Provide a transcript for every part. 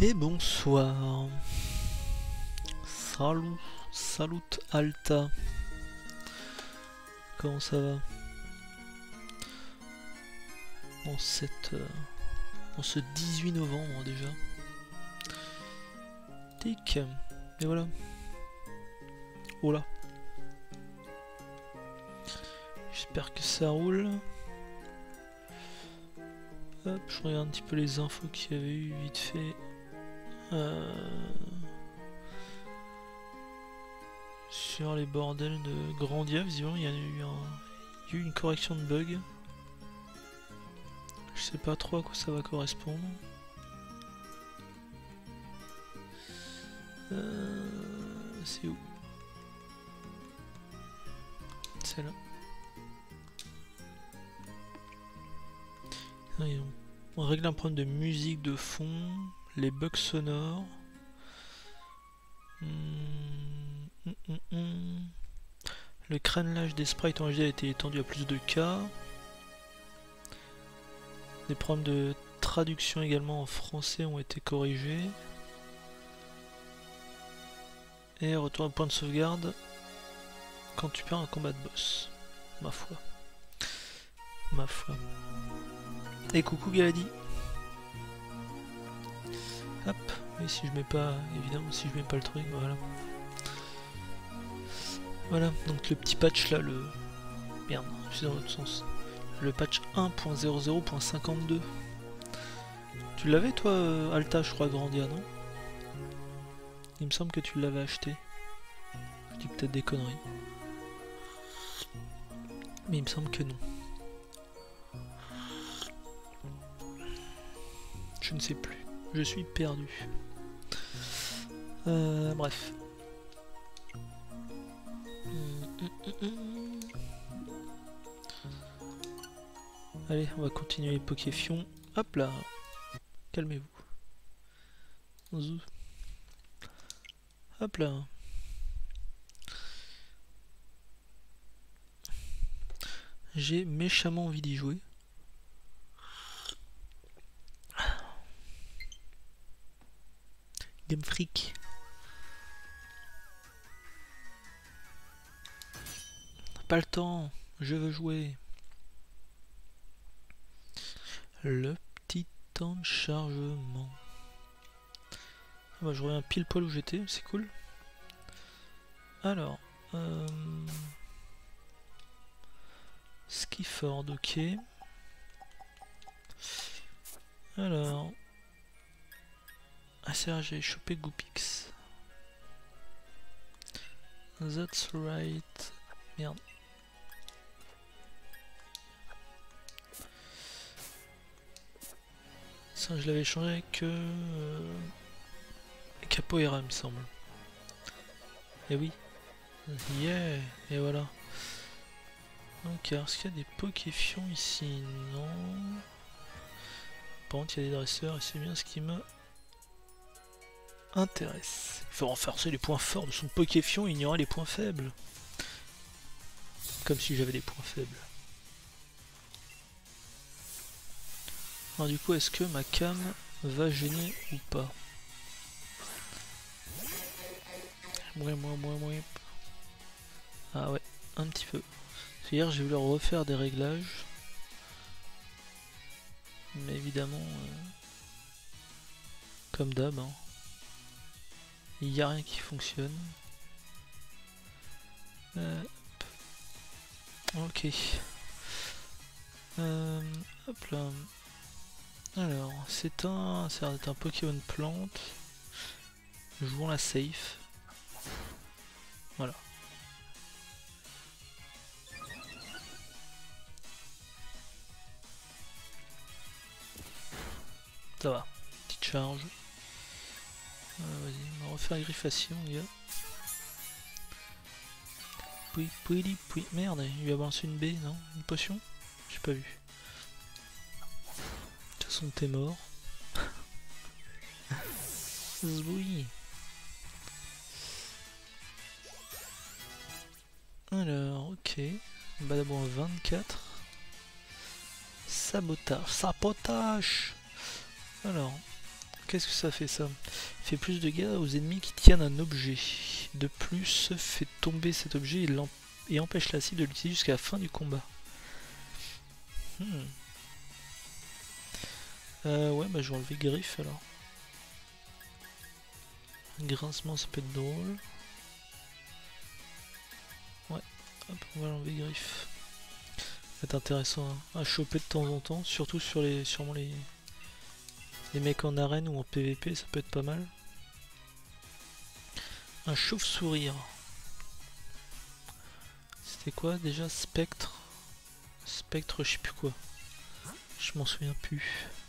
Et bonsoir. Salut, salut Alta. Comment ça va en ce 18 novembre déjà. Tic. Et voilà. Oh là. J'espère que ça roule. Hop, je regarde un petit peu les infos qu'il y avait eu vite fait. Sur les bordels de Grandia, visiblement il y a eu une correction de bug. Je sais pas trop à quoi ça va correspondre. C'est où? C'est là. On règle un problème de musique de fond, les bugs sonores. Le crénelage des sprites en HD a été étendu à plus de cas. Des problèmes de traduction également en français ont été corrigés. Et retour au point de sauvegarde quand tu perds un combat de boss. Ma foi. Ma foi. Et coucou Galadi. Hop. Et si je mets pas, évidemment, si je mets pas le truc, voilà. Voilà, donc le petit patch là, le... Merde, je suis dans l'autre sens. Le patch 1.00.52. Tu l'avais toi, Alta, je crois, Grandia, non? Il me semble que tu l'avais acheté. Je dis peut-être des conneries. Mais il me semble que non. Je ne sais plus. Je suis perdu. Bref. Allez, on va continuer les Pokéfions. Hop là. Calmez-vous. Hop là. J'ai méchamment envie d'y jouer. Game Freak. Pas le temps, je veux jouer. Le petit temps de chargement. Ah bah, je reviens pile poil où j'étais, c'est cool. Alors, Skifford, ok. Alors, ah c'est vrai, j'ai chopé Goopix. That's right. Merde. Ça, je l'avais changé avec Capoeira, il me semble. Et oui. Yeah. Et voilà. Ok, alors est-ce qu'il y a des Pokéfions ici? Non. Par contre, il y a des dresseurs et c'est bien ce qui me intéresse. Il faut renforcer les points forts de son Pokéfion et ignorer les points faibles. Comme si j'avais des points faibles. Alors du coup, est-ce que ma cam va gêner ou pas? Ah ouais, un petit peu. Hier, j'ai voulu refaire des réglages. Mais évidemment, comme d'hab, hein, il n'y a rien qui fonctionne. Ok. Hop là. Alors, ça va être un Pokémon plante. Jouons la safe. Voilà. Ça va. Petite charge. Vas-y, on va refaire Griffacien, mon gars. Puis. Merde, il lui a balancé une baie, non? Une potion? J'ai pas vu. De toute façon, t'es mort. Oui. Alors, ok. Badabon 24. Sabotage. Alors, qu'est-ce que ça fait ça? Fait plus de dégâts aux ennemis qui tiennent un objet. De plus, fait tomber cet objet et empêche la cible de l'utiliser jusqu'à la fin du combat. Ouais, bah je vais enlever griffe alors. Grincement, ça peut être drôle. Ouais, hop, on va l'enlever griffe. Ça va être intéressant à choper de temps en temps, surtout sur sûrement les mecs en arène ou en PVP, ça peut être pas mal. Un chauve-sourire. C'était quoi déjà? Spectre. Spectre, je sais plus quoi. Je m'en souviens plus.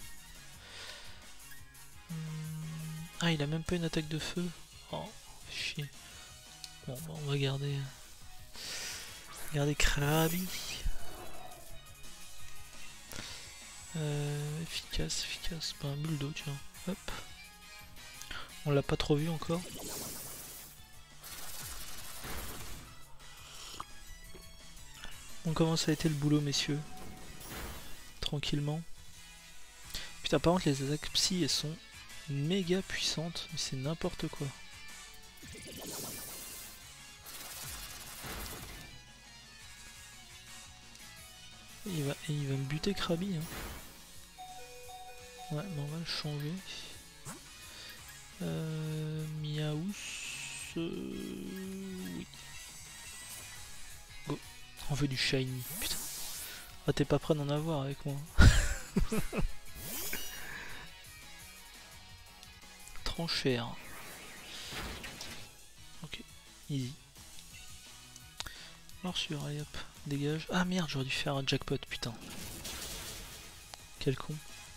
Ah, il a même pas une attaque de feu. Oh, chier. Bon, bah, on va garder. Garder Krabi. Efficace, efficace. Pas un bulle tiens. Hop. On l'a pas trop vu encore. On commence à être le boulot, messieurs. Tranquillement. Putain, par contre, les attaques psy, elles sont méga puissantes. Mais c'est n'importe quoi. Il va me buter Krabi. Hein. Ouais, mais on va le changer. Miaous. Oui. Go. On veut du shiny. Putain. Ah, t'es pas prêt d'en avoir avec moi. Tranchère. Ok. Easy. Morsure, allez hop. Dégage. Ah merde, j'aurais dû faire un jackpot, putain. Quel con.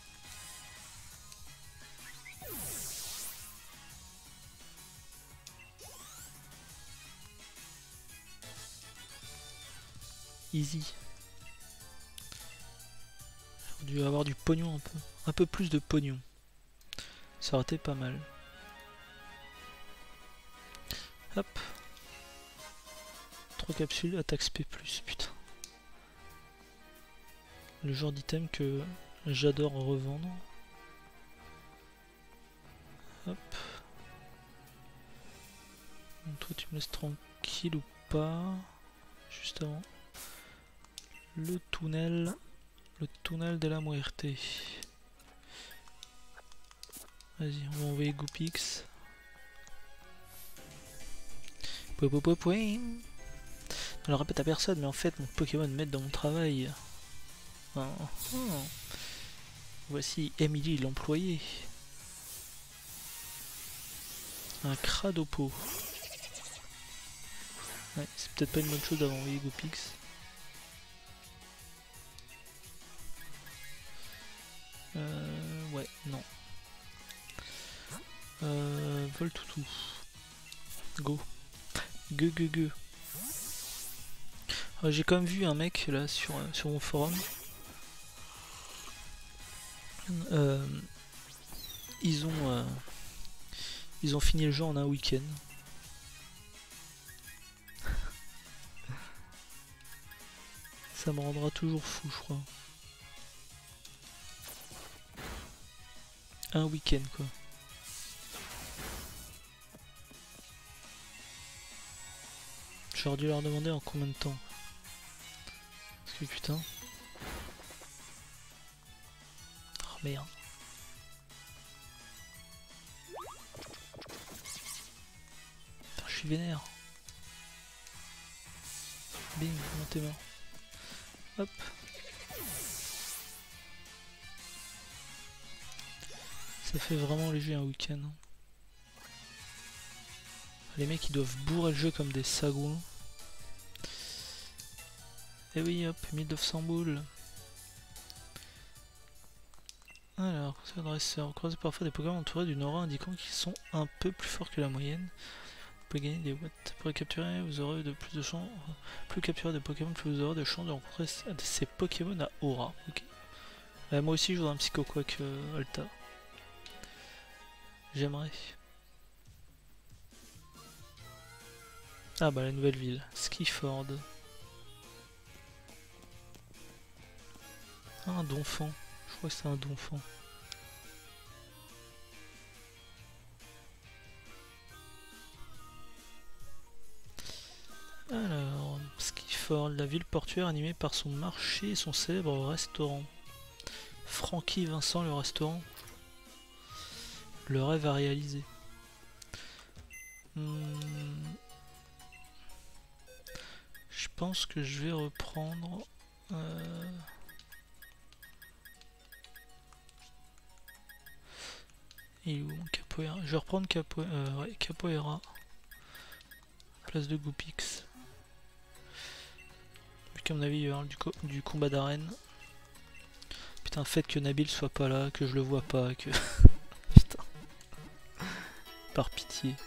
Easy. J'aurais dû avoir du pognon un peu. Un peu plus de pognon. Ça aurait été pas mal. Hop. 3 capsules, attaque SP+, putain. Le genre d'item que j'adore revendre. Hop. Bon, toi tu me laisses tranquille ou pas? Juste avant. Le tunnel de la muerte. Vas-y, on va envoyer Goopix. Je le répète à personne, mais en fait mon Pokémon m'aide dans mon travail. Voici Emily l'employé. Un Cradopo. Ouais, c'est peut-être pas une bonne chose d'avoir envoyé Goopix. Ouais, non. Voltoutou. Go. Gueux. J'ai quand même vu un mec là sur mon forum. Ils ont fini le jeu en un week-end. Ça me rendra toujours fou, je crois. Un week-end quoi. J'aurais dû leur demander en combien de temps. Parce que putain. Oh merde. Putain, je suis vénère. Bing, non t'es mort. Hop. Ça fait vraiment léger un week-end. Les mecs ils doivent bourrer le jeu comme des sagouins. Et oui hop, 1900 boules. Alors, c'est dresseur. Vous croisez parfois des Pokémon entourés d'une aura indiquant qu'ils sont un peu plus forts que la moyenne. Vous pouvez gagner des watts. Pour les capturer, vous aurez de plus de chances. Plus capturer des Pokémon, plus vous aurez de chances de rencontrer ces Pokémon à aura. Ok. Moi aussi je voudrais un Psycho Quack Alta. J'aimerais. Ah bah la nouvelle ville, Skiford. Ah, un Donphan. Je crois que c'est un Donphan. Ford, la ville portuaire animée par son marché et son célèbre restaurant. Francky Vincent, le restaurant. Le rêve à réaliser. Je pense que je vais reprendre... Il est où mon Capoeira? Je vais reprendre Capoeira. Place de Goupix. Vu qu'à mon avis il va y avoir du combat d'arène. Putain, fait que Nabil soit pas là, que je le vois pas, que... Putain. Par pitié.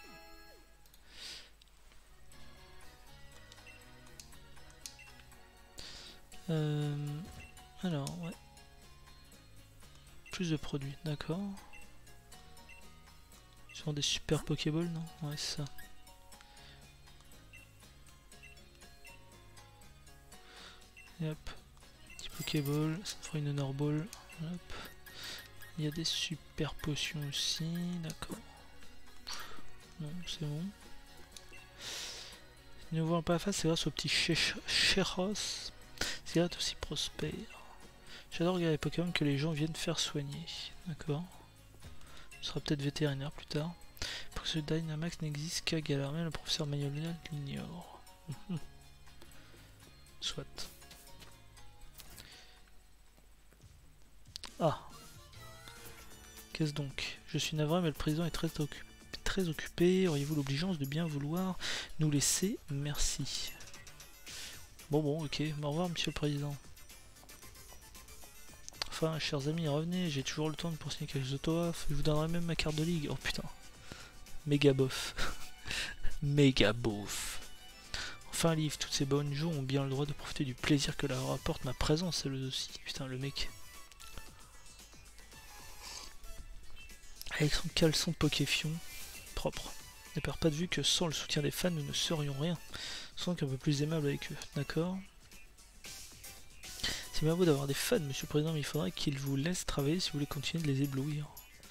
Alors, ouais. Plus de produits, d'accord. Sur des super Pokéballs, non? Ouais, c'est ça. Et hop. Petit Pokéball, ça me fera une Honor Ball. Hop. Il y a des super potions aussi, d'accord. Non, c'est bon. Si nous voyons pas la face, c'est grâce au petit Cheros. C'est grâce aussi prospère. J'adore regarder les Pokémon que les gens viennent faire soigner. D'accord. Je serai peut-être vétérinaire plus tard. Pour que ce Dynamax n'existe qu'à Galar, mais le professeur Magnolia l'ignore. Soit. Ah. Qu'est-ce donc? Je suis navré, mais le président est très occupé. Auriez-vous l'obligeance de bien vouloir nous laisser? Merci. Bon, ok. Au revoir, monsieur le président. Enfin, chers amis, revenez. J'ai toujours le temps pour signer quelques autographes. Je vous donnerai même ma carte de ligue. Oh putain. Méga bof. Méga bof. Enfin, livre, toutes ces bonnes gens ont bien le droit de profiter du plaisir que leur apporte ma présence, elle aussi. Putain, le mec. Avec son caleçon Pokéfion propre. Ne perds pas de vue que sans le soutien des fans, nous ne serions rien. Soyons un peu plus aimable avec eux, d'accord? C'est bien beau d'avoir des fans, monsieur le président, mais il faudrait qu'ils vous laissent travailler si vous voulez continuer de les éblouir.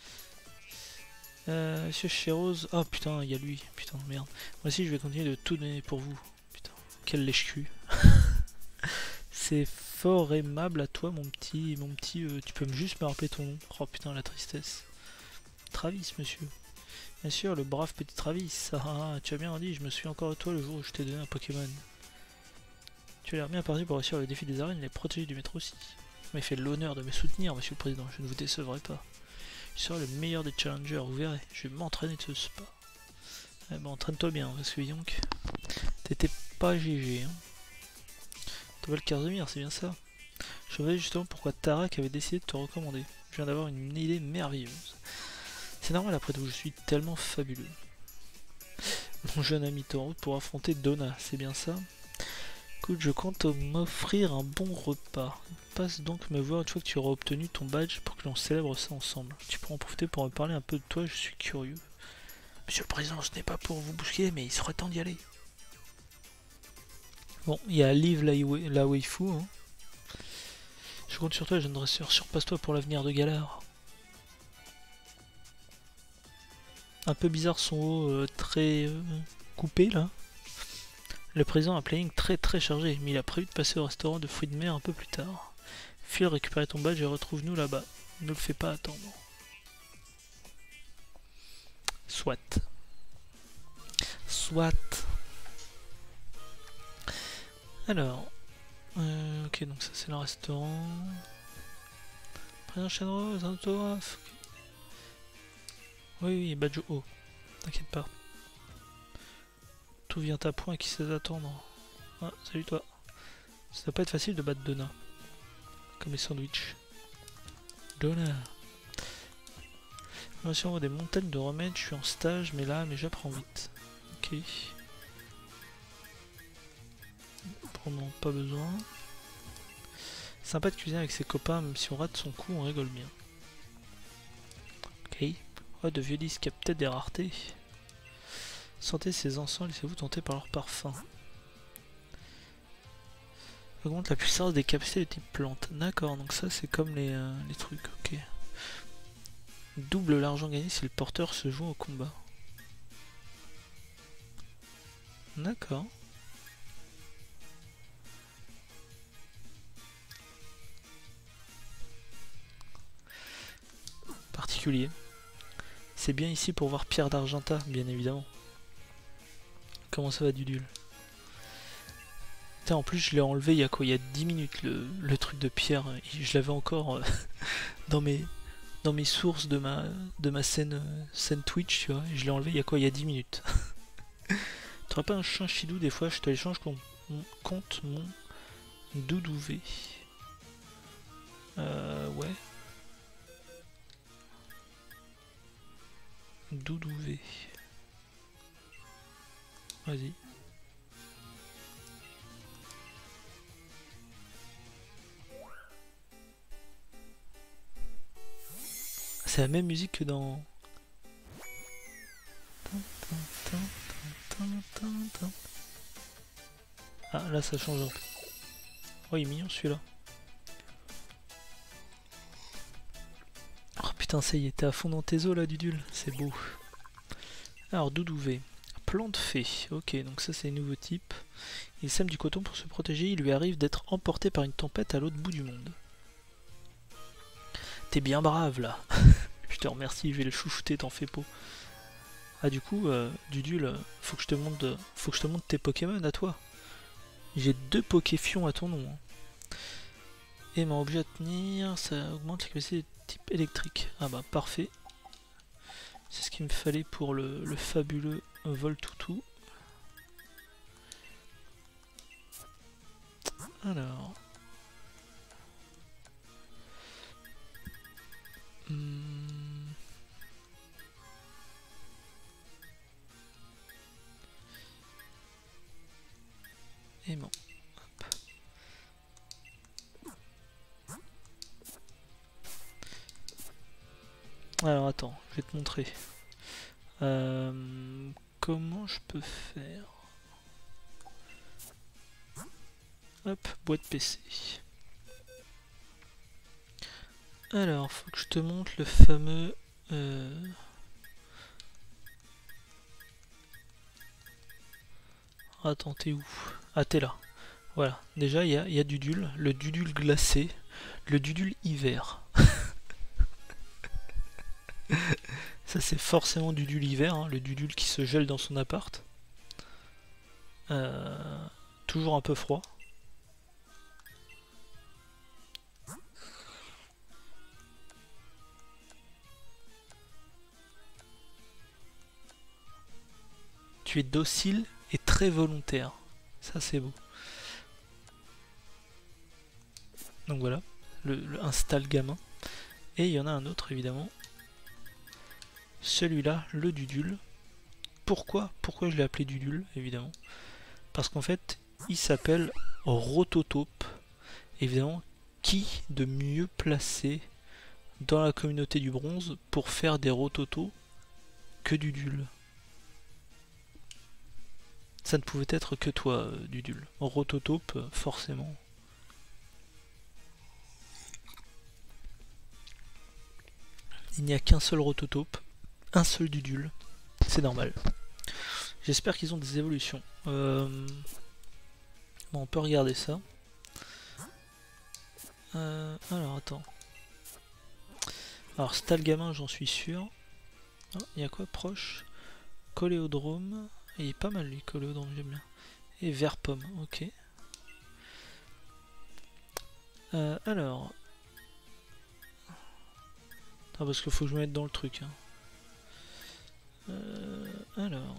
Monsieur Chéros... Oh putain, il y a lui. Putain, merde. Moi aussi, je vais continuer de tout donner pour vous. Putain, quel lèche-cul. C'est fort aimable à toi, mon petit... tu peux juste me rappeler ton nom? Oh putain, la tristesse. Travis, monsieur. Bien sûr, le brave petit Travis. Ah, tu as bien dit, je me souviens encore de toi le jour où je t'ai donné un Pokémon. Tu as l'air bien parti pour réussir le défi des arènes et les protéger du maître aussi. Vous m'avez fait l'honneur de me soutenir, monsieur le président, je ne vous décevrai pas. Je serai le meilleur des challengers, vous verrez, je vais m'entraîner de ce spa. Eh ben, entraîne-toi bien, parce que donc, t'étais pas GG. Hein. Toval Carzemir, c'est bien ça. Je savais justement pourquoi Tarak avait décidé de te recommander. Je viens d'avoir une idée merveilleuse. C'est normal après tout, je suis tellement fabuleux. Mon jeune ami Taureau pour affronter Donna, c'est bien ça? Écoute, je compte m'offrir un bon repas. Passe donc me voir une fois que tu auras obtenu ton badge pour que l'on célèbre ça ensemble. Tu pourras en profiter pour me parler un peu de toi, je suis curieux. Monsieur le président, ce n'est pas pour vous bousquer, mais il serait temps d'y aller. Bon, il y a Liv la waifu. Hein. Je compte sur toi, jeune dresseur. Surpasse-toi pour l'avenir de Galar. Un peu bizarre son haut très coupé là. Le président a un planning très chargé, mais il a prévu de passer au restaurant de fruits de mer un peu plus tard. File récupérer ton badge et retrouve-nous là-bas. Ne le fais pas attendre. Soit. Alors. Ok, donc ça c'est le restaurant. Président Chenrose, un autographe. Oui, badge haut. T'inquiète pas. Tout vient à point et qui sait attendre. Ah, salut toi. Ça doit pas être facile de battre Donna. Comme les sandwichs. Donna. Moi aussi on voit des montagnes de remèdes, je suis en stage, mais j'apprends vite. Ok. Pendant pas besoin. Sympa de cuisiner avec ses copains, même si on rate son coup, on rigole bien. Ok. Oh, de vieux disques, il y a peut-être des raretés. Sentez ces encens, laissez-vous tenter par leur parfum. Augmente la puissance des capacités de type plante. D'accord, donc ça c'est comme les trucs, ok. Double l'argent gagné si le porteur se joue au combat. D'accord. particulier. C'est bien ici pour voir Pierre d'Argenta, bien évidemment. Comment ça va, Dudule? Putain, en plus, je l'ai enlevé il y a quoi? Il y a 10 minutes, le truc de Pierre. Et je l'avais encore dans mes sources de ma scène Twitch, tu vois. Et je l'ai enlevé il y a quoi? Il y a 10 minutes. T'aurais pas un chinchidou des fois? Je te l'échange contre mon doudouvé. Ouais. Doudouvé. Vas-y. C'est la même musique que dans... Ah, là ça change un peu. Oh, il est mignon celui-là. Oh putain, ça y est, t'es à fond dans tes os là, Dudule. C'est beau. Alors, Doudouvé. Plante fée. Ok, donc ça c'est un nouveau type. Il sème du coton pour se protéger. Il lui arrive d'être emporté par une tempête à l'autre bout du monde. T'es bien brave là. Je te remercie, je vais le chouchouter, t'en fais pas. Ah du coup, Dudule, faut que je te montre tes Pokémon à toi. J'ai 2 Pokéfions à ton nom. Hein. Aimant objet à tenir, ça augmente la capacité de type électrique. Ah bah parfait. C'est ce qu'il me fallait pour le fabuleux Voltoutou. Alors... Aimant. Hop. Alors attends, je vais te montrer. Comment je peux faire? Hop, boîte PC. Alors, faut que je te montre le fameux... Attends, t'es où? Ah, t'es là. Voilà, déjà il y a Dudule, le Dudule glacé, le Dudule hiver. Ça c'est forcément Dudule hiver, hein, le Dudule qui se gèle dans son appart. Toujours un peu froid. Tu es docile et très volontaire. Ça c'est beau. Donc voilà, le install gamin. Et il y en a un autre évidemment. Celui-là, le Dudule. Pourquoi je l'ai appelé Dudule, évidemment? Parce qu'en fait, il s'appelle Rototope. Évidemment, qui de mieux placé dans la communauté du bronze pour faire des rototos que Dudule? Ça ne pouvait être que toi, Dudule. Rototope, forcément. Il n'y a qu'un seul Rototope, un seul Dudule. C'est normal. J'espère qu'ils ont des évolutions. Bon, on peut regarder ça. Alors, attends. Alors, Stalgamin, j'en suis sûr. Il y a quoi proche? Coléodrome. Il est pas mal, lui, Coléodrome, j'aime bien. Et Verpomme, ok. Alors... Attends, parce qu'il faut que je me mette dans le truc. Hein. Alors...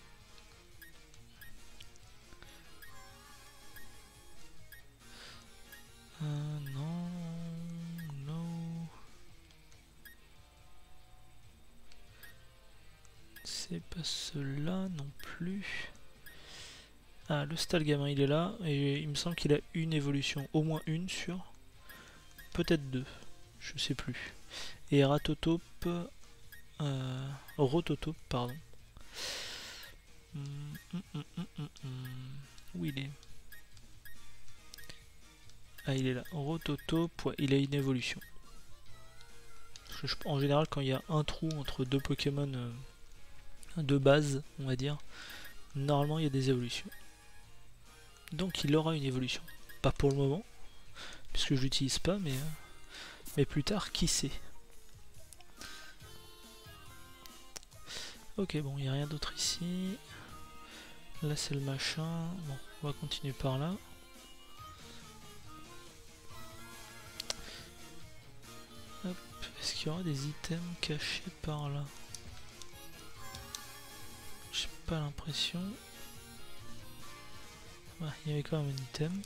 non... Non... C'est pas cela non plus. Ah, le Stalgamin, il est là. Et il me semble qu'il a une évolution. Au moins une sur... Peut-être 2. Je sais plus. Et Ratotope... Rototope, pardon. Où il est? Ah, il est là. Rototope, ouais, il a une évolution. En général, quand il y a un trou entre 2 Pokémon de base, on va dire, normalement il y a des évolutions. Donc il aura une évolution. Pas pour le moment, puisque je l'utilise pas, mais plus tard, qui sait. Ok, bon, il n'y a rien d'autre ici. Là, c'est le machin. Bon, on va continuer par là. Hop, est-ce qu'il y aura des items cachés par là? J'ai pas l'impression. Ouais, il y avait quand même un item.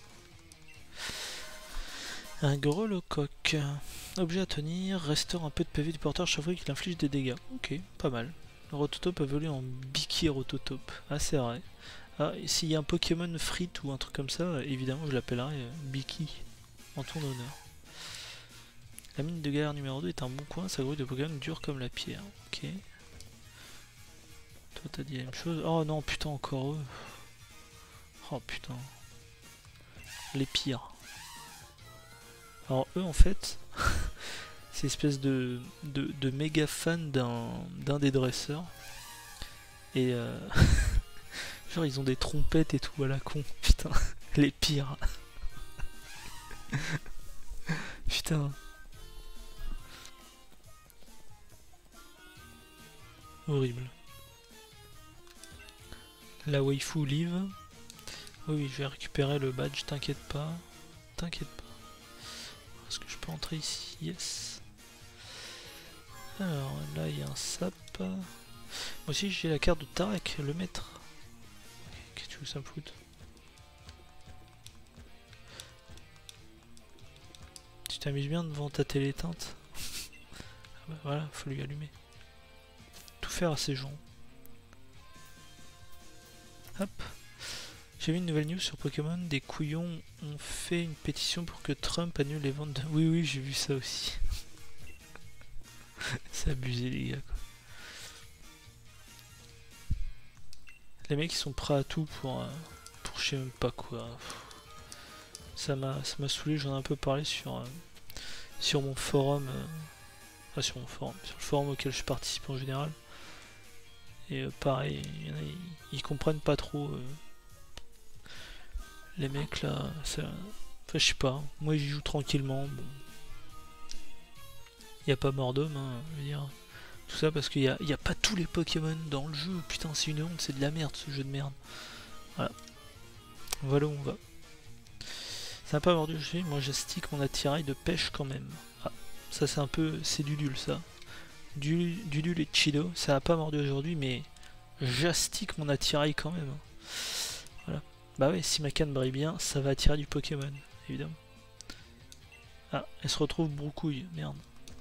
Un grelocoq. Objet à tenir, restaure un peu de PV du porteur chaque fois qu'il inflige des dégâts. Ok, pas mal. Le Rototope évolue en Biki Rototope. Ah, c'est vrai. Ah, s'il y a un Pokémon frite ou un truc comme ça, évidemment je l'appellerai Biki en ton honneur. La mine de galère numéro 2 est un bon coin, sa grue de Pokémon dure comme la pierre. Ok. Toi t'as dit la même chose. Oh non, putain, encore eux. Oh putain. Les pires. Alors eux en fait, c'est espèce de méga fan d'un des dresseurs. Et genre ils ont des trompettes et tout à la con. Putain, les pires. Putain. Horrible. La waifu live. Oui, je vais récupérer le badge, t'inquiète pas. T'inquiète pas. Est-ce que je peux entrer ici? Yes. Alors là, il y a un sap. Moi aussi, j'ai la carte de Tarek, le maître. Qu'est-ce que tu veux ça me fout? Tu t'amuses bien devant ta télé éteinte? Ah bah voilà, faut lui allumer. Tout faire à ces gens. Hop. J'ai vu une nouvelle news sur Pokémon, des couillons ont fait une pétition pour que Trump annule les ventes de... Oui, oui, j'ai vu ça aussi. C'est abusé les gars quoi. Les mecs ils sont prêts à tout pour je sais même pas quoi. Ça m'a saoulé, j'en ai un peu parlé sur mon forum. Enfin sur le forum auquel je participe en général. Et pareil, il y en a, ils comprennent pas trop. Les mecs là, ça... Enfin je sais pas, moi j'y joue tranquillement, bon. Y a pas mort d'homme, hein, je veux dire. Tout ça parce qu'il y a pas tous les Pokémon dans le jeu, putain c'est une honte, c'est de la merde ce jeu de merde. Voilà. Voilà où on va. Ça n'a pas mordu, je sais, moi j'astique mon attirail de pêche quand même. Ah, ça c'est un peu, c'est Dudul ça. Dudul et Chido, ça a pas mordu aujourd'hui mais j'astique mon attirail quand même. Voilà. Bah ouais, si ma canne brille bien, ça va attirer du Pokémon, évidemment. Ah, elle se retrouve broucouille, merde.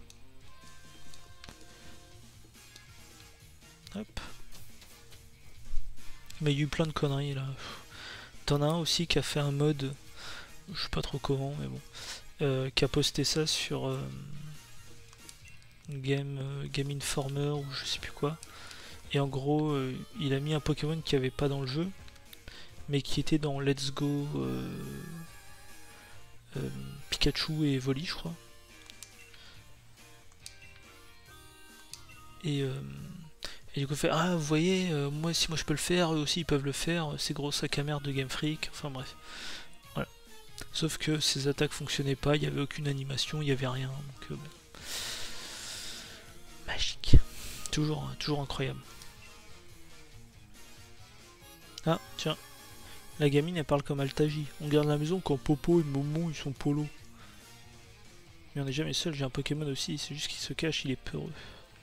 Hop. Mais il y a eu plein de conneries là. T'en as un aussi qui a fait un mode, je sais pas trop comment, mais bon, qui a posté ça sur Game Informer ou je sais plus quoi. Et en gros, il a mis un Pokémon qui avait pas dans le jeu, mais qui était dans Let's Go Pikachu et Voli, je crois. Et du coup, il fait ah, vous voyez, moi si moi je peux le faire, eux aussi ils peuvent le faire, c'est gros sac à merde de Game Freak, enfin bref. Voilà. Sauf que ces attaques fonctionnaient pas, il n'y avait aucune animation, il n'y avait rien, donc bon. Magique. Toujours incroyable. Ah, tiens. La gamine elle parle comme Altaji. On garde la maison quand Popo et Momo ils sont polos. Mais on n'est jamais seul, j'ai un Pokémon aussi, c'est juste qu'il se cache, il est peureux.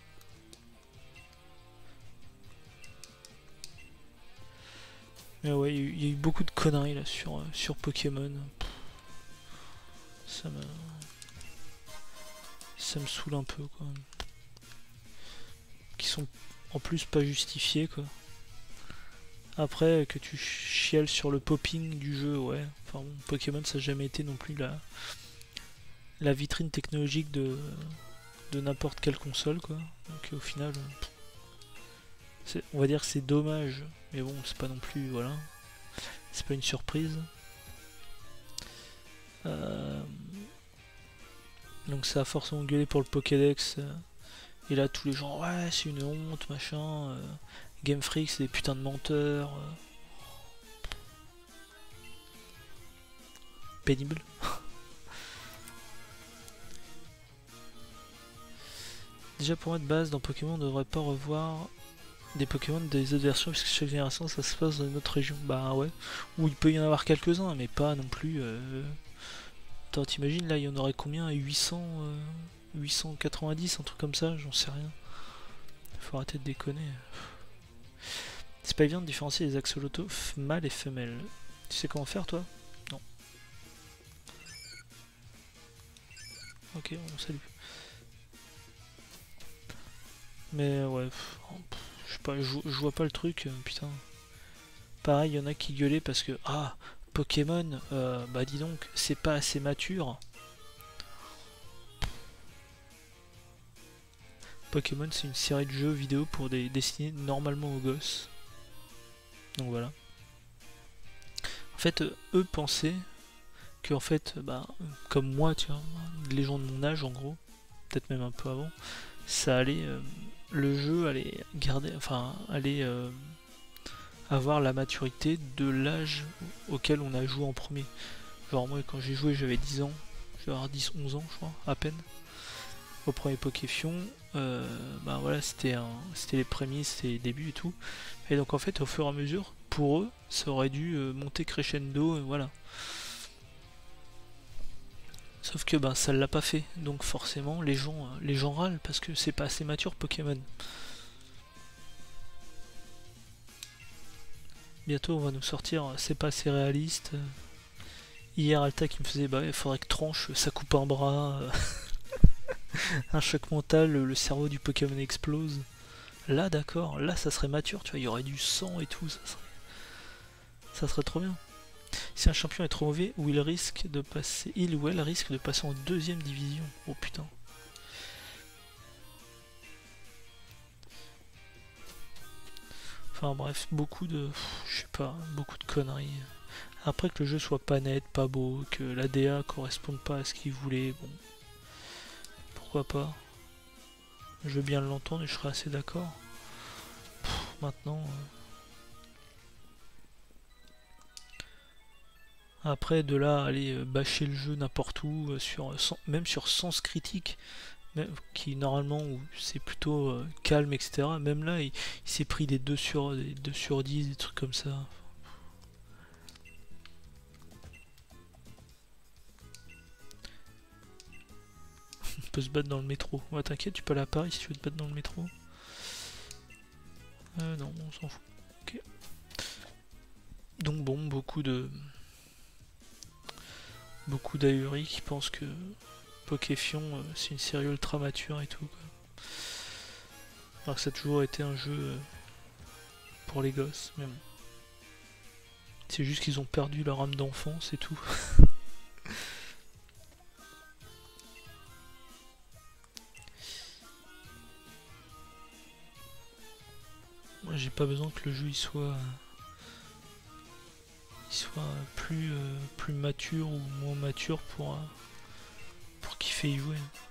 Mais ouais, il y a eu beaucoup de conneries là sur Pokémon. Pff, ça me saoule un peu quoi. Qui sont en plus pas justifiés quoi. Après que tu chiales sur le popping du jeu, ouais. Enfin bon, Pokémon ça n'a jamais été non plus la vitrine technologique de n'importe quelle console quoi. Donc au final, on va dire que c'est dommage, mais bon c'est pas non plus, voilà. C'est pas une surprise. Donc ça a forcément gueulé pour le Pokédex. Et là tous les gens, ouais c'est une honte, machin. Game Freak c'est des putains de menteurs. Pénible. Déjà pour être base dans Pokémon on devrait pas revoir des Pokémon des autres versions, puisque chaque génération ça se passe dans une autre région. Bah ouais. Ou il peut y en avoir quelques-uns, mais pas non plus. Attends, t'imagines là, il y en aurait combien? 800, 890, un truc comme ça, j'en sais rien. Faut arrêter de déconner. C'est pas évident de différencier les axolotls mâles et femelles. Tu sais comment faire toi? Non. Ok, on salue. Mais ouais, je sais pas, je vois pas le truc, putain. Pareil, il y en a qui gueulaient parce que ah, Pokémon, bah dis donc, c'est pas assez mature. Pokémon, c'est une série de jeux vidéo pour destinés normalement aux gosses. Donc voilà. En fait, eux pensaient que en fait, bah, comme moi, tu vois, les gens de mon âge en gros, peut-être même un peu avant, ça allait, le jeu allait garder, enfin, allait avoir la maturité de l'âge auquel on a joué en premier. Genre moi quand j'ai joué j'avais 10 ans, je devais avoir 10-11 ans je crois, à peine, au premier Pokéfion. Bah voilà, c'était les premiers, c'était les débuts et tout. Et donc en fait au fur et à mesure, pour eux, ça aurait dû monter crescendo, voilà. Sauf que bah ça l'a pas fait, donc forcément les gens râlent parce que c'est pas assez mature Pokémon. Bientôt on va nous sortir, c'est pas assez réaliste. Hier Alta qui me faisait bah il faudrait que tranche, ça coupe un bras, un choc mental, le cerveau du Pokémon explose. Là d'accord, là ça serait mature, tu vois, il y aurait du sang et tout, ça serait trop bien. Si un champion est trop mauvais, ou il risque de passer, il ou elle risque de passer en deuxième division. Oh putain. Enfin bref, beaucoup de, je sais pas, beaucoup de conneries. Après que le jeu soit pas net, pas beau, que l'ADA corresponde pas à ce qu'il voulait, bon, pourquoi pas. Je veux bien l'entendre et je serai assez d'accord. Maintenant... Après, de là, aller bâcher le jeu n'importe où, même sur Sens Critique, qui normalement c'est plutôt calme, etc. Même là, il s'est pris des 2 sur 10, des trucs comme ça. On peut se battre dans le métro. Ouais, t'inquiète, tu peux aller à Paris si tu veux te battre dans le métro. Non, on s'en fout. Ok. Donc bon, beaucoup d'ahuris qui pensent que Pokéfion c'est une série ultra mature et tout quoi. Alors que ça a toujours été un jeu pour les gosses, mais bon. C'est juste qu'ils ont perdu leur âme d'enfant, c'est tout. Moi j'ai pas besoin que le jeu il soit plus mature ou moins mature pour kiffer y jouer.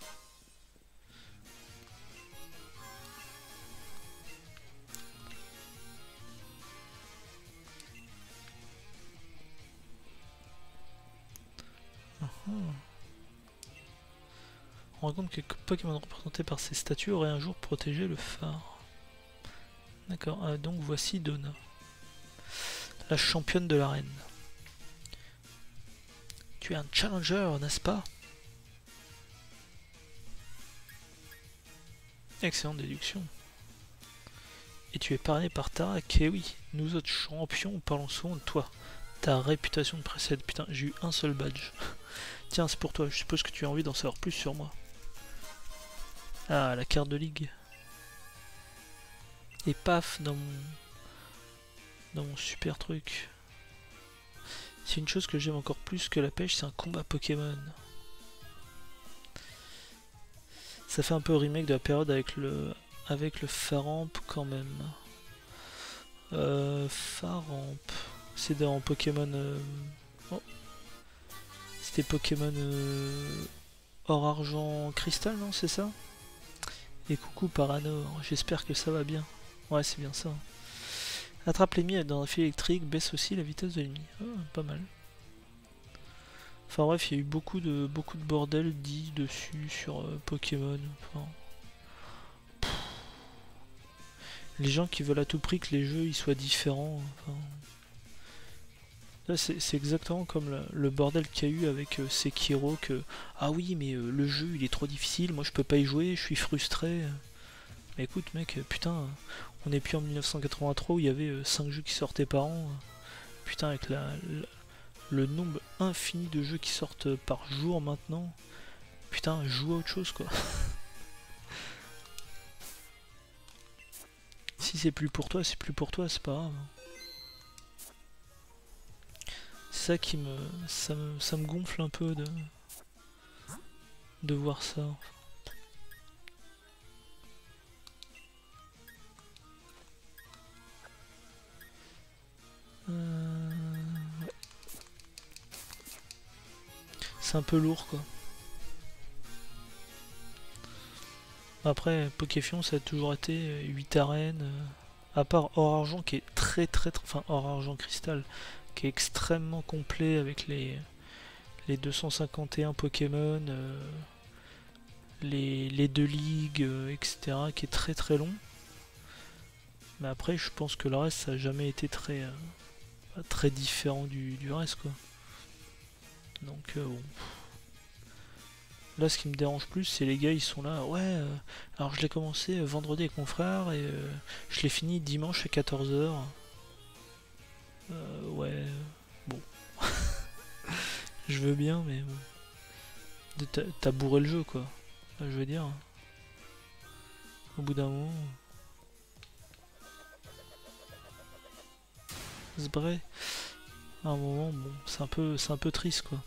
On raconte que Pokémon représentés par ces statues auraient un jour protégé le phare. D'accord, donc voici Donna, la championne de l'arène. Tu es un challenger, n'est-ce pas? Excellente déduction. Et tu es parrainé par Tarak, et oui, nous autres champions parlons souvent de toi. Ta réputation te précède. Putain, j'ai eu un seul badge. Tiens, c'est pour toi, je suppose que tu as envie d'en savoir plus sur moi. Ah, la carte de ligue. Et paf, dans mon super truc. C'est une chose que j'aime encore plus que la pêche, c'est un combat Pokémon. Ça fait un peu remake de la période avec le Faramp quand même. Faramp. C'est dans Pokémon... Oh. C'était Pokémon Or Argent Cristal, non? C'est ça? Et coucou Paranor, j'espère que ça va bien. Ouais, c'est bien ça. Attrape l'ennemi dans un fil électrique, baisse aussi la vitesse de l'ennemi. Oh, pas mal. Enfin bref, il y a eu beaucoup de bordel dit dessus sur Pokémon. Enfin... Les gens qui veulent à tout prix que les jeux ils soient différents. Enfin, là c'est exactement comme le bordel qu'il y a eu avec Sekiro que ah oui mais le jeu il est trop difficile, moi je peux pas y jouer, je suis frustré. Mais écoute mec, putain, on est plus en 1983 où il y avait 5 jeux qui sortaient par an. Putain avec le nombre infini de jeux qui sortent par jour maintenant. Putain, joue à autre chose quoi. Si c'est plus pour toi, c'est plus pour toi, c'est pas grave. C'est ça qui me ça me gonfle un peu de voir ça. Ouais. C'est un peu lourd quoi. Après, Pokéfion ça a toujours été 8 arènes. À part Or Argent qui est enfin Or Argent Cristal qui est extrêmement complet avec les 251 Pokémon, les deux ligues, etc. qui est très long. Mais après je pense que le reste ça a jamais été très différent du reste quoi. Donc bon. Là ce qui me dérange plus c'est les gars ils sont là, ouais alors je l'ai commencé vendredi avec mon frère et je l'ai fini dimanche à 14 h. Ouais, bon. Je veux bien mais bon. T'as bourré le jeu quoi. Là, je veux dire. Au bout d'un moment. C'est vrai. À un moment, bon, c'est un peu triste quoi.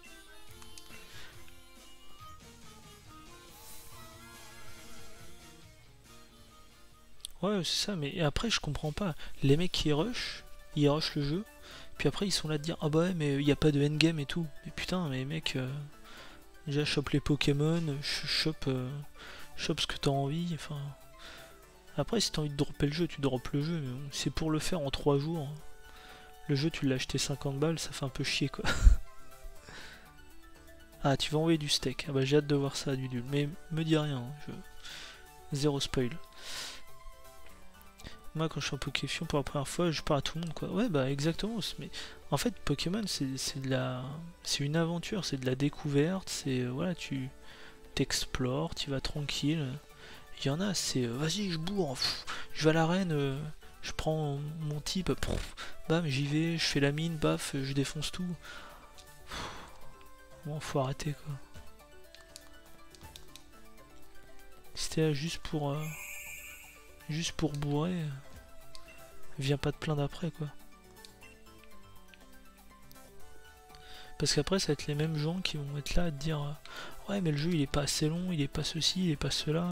Ouais, c'est ça, mais après, je comprends pas. Les mecs qui ils rushent le jeu, puis après, ils sont là de dire ah bah ouais, mais il n'y a pas de endgame et tout. Mais putain, mais mec, déjà, chope les Pokémon, chope ce que t'as envie, enfin. Après, si t'as envie de dropper le jeu, tu droppes le jeu, mais bon, c'est pour le faire en 3 jours. Le jeu, tu l'as acheté 50 balles, ça fait un peu chier quoi. Ah, tu vas envoyer du steak. Ah bah, j'ai hâte de voir ça, Dudul. Mais me dis rien, zéro spoil. Moi, quand je suis en Pokéfion pour la première fois, je parle à tout le monde, quoi. Ouais, bah exactement. Mais en fait, Pokémon, c'est une aventure, c'est de la découverte. C'est voilà, tu t'explores, tu vas tranquille. Il y en a, c'est vas-y, je bourre, je vais à l'arène, je prends mon type, bam, j'y vais, je fais la mine, baf, je défonce tout. Bon, faut arrêter, quoi. Si t'es là juste pour bourrer, viens pas te plaindre après quoi. Parce qu'après ça va être les mêmes gens qui vont être là à te dire ouais mais le jeu il est pas assez long, il est pas ceci, il est pas cela.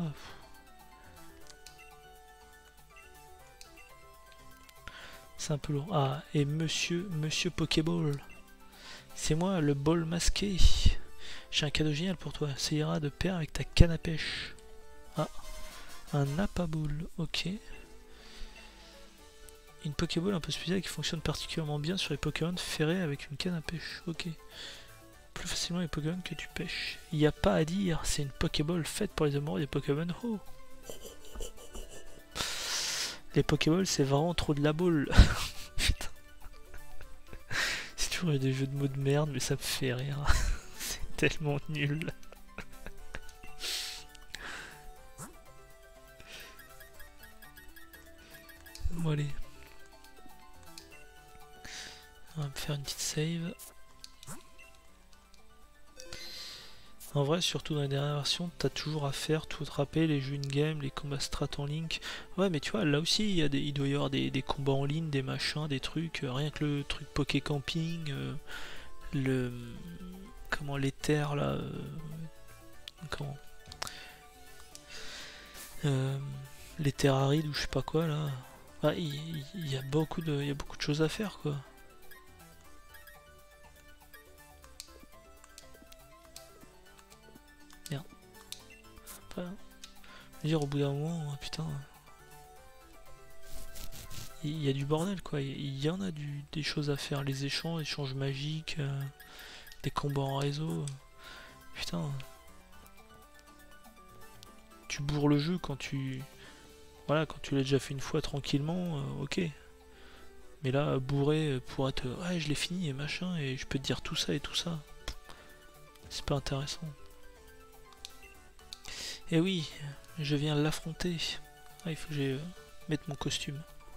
C'est un peu lourd. Ah et monsieur Pokéball. C'est moi le ball masqué. J'ai un cadeau génial pour toi. Ça ira de pair avec ta canne à pêche. Ah, un Apaball, ok. Une Pokéball un peu spéciale qui fonctionne particulièrement bien sur les Pokémon ferrés avec une canne à pêche. Ok. Plus facilement les Pokémon que tu pêches. Il n'y a pas à dire, c'est une Pokéball faite pour les amoureux des Pokémon. Oh. Les Pokéballs c'est vraiment trop de la boule. Putain. C'est toujours des jeux de mots de merde mais ça me fait rire. C'est tellement nul. Bon allez. On va me faire une petite save. En vrai, surtout dans la dernière version, t'as toujours à faire tout attraper, les jeux in-game, les combats strat en link. Ouais, mais tu vois, là aussi, il doit y avoir des combats en ligne, des machins, des trucs. Rien que le truc Poké Camping, le... Comment, les terres, là... comment les terres arides ou je sais pas quoi, là. Ah, il y a beaucoup de choses à faire, quoi. Après, dire au bout d'un moment, putain, il y a du bordel quoi, il y en a des choses à faire, les échanges magiques, des combats en réseau, putain, tu bourres le jeu quand tu Voilà, quand tu l'as déjà fait une fois tranquillement, ok. Mais là, bourré pour être ouais, je l'ai fini et machin, et je peux te dire tout ça et tout ça. C'est pas intéressant. Et oui, je viens l'affronter. Ah, il faut que j'aille mettre mon costume.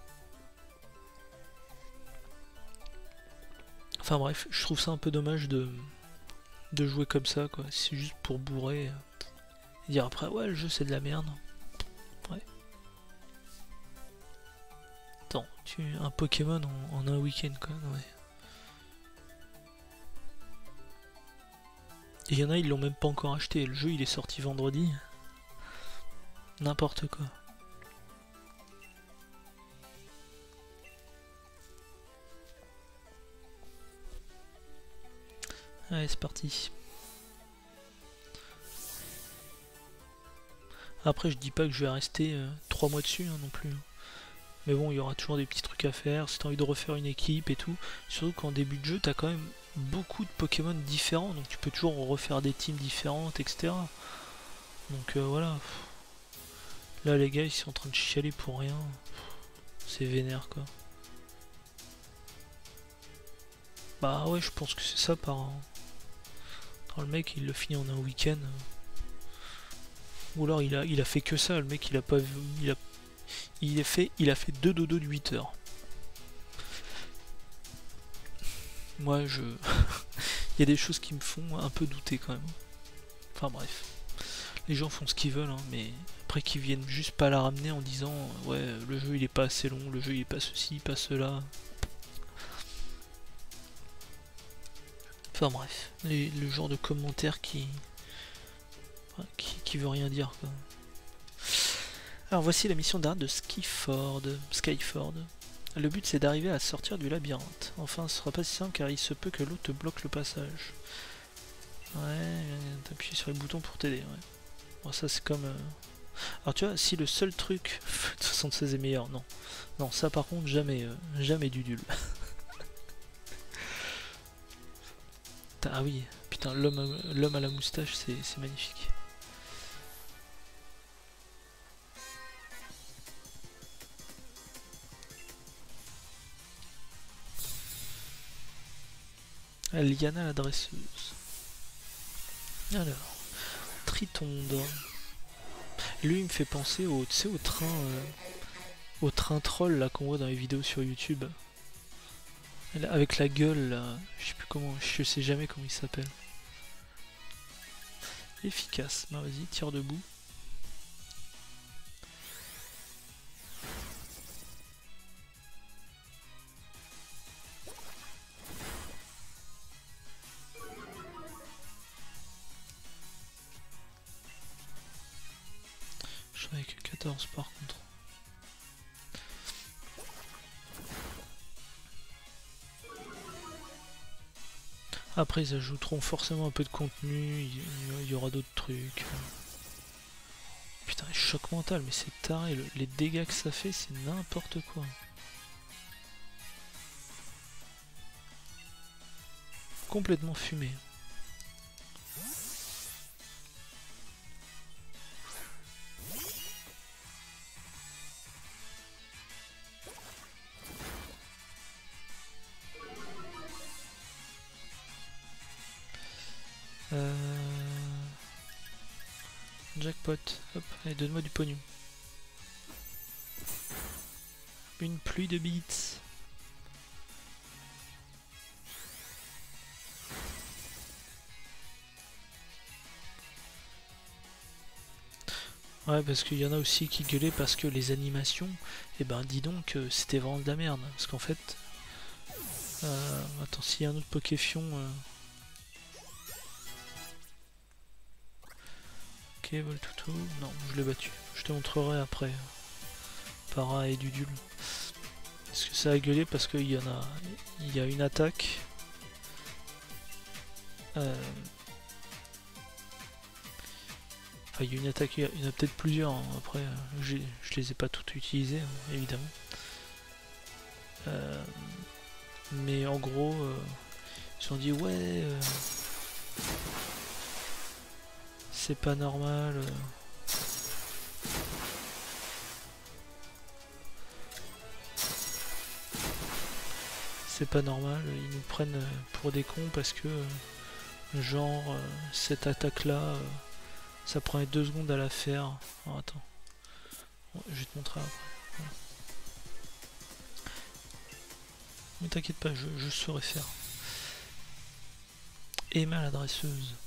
Enfin bref, je trouve ça un peu dommage de jouer comme ça, quoi. C'est juste pour bourrer. Et dire après, ouais, le jeu c'est de la merde. Ouais. Attends, un Pokémon en un week-end, quoi. Ouais. Et il y en a, ils l'ont même pas encore acheté. Le jeu, il est sorti vendredi. N'importe quoi. Allez, c'est parti. Après, je dis pas que je vais rester 3 mois dessus non plus. Mais bon, il y aura toujours des petits trucs à faire. Si t'as envie de refaire une équipe et tout. Surtout qu'en début de jeu, t'as quand même beaucoup de Pokémon différents. Donc tu peux toujours refaire des teams différentes, etc. Donc voilà. Là, les gars, ils sont en train de chialer pour rien. C'est vénère, quoi. Bah ouais, je pense que c'est ça par an. Le mec, il le finit en un week-end. Ou alors il a fait que ça, le mec il a pas vu. Il a fait 2 dodos de 8 heures. Moi je. Il y a des choses qui me font un peu douter quand même. Enfin bref. Les gens font ce qu'ils veulent, hein, mais après qu'ils viennent juste pas la ramener en disant ouais le jeu il est pas assez long, le jeu il est pas ceci, pas cela. Enfin bref, le genre de commentaire qui veut rien dire quoi. Alors voici la mission d'arrêt de Skyford. Le but c'est d'arriver à sortir du labyrinthe. Enfin ce sera pas si simple car il se peut que l'eau te bloque le passage. Ouais, t'appuies sur les boutons pour t'aider, ouais. Bon ça c'est comme... Alors tu vois, si le seul truc... 76 est meilleur, non. Non, ça par contre jamais, jamais du dul. Ah oui, putain, l'homme à la moustache c'est magnifique. Liana la dresseuse. Alors, Tritonde. Lui il me fait penser au, tu sais, au train troll là qu'on voit dans les vidéos sur YouTube. Avec la gueule là, je sais plus comment, je sais jamais comment il s'appelle. Efficace, bah vas-y, tire debout. J'en ai que 14 par contre. Après ils ajouteront forcément un peu de contenu, il y aura d'autres trucs. Putain, choc mental, mais c'est taré, les dégâts que ça fait, c'est n'importe quoi. Complètement fumé. Jackpot, hop, allez donne-moi du pognon. Une pluie de bits. Ouais, parce qu'il y en a aussi qui gueulaient parce que les animations, et ben dis donc, c'était vraiment de la merde. Parce qu'en fait, attends, s'il y a un autre Pokéfion. Ok, Voltoutou, non, je l'ai battu. Je te montrerai après. Para et Dudul. Parce que ça a gueulé parce qu'il y en a. Il y a une attaque. Enfin, il y a une attaque, il y en a peut-être plusieurs. Hein. Après, je les ai pas toutes utilisées, hein, évidemment. Mais en gros, ils se sont dit ouais. C'est pas normal. c'est pas normal, ils nous prennent pour des cons parce que genre cette attaque là ça prenait 2 secondes à la faire. Alors, attends, je vais te montrer après. Voilà. Mais t'inquiète pas, je saurais faire. Et maladresseuse.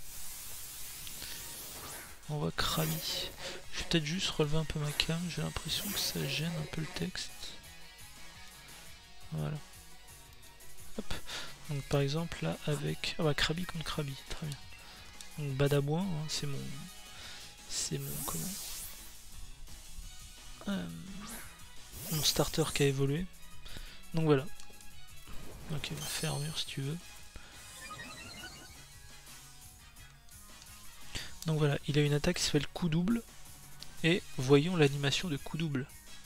On va Krabi. Je vais peut-être juste relever un peu ma cam, j'ai l'impression que ça gêne un peu le texte. Voilà. Hop. Donc par exemple là avec... Ah bah Krabi contre Krabi, très bien. Donc Badabouin, hein, c'est mon... comment mon starter qui a évolué. Donc voilà. Ok, fermure si tu veux. Donc voilà, il a une attaque qui s'appelle coup double. Et voyons l'animation de coup double.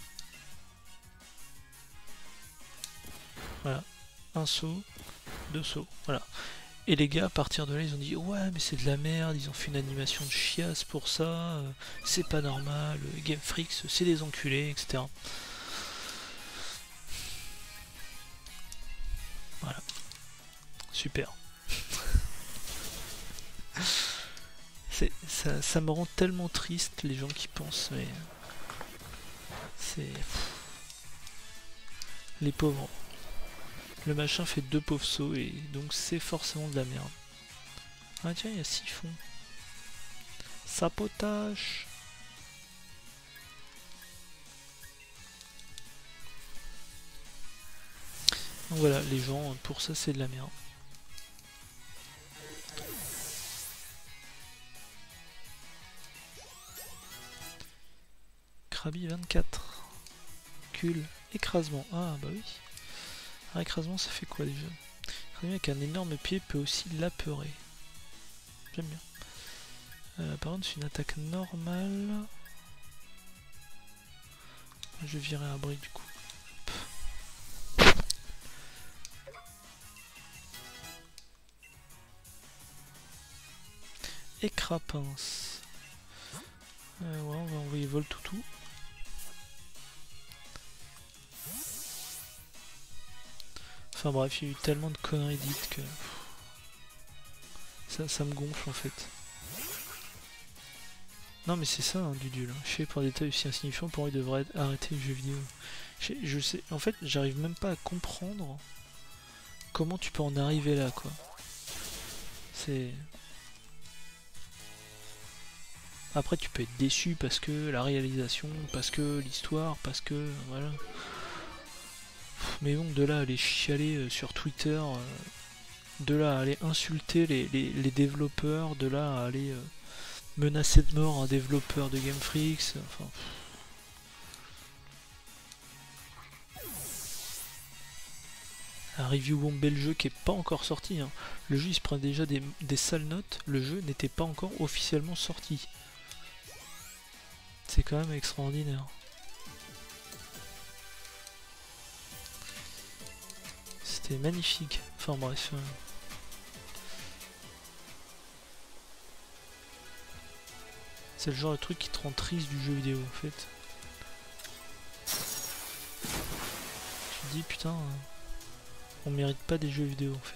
Voilà. Un saut, 2 sauts. Voilà. Et les gars, à partir de là, ils ont dit ouais, mais c'est de la merde, ils ont fait une animation de chiasse pour ça, c'est pas normal, Game Freaks, c'est des enculés, etc. Voilà. Super. Ça me rend tellement triste, les gens qui pensent, mais... C'est... Les pauvres. Le machin fait 2 pauvres sauts, et donc c'est forcément de la merde. Ah tiens, il y a Siphon. Sapotage. Donc voilà, les gens, pour ça c'est de la merde. Krabi 24. Cul. Écrasement. Ah bah oui. Un écrasement ça fait quoi déjà? Krabi avec un énorme pied peut aussi l'apeurer. J'aime bien. Par contre c'est une attaque normale. Je vais virer un bruit du coup. Écrapince. Ouais, on va envoyer Voltoutou. Enfin bref, il y a eu tellement de conneries dites que... Ça me gonfle en fait. Non mais c'est ça, hein, Dudule. Je sais, pour des détails aussi insignifiants, pour moi il devrait arrêter le jeu vidéo. Je sais, en fait, j'arrive même pas à comprendre comment tu peux en arriver là, quoi. C'est... Après tu peux être déçu parce que la réalisation, parce que l'histoire, parce que... Voilà. Mais bon, de là à aller chialer sur Twitter, de là à aller insulter les développeurs, de là à aller menacer de mort un développeur de Game Freaks, enfin... Un review bombé le jeu qui est pas encore sorti, hein. Le jeu il se prend déjà des sales notes, le jeu n'était pas encore officiellement sorti. C'est quand même extraordinaire. C'était magnifique. Enfin bref. C'est le genre de truc qui te rend triste du jeu vidéo en fait. Tu te dis putain, on mérite pas des jeux vidéo en fait.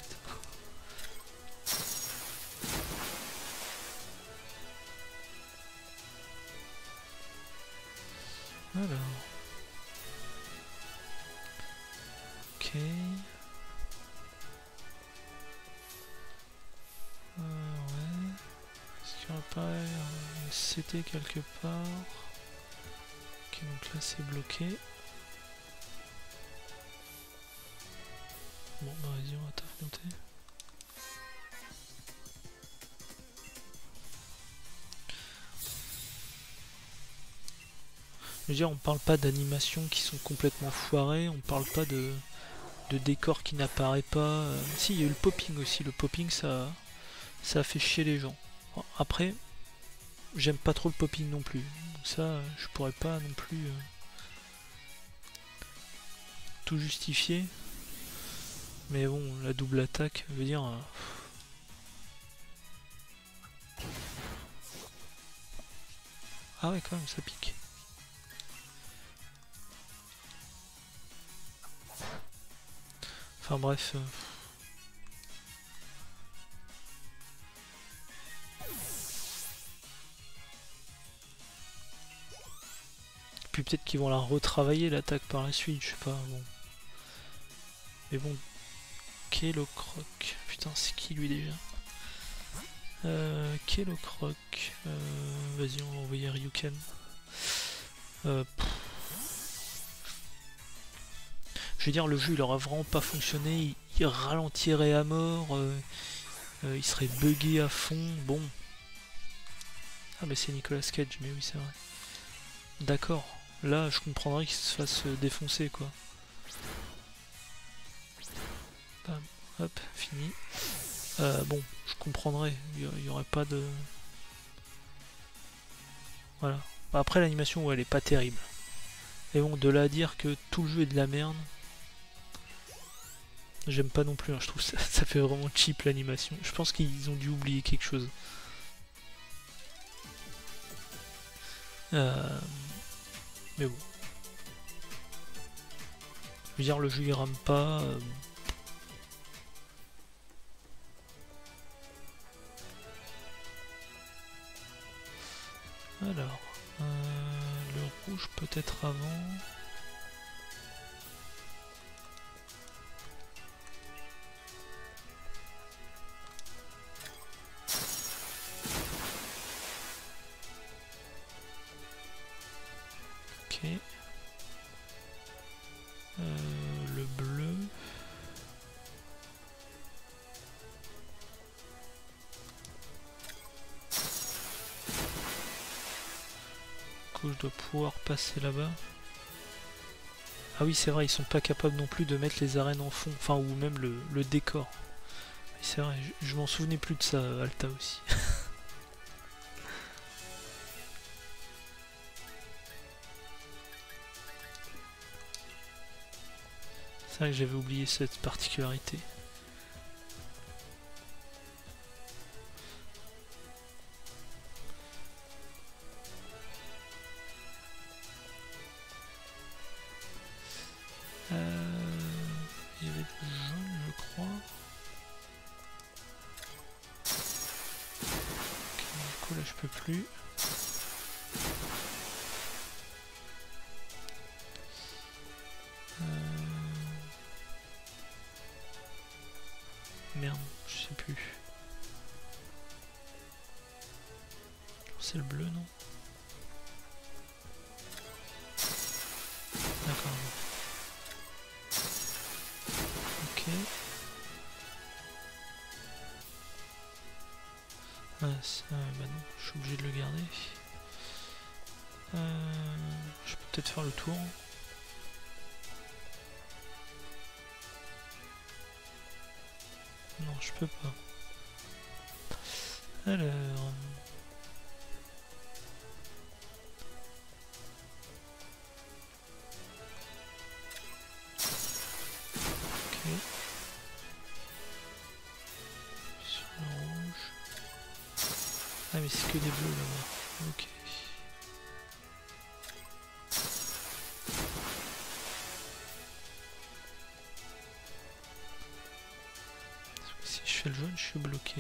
Alors. Ok. Ouais. Est-ce qu'il n'y aura pas un CT quelque part? Ok, donc là c'est bloqué. Bon bah vas-y, on va t'affronter. Je veux dire, on parle pas d'animations qui sont complètement foirées, on parle pas de décor qui n'apparaît pas. Si, il y a eu le popping aussi. Le popping, ça a fait chier les gens. Après, j'aime pas trop le popping non plus. Donc ça, je pourrais pas non plus tout justifier. Mais bon, la double attaque veut dire... Ah ouais, quand même, ça pique. Enfin bref. Puis peut-être qu'ils vont la retravailler l'attaque par la suite, je sais pas. Bon. Mais bon. Kellocroc. Putain, c'est qui lui déjà? Kellocroc. Vas-y, on va envoyer Ryuken. Je veux dire, le jeu il aura vraiment pas fonctionné, il ralentirait à mort, il serait buggé à fond, bon. Ah mais c'est Nicolas Cage, mais oui c'est vrai. D'accord, là je comprendrais qu'il se fasse défoncer quoi. Bam, hop, fini. Bon, je comprendrais, il y aurait pas de... Voilà. Bah, après l'animation, ouais, elle est pas terrible. Et bon, de là à dire que tout le jeu est de la merde... J'aime pas non plus, hein. Je trouve ça fait vraiment cheap l'animation. Je pense qu'ils ont dû oublier quelque chose. Mais bon. Je veux dire, le jeu il rame pas. Alors, le rouge peut-être avant. Ok. Le bleu. Du coup, je dois pouvoir passer là-bas. Ah oui, c'est vrai, ils sont pas capables non plus de mettre les arènes en fond, enfin, ou même le décor. C'est vrai, je m'en souvenais plus de ça, Alta aussi. C'est vrai que j'avais oublié cette particularité. Il y avait du jaune, je crois. Ok, du coup là je peux plus. Merde, je sais plus. C'est le bleu, non? D'accord. Ok. Ah, ça, bah non, je suis obligé de le garder. Je peux peut-être faire le tour. Non, je peux pas. Alors... Ok. Sur le rouge. Ah mais c'est que des bleus là-bas. Ok. Si je fais le jaune, je suis bloqué.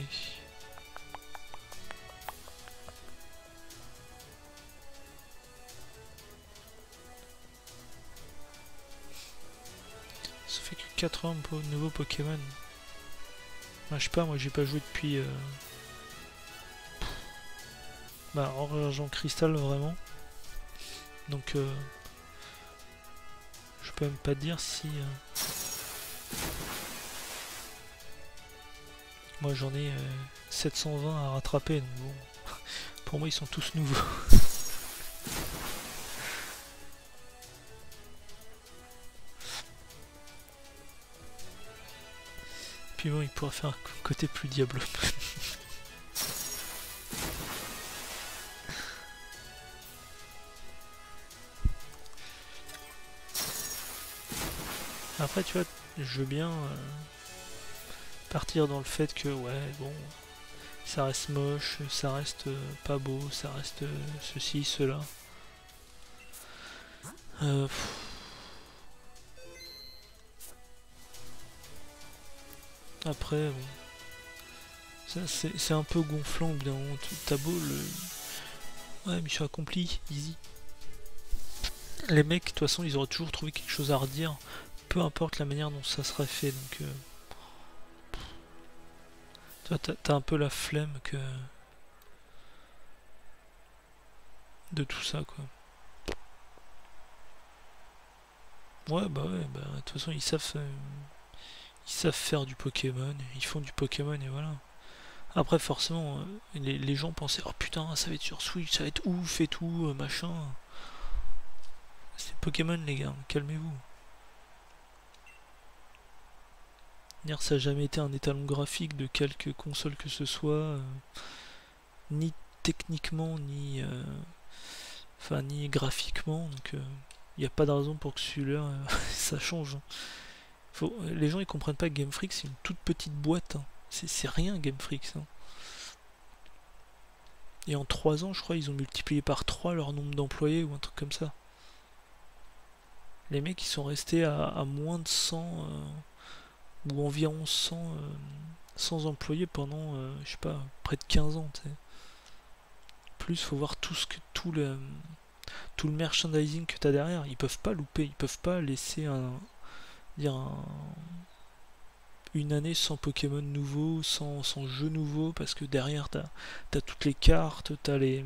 Ça fait que 80 nouveaux Pokémon. Ah, je sais pas, moi j'ai pas joué depuis... Bah, or argent cristal vraiment. Donc je peux même pas dire si... Moi j'en ai 720 à rattraper, donc bon, pour moi ils sont tous nouveaux. Puis bon, il pourra faire un côté plus Diablo. Après tu vois, je veux bien partir dans le fait que ouais bon, ça reste moche, ça reste pas beau, ça reste ceci, cela. Après, bon, c'est un peu gonflant, bien moment. T'as beau le... Ouais, mission accomplie, easy. Les mecs, de toute façon, ils auraient toujours trouvé quelque chose à redire, peu importe la manière dont ça serait fait, donc... Tu vois, t'as un peu la flemme que... de tout ça, quoi. Ouais, bah, de toute façon, ils savent faire du Pokémon, ils font du Pokémon et voilà. Après, forcément, les gens pensaient, oh putain, ça va être sur Switch, ça va être ouf et tout, machin. C'est Pokémon, les gars, calmez-vous. Ça n'a jamais été un étalon graphique de quelque console que ce soit, ni techniquement, ni graphiquement, donc il n'y a pas de raison pour que celui-là, ça change. Les gens ils comprennent pas que Game Freak c'est une toute petite boîte, hein. C'est rien Game Freak, ça. Et en 3 ans, je crois, ils ont multiplié par 3 leur nombre d'employés ou un truc comme ça. Les mecs ils sont restés à moins de 100 ou environ 100 employés pendant, je sais pas, près de 15 ans. T'sais. Plus, faut voir tout le merchandising que t'as derrière. Ils peuvent pas louper, ils peuvent pas laisser une année sans Pokémon nouveau, sans jeu nouveau, parce que derrière t'as toutes les cartes, t'as les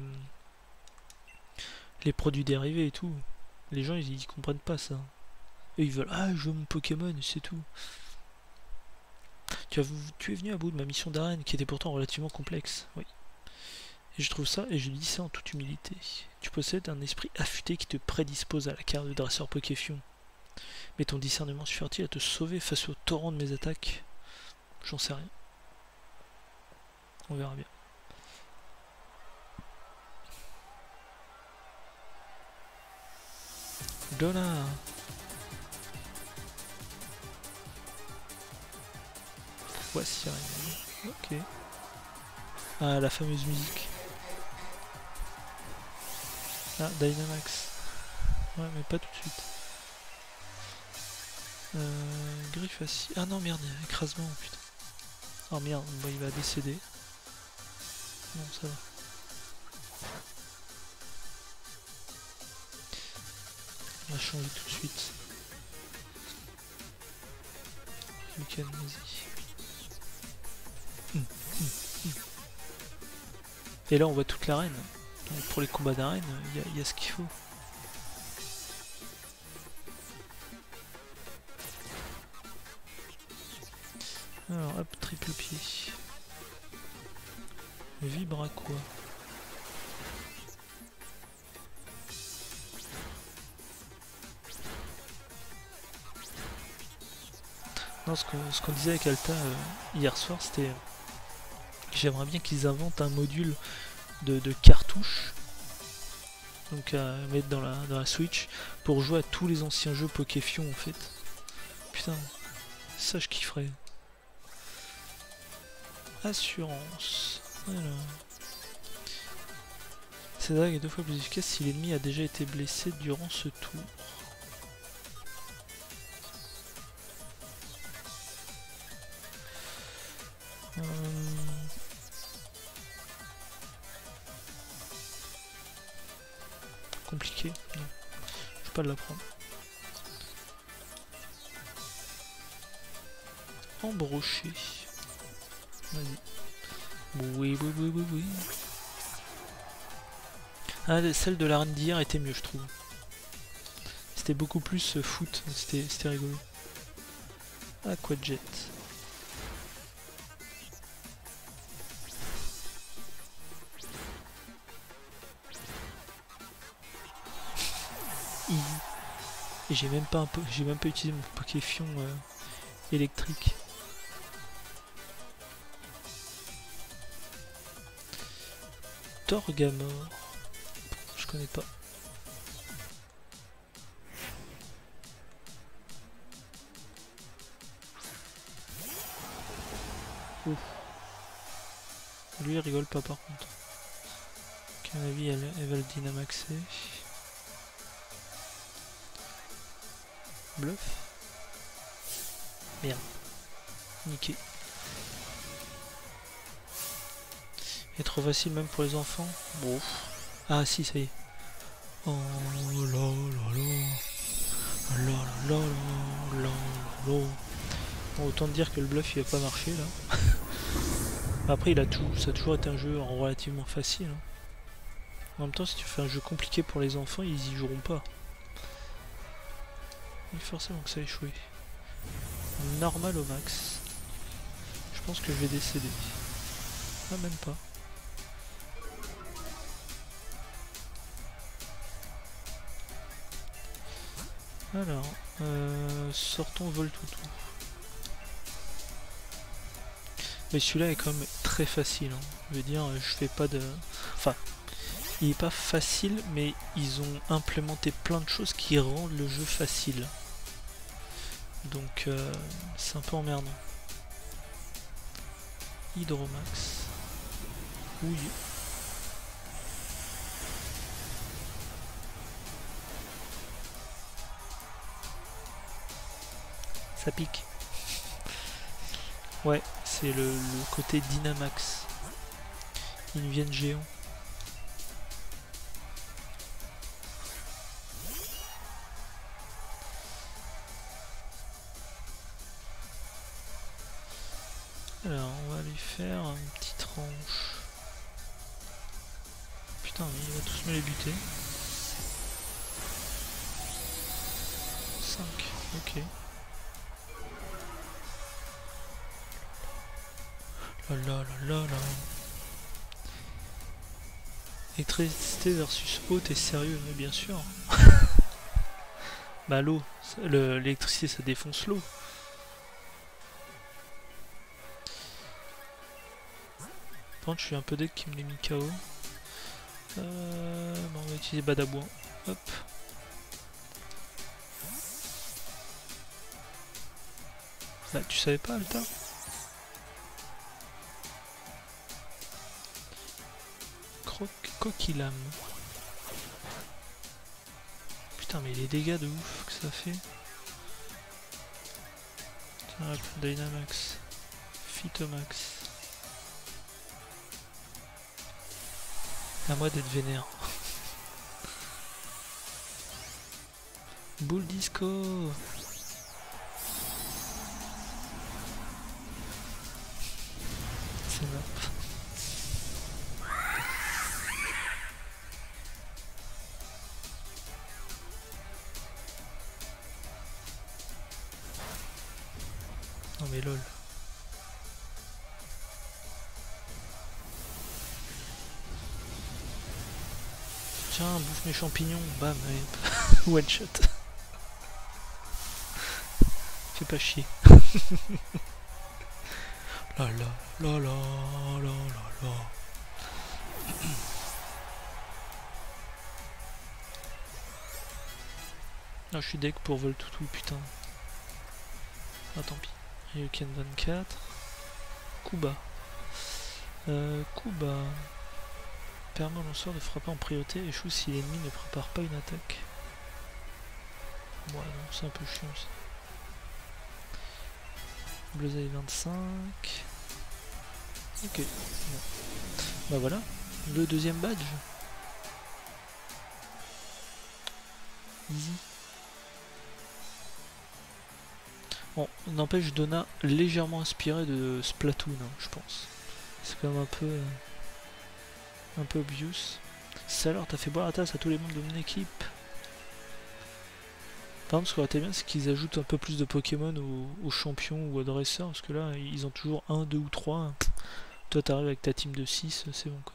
produits dérivés et tout. Les gens ils comprennent pas ça. Et ils veulent, ah, je veux mon Pokémon, c'est tout. Tu es venu à bout de ma mission d'arène qui était pourtant relativement complexe. Oui. Et je trouve ça, et je dis ça en toute humilité. Tu possèdes un esprit affûté qui te prédispose à la carrière de dresseur Pokéfion. Mais ton discernement suffira-t-il à te sauver face au torrent de mes attaques? J'en sais rien. On verra bien. Donna. Voici rien. Ok. Ah, la fameuse musique. Ah, Dynamax. Ouais, mais pas tout de suite. Griffe assis. Ah non, merde, écrasement, putain. Oh merde, bon, il va décéder. Non, ça va. On va changer tout de suite. Mécanésie. Et là, on voit toute l'arène. Donc pour les combats d'arène, il y a ce qu'il faut. Alors, hop, triple pied. Vibre à quoi? Non, ce qu'on disait avec Alta hier soir, c'était... J'aimerais bien qu'ils inventent un module de cartouches, donc à mettre dans la Switch, pour jouer à tous les anciens jeux Pokéfion en fait. Putain, ça je kifferais. Assurance. Alors. Cette dague est 2 fois plus efficace si l'ennemi a déjà été blessé durant ce tour. Compliqué. Non. Je vais pas l'apprendre. Embrocher. Vas-y. Oui. Ah, celle de la reine d'hier était mieux, je trouve. C'était beaucoup plus foot. C'était rigolo. Aquajet. Et j'ai même pas utilisé mon Pokéfion électrique. Torgamore. Je connais pas. Ouf. Lui il rigole pas par contre. À mon avis elle va le dynamaxer. Bluff. Merde. Niqué. est trop facile même pour les enfants. Bon. Ah si, ça y est. Oh là là là. Là là là là là là. Bon, autant te dire que le bluff il va pas marcher là. Après ça a toujours été un jeu relativement facile. Hein. En même temps, si tu fais un jeu compliqué pour les enfants, ils y joueront pas. Il faut forcément que ça a échoué. Normal au max. Je pense que je vais décéder. Ah, même pas. Alors, sortons vol toutou. Mais celui-là est quand même très facile. Hein. Je veux dire, je fais pas de... Enfin, il est pas facile, mais ils ont implémenté plein de choses qui rendent le jeu facile. Donc, c'est un peu emmerdant. Hydromax. Oui. Ça pique. Ouais, c'est le côté Dynamax. Ils viennent géants. Alors, on va lui faire une petite tranche. Putain, mais il va tous me les buter. 5, ok. Là là là là là. Électricité versus eau, t'es sérieux? Mais bien sûr. Bah l'eau, l'électricité ça défonce l'eau. Par contre je suis un peu deck qui me l'ait mis KO. Bon, on va utiliser Badabouin. Hop. Bah tu savais pas Alta? Coquilame. Putain mais les dégâts de ouf que ça fait. Tiens, hop, Dynamax. Phytomax. À moi d'être vénère. Boule disco. C'est map. Non mais lol. Tiens, bouffe mes champignons, bam, allez. One shot. Fais pas chier. Là là là là là là là. Ah, je suis deck pour vol toutou, putain. Ah tant pis. Ryuken 24. Kuba. Kuba. Permet au lanceur de frapper en priorité, échoue si l'ennemi ne prépare pas une attaque. Ouais non, c'est un peu chiant ça. Bleuzaille 25. Ok. Bon. Bah voilà, le deuxième badge. Easy. Bon, n'empêche Donna légèrement inspiré de Splatoon, hein, je pense. C'est quand même un peu obvious. Ça alors, t'as fait boire la tasse à tous les membres de mon équipe. Par exemple, ce qui aurait été bien, c'est qu'ils ajoutent un peu plus de Pokémon aux champions ou aux dresseurs, parce que là, ils ont toujours 1, 2 ou 3. Toi, t'arrives avec ta team de 6, c'est bon quoi.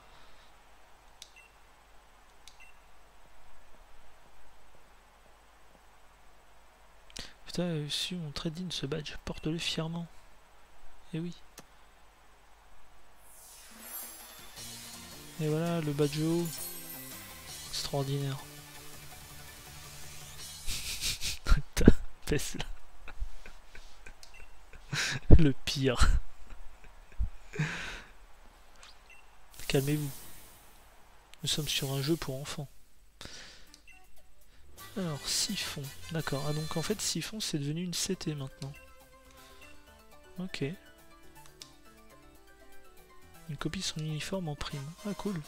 Putain, si mon trade-in ce badge, porte-le fièrement. Et oui. Et voilà, le badge haut. Extraordinaire. Pèse là. Le pire. Calmez-vous. Nous sommes sur un jeu pour enfants. Alors, Siphon. D'accord. Ah donc en fait, Siphon, c'est devenu une CT maintenant. Ok. Une copie de son uniforme en prime. Ah cool.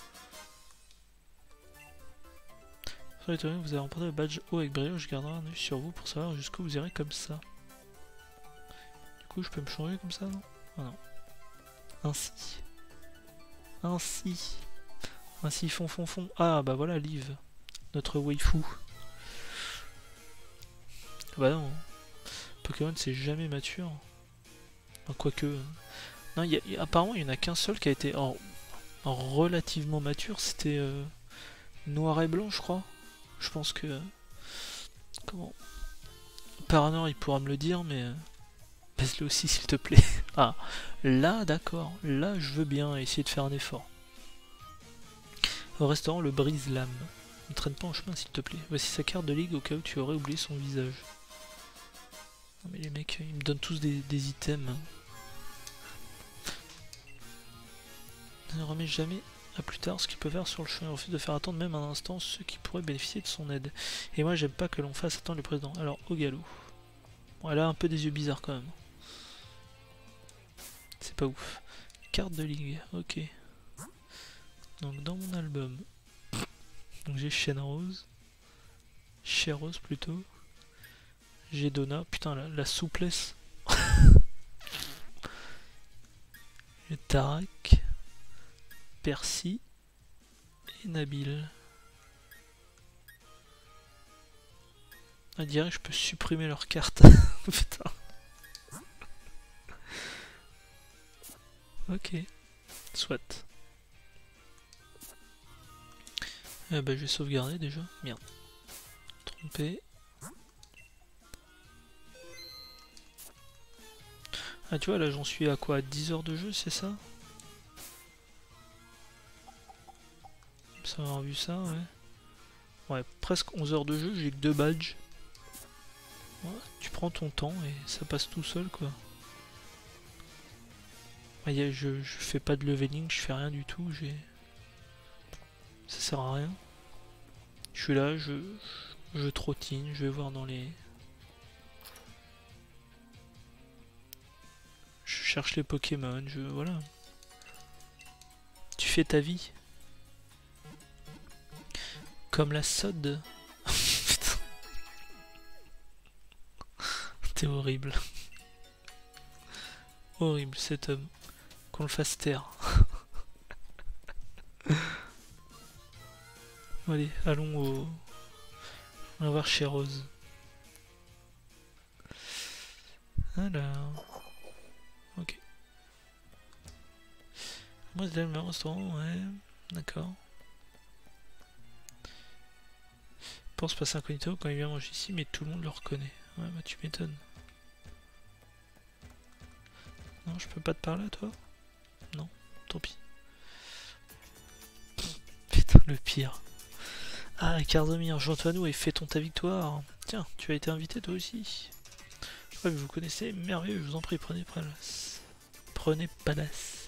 Sur les tournées, vous avez remporté le badge haut avec brio, je garderai un œil sur vous pour savoir jusqu'où vous irez comme ça. Du coup, je peux me changer comme ça, non? Ah non. Ainsi. Ainsi. Ainsi, fond. Ah bah voilà, Liv. Notre waifu. Bah non. Pokémon, c'est jamais mature. Enfin, quoique... Non, apparemment, il n'y en a qu'un seul qui a été en relativement mature. C'était noir et blanc, je crois. Je pense que... Comment... Paranor, il pourra me le dire, mais... Baisse-le aussi, s'il te plaît. Ah, là, d'accord. Là, je veux bien essayer de faire un effort. Au restaurant, le brise-lame. Ne traîne pas en chemin, s'il te plaît. Voici sa carte de ligue au cas où tu aurais oublié son visage. Non mais les mecs, ils me donnent tous des items. Ne remets jamais à plus tard ce qu'il peut faire sur le chemin. Il refuse de faire attendre même un instant ceux qui pourraient bénéficier de son aide. Et moi, j'aime pas que l'on fasse attendre le président. Alors, au galop. Bon, elle a un peu des yeux bizarres quand même. C'est pas ouf. Carte de ligue, ok. Donc dans mon album, donc j'ai Shenrose. Shenrose plutôt. J'ai Donna. Putain, la souplesse. J'ai Tarak. Percy. Et Nabil. On dirait que je peux supprimer leur carte. Putain. Ok. Soit. Bah, je vais sauvegarder déjà. Merde. Trompé. Ah tu vois là j'en suis à quoi, 10 heures de jeu, c'est ça? Ça avoir vu ça, ouais. Ouais, presque 11 heures de jeu, j'ai que 2 badges. Ouais, tu prends ton temps et ça passe tout seul quoi. Ouais, je fais pas de leveling, je fais rien du tout, ça sert à rien. Je suis là, je trottine, je vais voir dans les... Je cherche les Pokémon, voilà. Tu fais ta vie. Comme la sode. Putain. T'es horrible. Horrible cet homme. Qu'on le fasse taire. Allez, allons au... On va voir chez Rose. Alors... Ok. Moi c'est le meilleur restaurant, ouais. D'accord. Pense passer incognito quand il vient manger ici, mais tout le monde le reconnaît. Ouais, bah tu m'étonnes. Non, je peux pas te parler à toi? Non, tant pis. Putain, le pire. Ah, Carzomir, joins-toi à nous et fêtons ta victoire. Tiens, tu as été invité toi aussi. Ouais, vous connaissez, merveilleux, je vous en prie, prenez place. Prenez place.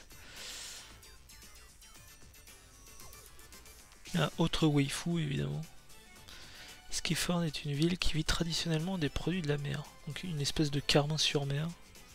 Ah, autre waifu, évidemment. Skiforn est une ville qui vit traditionnellement des produits de la mer. Donc une espèce de Carmin-sur-Mer.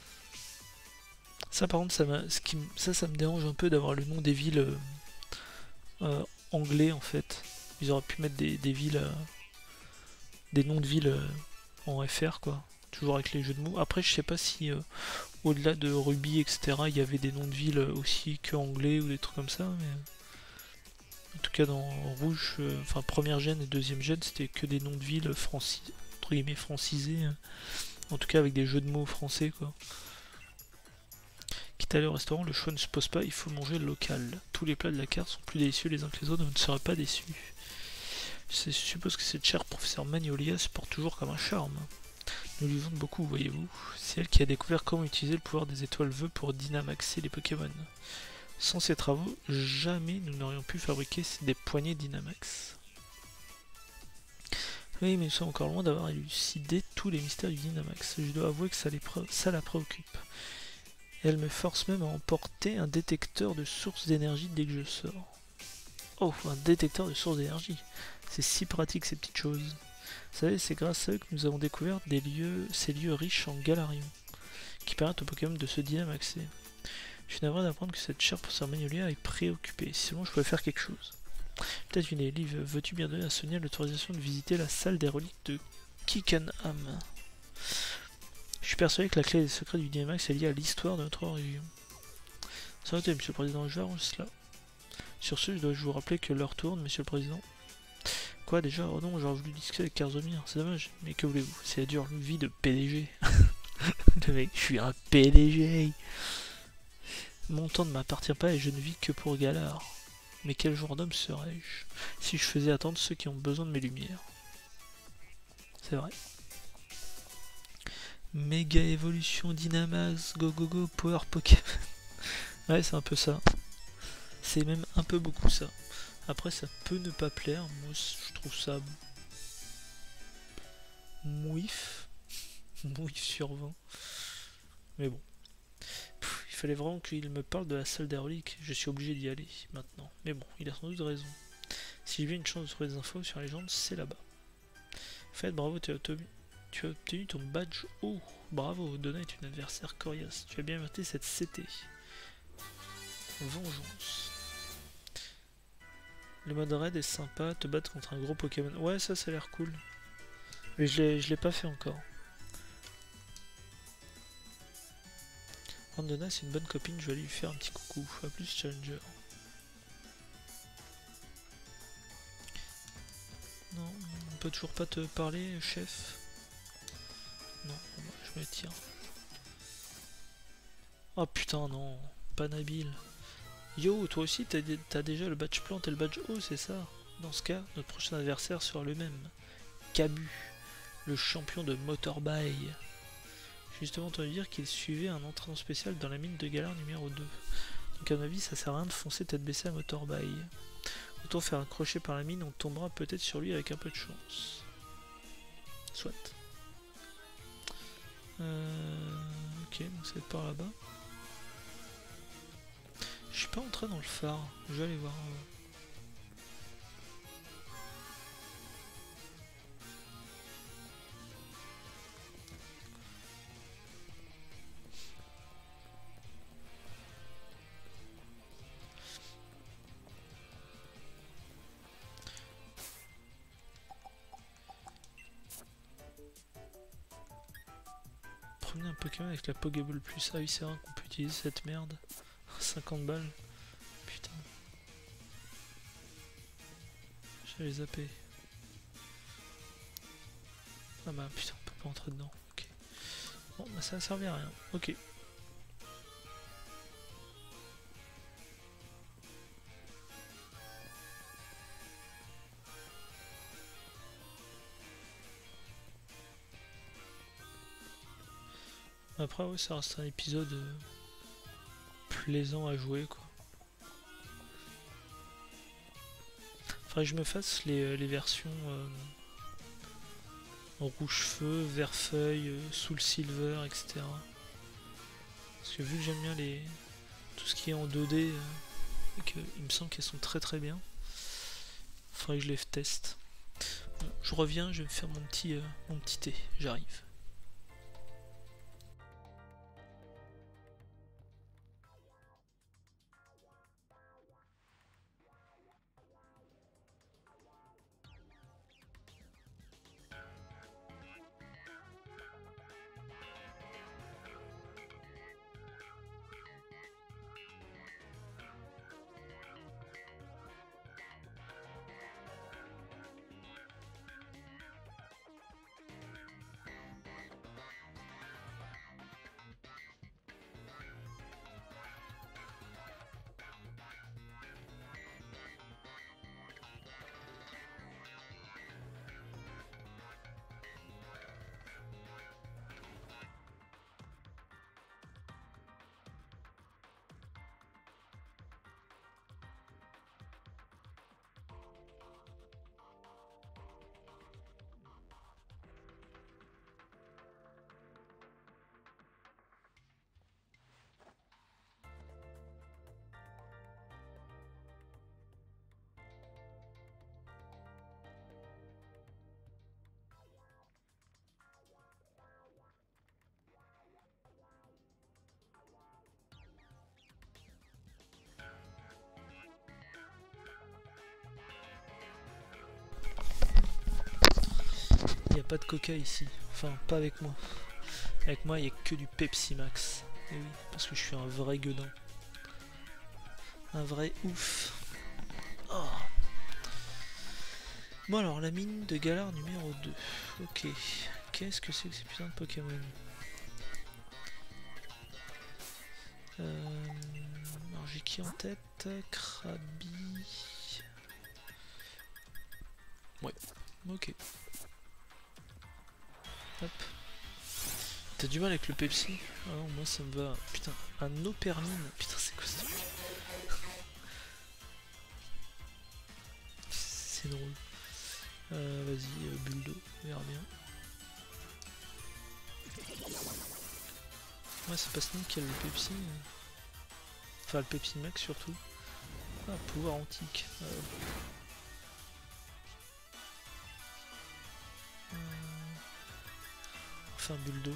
Ça par contre, ça me dérange un peu d'avoir le nom des villes anglais en fait. Ils auraient pu mettre des villes, des noms de villes en FR quoi. Toujours avec les jeux de mots. Après je sais pas si au-delà de Ruby etc il y avait des noms de villes aussi que anglais ou des trucs comme ça. Mais... En tout cas dans Rouge, enfin première gène et deuxième gène c'était que des noms de villes entre guillemets francisés. En tout cas avec des jeux de mots français quoi. Quitte à aller au restaurant, le choix ne se pose pas, il faut manger local. Tous les plats de la carte sont plus délicieux les uns que les autres, vous ne serez pas déçus. Je suppose que cette chère professeur Magnolia se porte toujours comme un charme. Nous lui vendons beaucoup, voyez-vous. C'est elle qui a découvert comment utiliser le pouvoir des étoiles vœux pour dynamaxer les Pokémon. Sans ses travaux, jamais nous n'aurions pu fabriquer des poignées Dynamax. Oui, mais nous sommes encore loin d'avoir élucidé tous les mystères du Dynamax. Je dois avouer que ça la préoccupe. Et elle me force même à emporter un détecteur de source d'énergie dès que je sors. Oh, un détecteur de source d'énergie. C'est si pratique ces petites choses. Vous savez, c'est grâce à eux que nous avons découvert ces lieux riches en Galarium, qui permettent aux Pokémon de se dynamaxer. Je suis navré d'apprendre que cette chère professeur Magnolia est préoccupée. Si seulement je pouvais faire quelque chose. Peut-être une Liv, veux-tu bien donner à Sonia l'autorisation de visiter la salle des reliques de Kickenham? Je suis persuadé que la clé des secrets du Dynamax est liée à l'histoire de notre religion. Sans noter, monsieur le président, je vais arranger cela. Sur ce, je dois vous rappeler que l'heure tourne, monsieur le président. Quoi déjà? Oh non, j'aurais voulu discuter avec Karzomir, c'est dommage. Mais que voulez-vous? C'est la dure vie de PDG. Le mec, je suis un PDG. Mon temps ne m'appartient pas et je ne vis que pour Galar. Mais quel genre d'homme serais-je si je faisais attendre ceux qui ont besoin de mes lumières? C'est vrai. Méga évolution Dynamax, go go go, power Pokémon. Ouais, c'est un peu ça. C'est même un peu beaucoup ça. Après, ça peut ne pas plaire. Moi, je trouve ça mouif. Mouif sur 20. Mais bon. Il fallait vraiment qu'il me parle de la salle des reliques. Je suis obligé d'y aller maintenant. Mais bon, il a sans doute raison. Si j'ai bien une chance de trouver des infos sur la légende, c'est là-bas. Faites, bravo, tu as obtenu ton badge haut. Bravo, Donna est une adversaire coriace. Tu as bien inventé cette CT. Vengeance. Le mode raid est sympa, te battre contre un gros Pokémon. Ouais, ça a l'air cool. Mais je l'ai pas fait encore. Donna, c'est une bonne copine, je vais aller lui faire un petit coucou. A plus, Challenger. Non, on peut toujours pas te parler, chef. Non, bon, bah, je me tire. Oh putain, non, pas Nabil. Yo, toi aussi, t'as déjà le badge plante et le badge haut, c'est ça? Dans ce cas, notre prochain adversaire sera le même. Kabu, le champion de Motorbike. J'ai justement entendu dire qu'il suivait un entraînement spécial dans la mine de Galar numéro 2. Donc à mon avis, ça sert à rien de foncer tête baissée à Motorbike. Autant faire un crochet par la mine, on tombera peut-être sur lui avec un peu de chance. Soit. Ok, donc c'est par là-bas. Je suis pas entré dans le phare, je vais aller voir. Promener un Pokémon avec la Pokéball Plus. Ah oui, c'est vrai qu'on peut utiliser cette merde. 50 balles. Putain. J'allais zapper. Ah bah putain, on peut pas entrer dedans. Ok. Bon, bah ça a servi à rien. Ok. Après, ouais, ça reste un épisode plaisant à jouer, quoi. Faudrait que je me fasse les versions en rouge feu, vert feuille, sous le silver, etc. Parce que vu que j'aime bien tout ce qui est en 2D, et qu'il me semble qu'elles sont très très bien, faudrait que je les teste. Bon, je reviens, je vais me faire mon petit thé, j'arrive. pas de coca ici. Enfin, pas avec moi. Avec moi, il n'y a que du Pepsi Max. Et oui, parce que je suis un vrai gueudin. Un vrai ouf. Oh. Bon alors, la mine de Galar numéro 2. Ok. Qu'est-ce que c'est que ces putains de Pokémon? Alors j'ai qui en tête? Krabi. Ouais. Ok. Hop. T'as du mal avec le Pepsi? Ah non, moi ça me va. Putain, un Opermine. Putain, c'est quoi ça? C'est drôle. Vas-y, Buldo, on verra bien. Ouais, ça passe nickel le Pepsi. Enfin, le Pepsi Max surtout. Ah, pouvoir antique. Enfin, Buldo.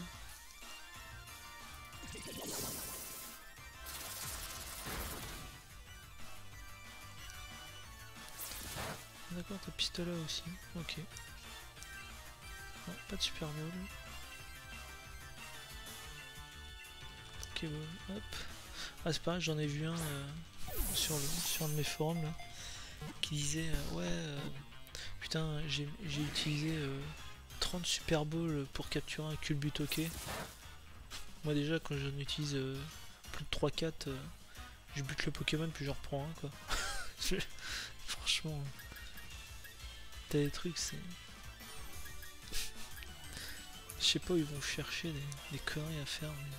D'accord, t'as pistolet aussi. Ok. Non, pas de Super Bowl. Pokéball, hop. Ah, c'est pareil, j'en ai vu un sur un de mes forums là, qui disait ouais, putain, j'ai utilisé 30 Super Bowl pour capturer un Culbutoke. Moi, déjà, quand j'en utilise plus de 3-4, je bute le Pokémon puis j'en reprends un quoi. Franchement, t'as des trucs, c'est. Je sais pas où ils vont chercher des conneries à faire. Mais...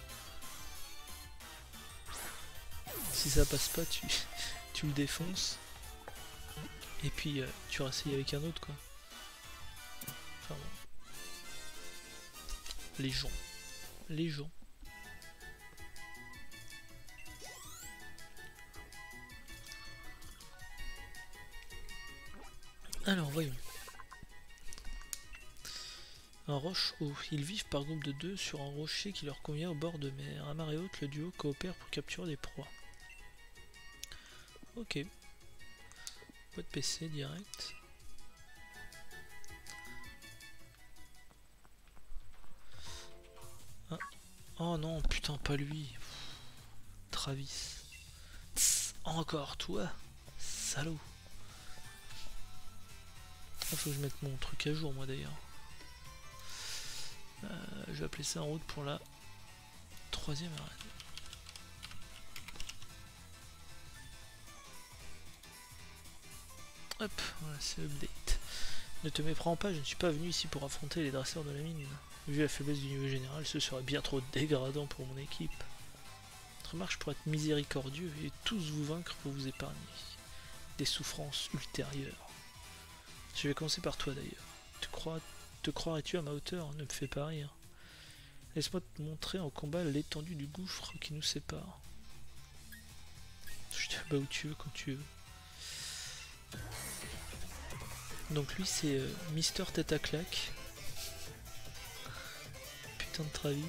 si ça passe pas, tu le défonces. Et puis tu réessayes avec un autre quoi. Enfin bon. Les gens. Les gens. Alors voyons. Un roche haut. Ils vivent par groupe de 2 sur un rocher qui leur convient au bord de mer. À marée haute, le duo coopère pour capturer des proies. Ok. Pas de PC direct. Ah. Oh non, putain, pas lui. Travis. Tss, encore toi, salaud. Ah, faut que je mette mon truc à jour moi d'ailleurs. Je vais appeler ça en route pour la 3e arène. Hop, voilà, c'est update. Ne te méprends pas, je ne suis pas venu ici pour affronter les dresseurs de la mine. Vu la faiblesse du niveau général, ce serait bien trop dégradant pour mon équipe. Remarque, je pourrais être miséricordieux et tous vous vaincre pour vous épargner des souffrances ultérieures. Je vais commencer par toi d'ailleurs. Te croirais-tu à ma hauteur? Ne me fais pas rire. Laisse-moi te montrer en combat l'étendue du gouffre qui nous sépare. Je te bats où tu veux, quand tu veux. Donc lui c'est Mister Tête à claque. Putain de Travis.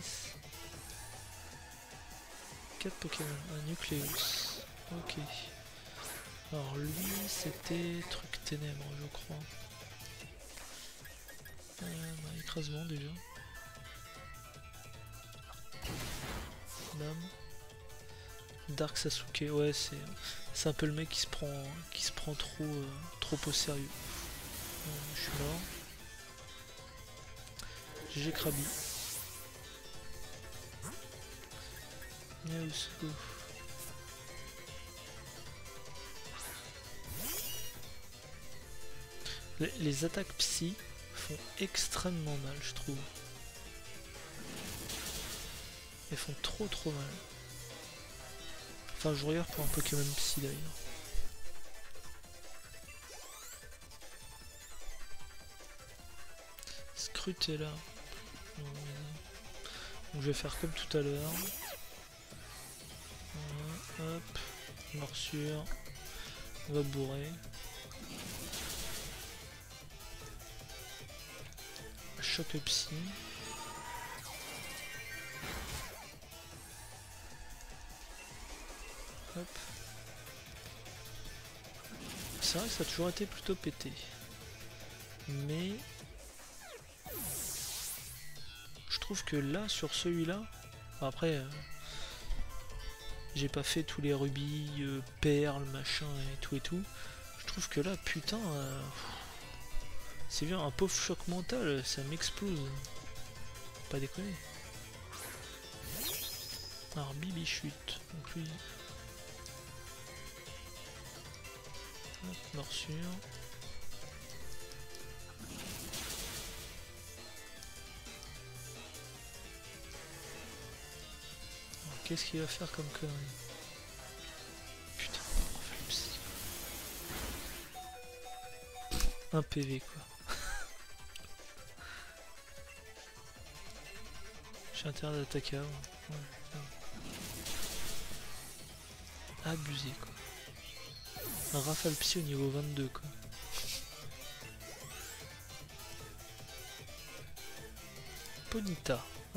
4 Pokémon, un Nucleus. Ok. Alors lui c'était truc ténèbres je crois. Écrasement déjà. Dame. Dark Sasuke, ouais c'est un peu le mec qui se prend trop au sérieux. Je suis mort. GG Krabi. Let's go. Les attaques psy font extrêmement mal, je trouve. Elles font trop mal. Enfin, je regarde pour un Pokémon psy d'ailleurs. Scrutella. Donc je vais faire comme tout à l'heure. Voilà, hop, morsure. On va bourrer. Choc psy. Hop. C'est vrai que ça a toujours été plutôt pété. Mais trouve que là, sur celui-là, après, j'ai pas fait tous les rubis, perles, machin et tout et tout. Je trouve que là, putain, c'est bien, un pauvre choc mental, ça m'explose. Pas déconner. Alors Bibi chute, donc lui. Hop, morsure. Qu'est-ce qu'il va faire comme connerie? Putain, un PV quoi. J'ai intérêt d'attaquer avant. Ouais, abusé quoi. Un rafale psy au niveau 22 quoi. Ponita. Ah.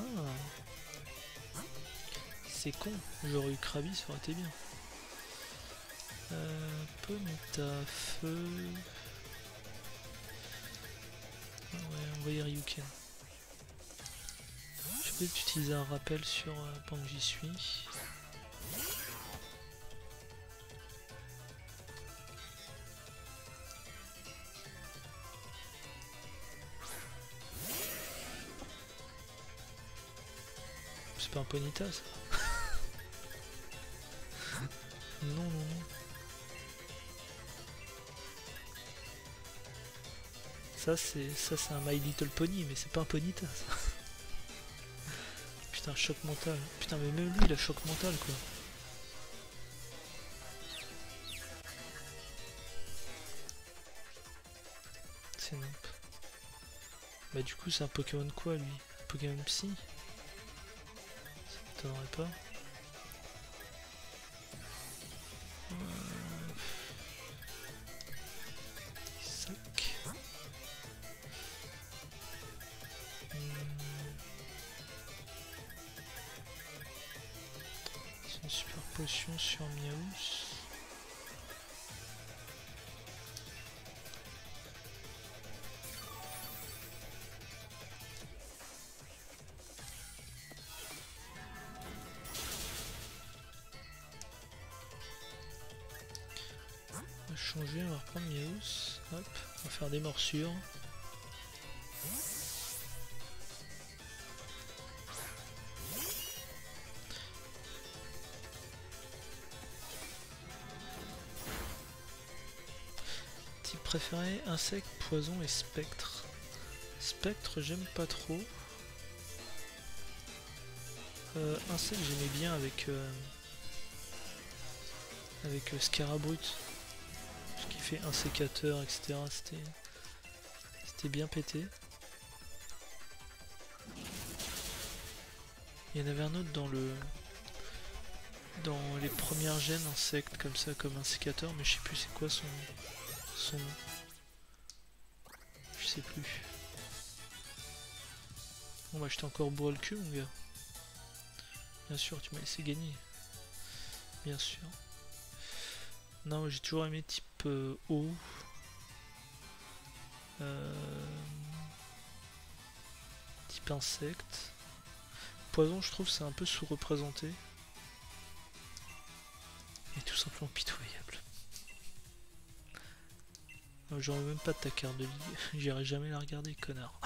C'est con, j'aurais eu Krabi, ça aurait été bien. Ponita, feu. Ah ouais, envoyer Ryuken. Je peux utiliser un rappel sur pendant que j'y suis. C'est pas un Ponita ça. Non, non, non. Ça c'est un My Little Pony, mais c'est pas un Ponita ça. Putain, choc mental. Putain, mais même lui il a choc mental quoi. C'est nimp. Bah du coup c'est un Pokémon quoi lui? Pokémon Psy? Ça m'étonnerait pas. C'est une super potion sur Miaus. On va changer, on va reprendre Miaus. Hop, on va faire des morsures. Type préféré, insecte, poison et spectre. Spectre, j'aime pas trop. Insecte, j'aimais bien avec Scarabrut. Ce qui fait un sécateur, etc. C'était bien pété. Il y en avait un autre dans les premières gènes insectes comme ça, comme un sécateur, mais je sais plus c'est quoi son nom. Je sais plus. On va acheter encore bourrer le cul mon gars. Bien sûr, tu m'as laissé gagner. Bien sûr. Non, j'ai toujours aimé type eau. Type insecte. Poison, je trouve c'est un peu sous-représenté. Et tout simplement pitoyable. J'aurais même pas de ta carte de ligue. J'irai jamais la regarder, connard.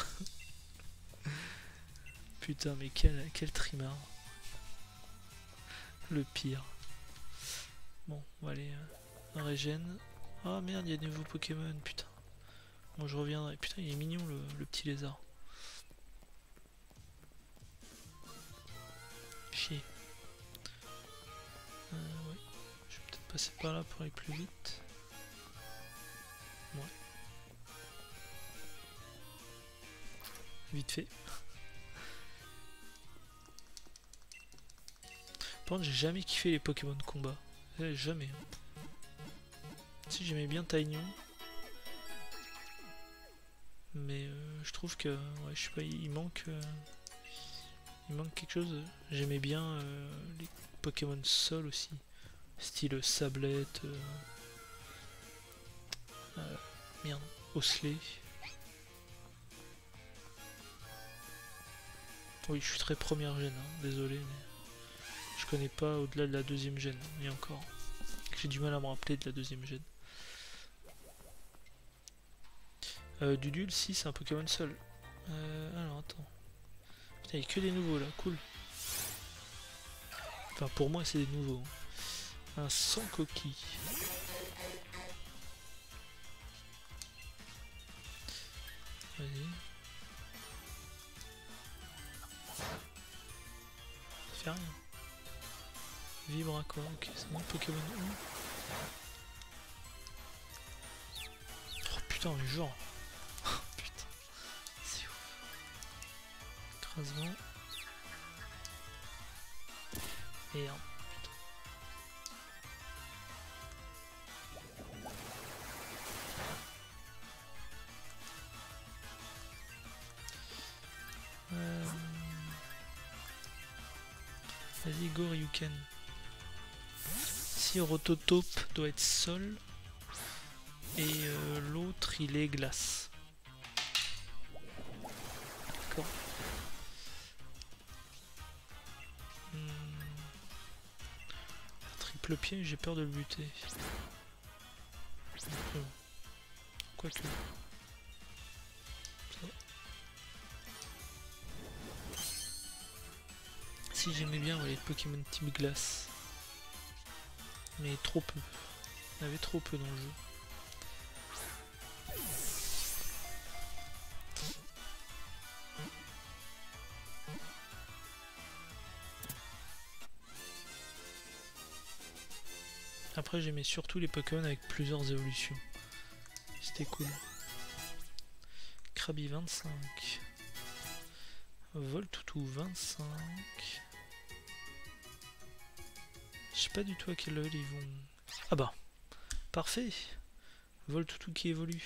Putain, mais quel trimard. Le pire. Bon, on va aller régène. Ah merde, il y a des nouveaux Pokémon, putain. Bon, je reviendrai. Putain, il est mignon le petit lézard. Chier. Ouais. Je vais peut-être passer par là pour aller plus vite. Ouais. Vite fait. Par contre, j'ai jamais kiffé les Pokémon de combat. Jamais. Si, j'aimais bien Taignon. Mais je trouve que, ouais, je sais pas, il manque quelque chose. J'aimais bien les Pokémon Sol aussi. Style Sablette. Merde, Osley. Oui, je suis très première gêne, hein, désolé, mais je connais pas au-delà de la deuxième gêne, et encore. J'ai du mal à me rappeler de la deuxième gêne. Dudul, si, c'est un Pokémon seul. Alors, attends. Putain, il y a que des nouveaux là, cool. Enfin, pour moi, c'est des nouveaux. Un sans coquille. Vas-y. Ça fait rien. Vibra quoi, ok, c'est bon, Pokémon 1. Oh putain, mais genre. Putain, c'est ouf. Écrasement. Merde. Vas-y, go Ryuken. Si Rototope doit être sol et l'autre il est glace. D'accord. Triple pied, j'ai peur de le buter. Quoique. Si j'aimais bien les Pokémon type glace. Mais trop peu. Il y en avait trop peu dans le jeu. Après j'aimais surtout les Pokémon avec plusieurs évolutions. C'était cool. Krabi 25. Voltoutou 25. Je sais pas du tout à quel level ils vont. Ah bah, parfait. Voltoutou qui évolue.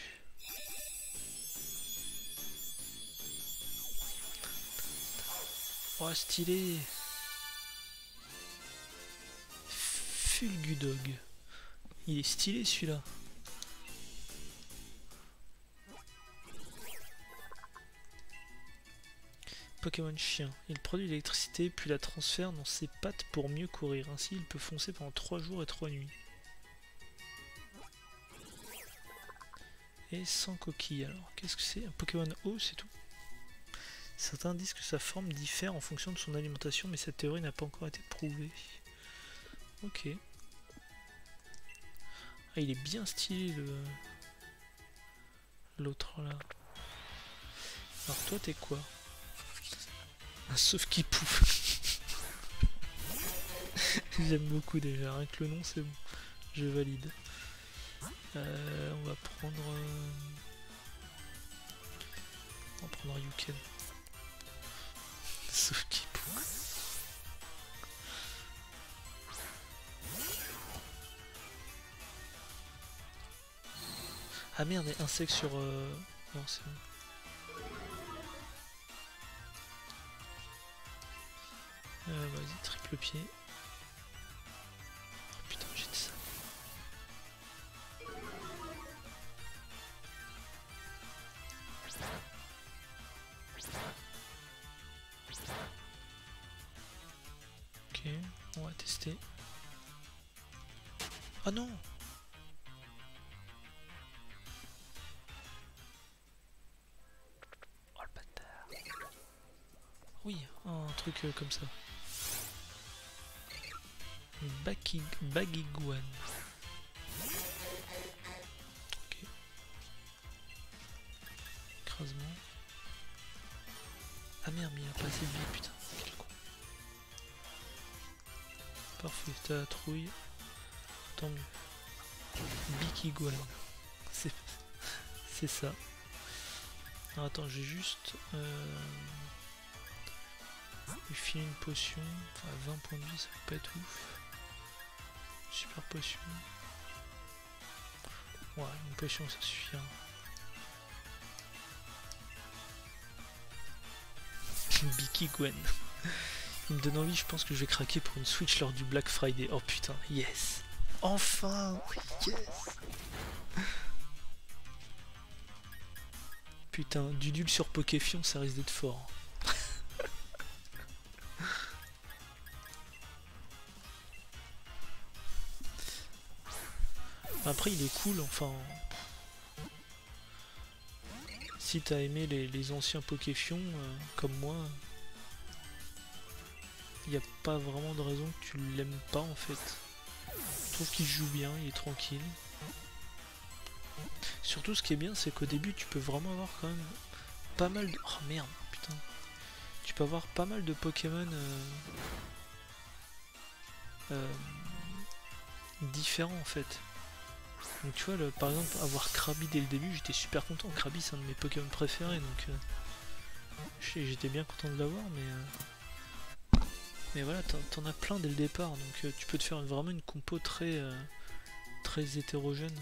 Oh stylé. Fulgudog. Il est stylé celui-là. Pokémon chien. Il produit l'électricité puis la transfère dans ses pattes pour mieux courir. Ainsi il peut foncer pendant 3 jours et 3 nuits. Et sans coquille alors. Qu'est-ce que c'est? Un Pokémon eau, c'est tout. Certains disent que sa forme diffère en fonction de son alimentation, mais cette théorie n'a pas encore été prouvée. Ok. Ah, il est bien stylé l'autre là. Alors toi t'es quoi? Un sauf qui pouffe. J'aime beaucoup déjà, rien que le nom c'est bon. Je valide. On va prendre... on va prendre Ryuken. Sauf qui pouffe. Ah merde, insecte sur... Non c'est bon. Vas-y, triple pied. Oh putain, j'ai dit ça. Ok, on va tester. Ah non! Oh le bâtard! Oui, un truc comme ça. Bagiguan. Ok. Écrasement. Ah merde, mais il a pas assez de vie, putain. Quel con. Parfait, t'as la trouille. Tant mieux. Bikiguan. C'est ça. Alors attends, j'ai juste... lui filer une potion. Enfin, 20 points de vie, ça peut pas être ouf. Super potion. Ouais, une potion ça suffira. Bikiguan. Il me donne envie, je pense que je vais craquer pour une Switch lors du Black Friday. Oh putain, yes! Enfin! Yes! Putain, Dudul sur Pokéfion, ça risque d'être fort. Après il est cool, enfin... Si t'as aimé les anciens Pokéfions, comme moi, il n'y a pas vraiment de raison que tu l'aimes pas en fait. Je trouve qu'il joue bien, il est tranquille. Surtout ce qui est bien, c'est qu'au début tu peux vraiment avoir quand même pas mal de... Oh merde, putain. Tu peux avoir pas mal de Pokémon différents en fait. Donc tu vois, par exemple, avoir Krabi dès le début, j'étais super content. Krabi c'est un de mes Pokémon préférés, donc j'étais bien content de l'avoir, mais voilà, t'en as plein dès le départ, donc tu peux te faire vraiment une compo très hétérogène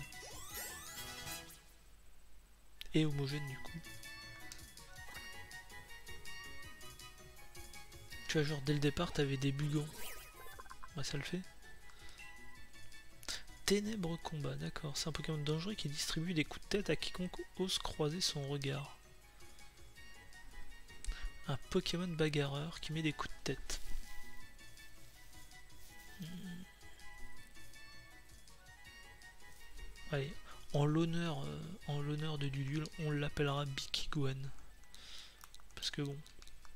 et homogène du coup. Tu vois, genre dès le départ, t'avais des Bugons. Bah ça le fait. Ténèbres combat, d'accord. C'est un Pokémon dangereux qui distribue des coups de tête à quiconque ose croiser son regard. Un Pokémon bagarreur qui met des coups de tête. Allez, en l'honneur de Dudule, on l'appellera Bikiguan. Parce que bon.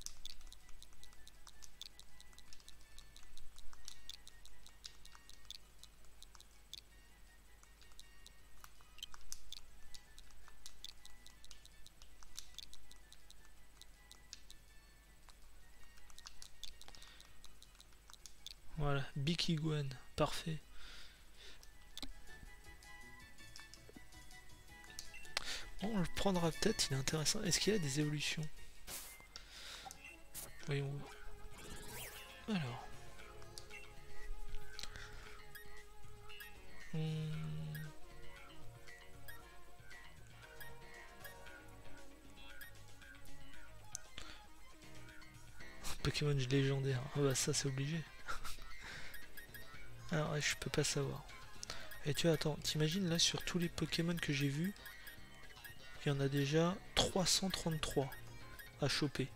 Voilà, Bikiguan, parfait. On le prendra peut-être, il est intéressant. Est-ce qu'il y a des évolutions? Voyons. Alors. Pokémon légendaire. Ah bah ça c'est obligé. Alors ouais, je peux pas savoir. Et tu vois, attends, t'imagines là sur tous les Pokémon que j'ai vus, il y en a déjà 333 à choper.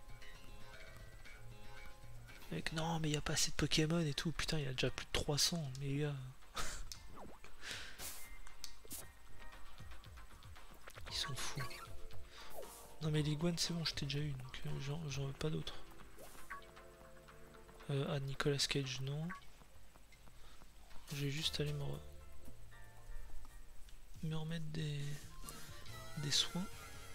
Mec, non mais il n'y a pas assez de Pokémon et tout. Putain, il y a déjà plus de 300, mais gars. Ils sont fous. Non mais l'iguane c'est bon, je t'ai déjà eu, donc j'en veux pas d'autres. Ah, Nicolas Cage, non. Je vais juste aller me remettre des soins.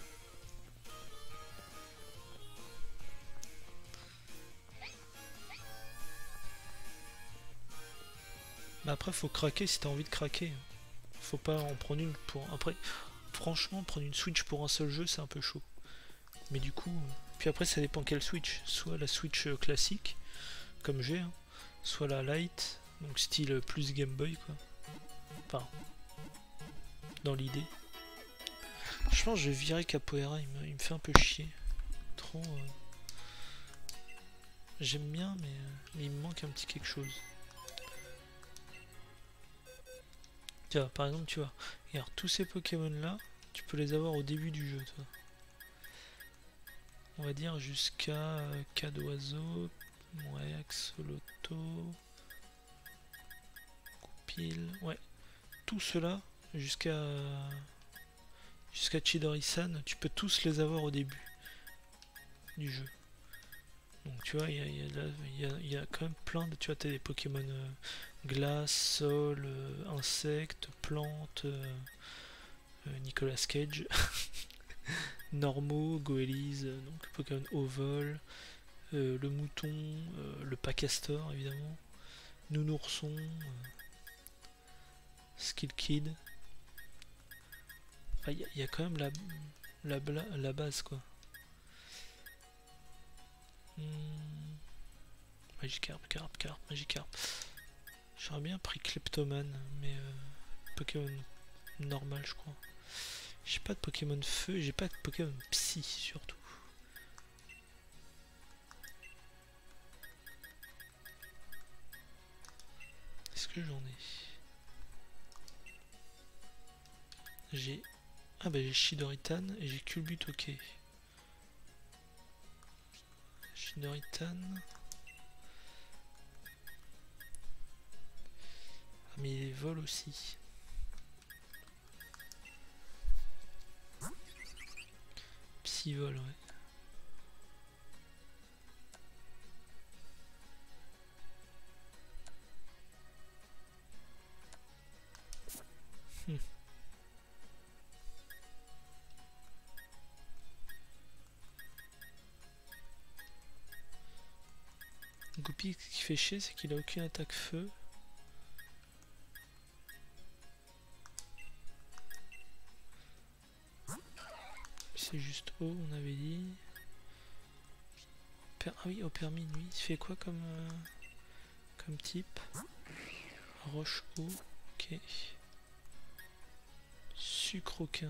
Mais après faut craquer si t'as envie de craquer. Faut pas en prendre une pour... Après, franchement, prendre une Switch pour un seul jeu c'est un peu chaud. Mais du coup... Puis après ça dépend quelle Switch. Soit la Switch classique, comme j'ai, hein, soit la Lite, donc style plus Game Boy quoi. Enfin, dans l'idée. Je pense que je vais virer Capoeira, il me fait un peu chier. Trop... J'aime bien, mais il me manque un petit quelque chose. Tiens, par exemple, tu vois, regarde, tous ces Pokémon là, tu peux les avoir au début du jeu, toi. On va dire jusqu'à Cadoiseau, ouais, Axoloto, Goupil, ouais. Tout cela, jusqu'à Chidori-san, tu peux tous les avoir au début du jeu. Donc tu vois, il y a quand même plein de... Tu vois, t'as des Pokémon glace, sol, insectes, plantes, Nicolas Cage, normaux, Goélise, donc Pokémon au vol, le mouton, le Pacastor évidemment, Nounourson, Skill Kid. Enfin, il y a quand même la base quoi. Magikarp, Magikarp. J'aurais bien pris Kleptoman, mais Pokémon normal je crois. J'ai pas de Pokémon feu, j'ai pas de Pokémon psy surtout. Est-ce que j'en ai? J'ai... Ah bah j'ai Chidoritan et j'ai Culbut, ok. Chidoritan... Ah mais il vole aussi. s'il vole, ouais. Goupil, ce qui fait chier, c'est qu'il a aucune attaque feu. C'est juste eau, on avait dit. Ah oui, au permis, lui, il fait quoi comme type? Roche eau, ok. Sucre aucun.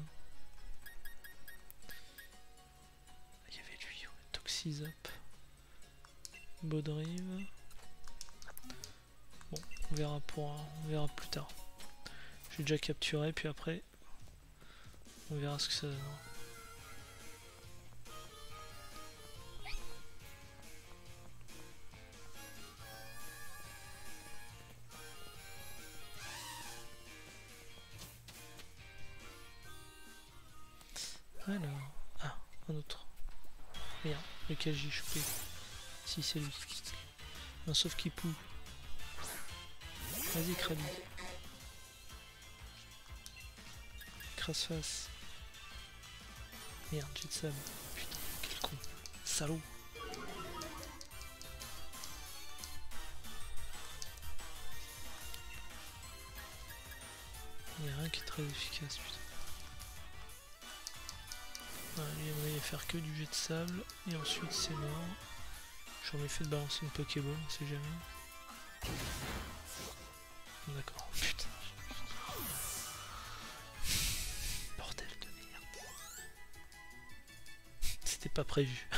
Il y avait lui, Toxizap. Baudrive. Bon, on verra plus tard. J'ai déjà capturé, puis après, on verra ce que ça donne. Alors, ah, un autre. Merde, lequel j'ai chopé? Si, c'est lui. Un sauf qui poue. Vas-y, Krabi. Crasse-face. Merde, j'ai de sable. Putain, quel con. Salaud. Il n'y a rien qui est très efficace, putain. Voilà, lui aimerait faire que du jet de sable, et ensuite c'est mort. J'en ai fait de balancer une Pokéball, on sait jamais. D'accord, putain. Bordel de merde. C'était pas prévu.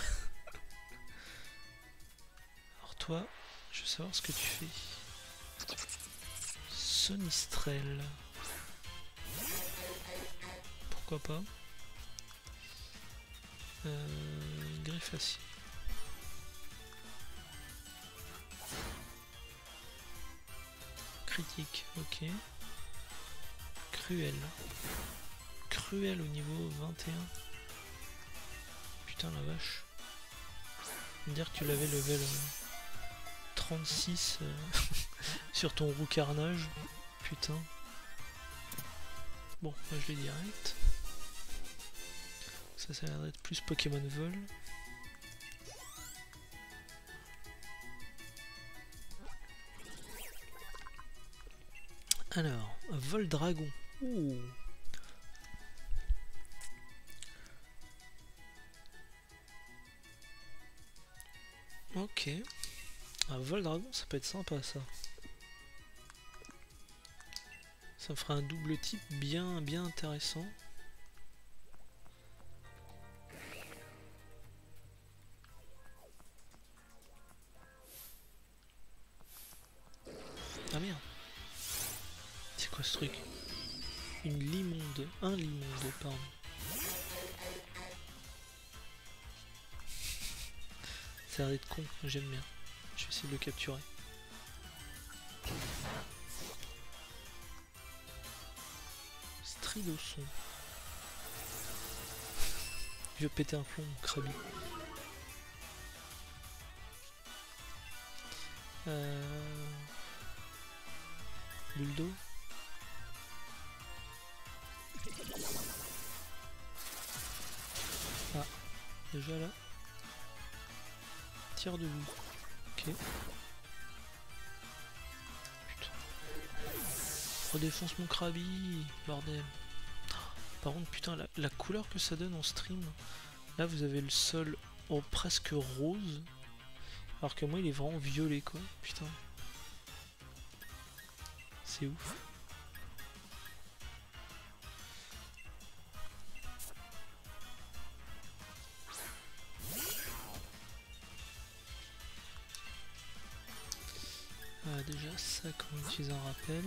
Alors toi, je veux savoir ce que tu fais. Sonistrel. Pourquoi pas. Griffe acier. Critique, ok. Cruel. Cruel au niveau 21. Putain la vache. Dire que tu l'avais level 36 sur ton roux carnage. Putain. Bon, moi je l'ai direct. Ça a l'air d'être plus Pokémon Vol. Alors, Vol Dragon. Ouh. Ok. Un Vol Dragon, ça peut être sympa ça. Ça me fera un double type bien intéressant. Ah merde. C'est quoi ce truc? Une limonde. Un limonde, pardon. Ça a l'air d'être con, j'aime bien. Je vais essayer de le capturer. Stridosson. Je vais péter un plomb, Krabi. Bulle d'eau. Ah, déjà là. Tir de loup. Ok. Putain. Redéfonce mon Krabi, bordel. Par contre, putain, la couleur que ça donne en stream. Là, vous avez le sol en presque rose. Alors que moi, il est vraiment violet, quoi. Putain. C'est ouf. Déjà, ça, comment utiliser un rappel.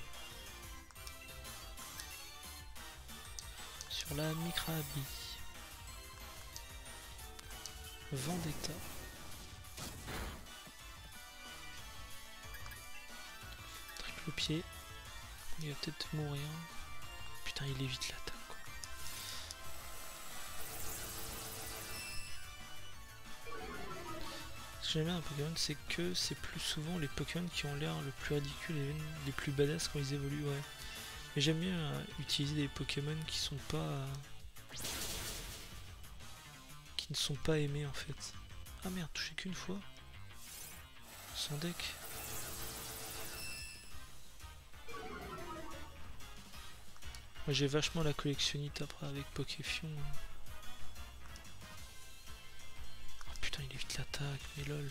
Sur la Micrabi. Vendetta. Triple pied. Il va peut-être mourir. Putain, il évite l'attaque, quoi. Ce que j'aime bien dans Pokémon, c'est que c'est plus souvent les Pokémon qui ont l'air le plus ridicule et les plus badass quand ils évoluent, ouais. Mais j'aime bien utiliser des Pokémon qui sont pas... qui ne sont pas aimés en fait. Ah merde, touché qu'une fois. Son deck. Moi j'ai vachement la collectionnite après avec Pokéfion. Oh putain, il évite l'attaque, mais lol.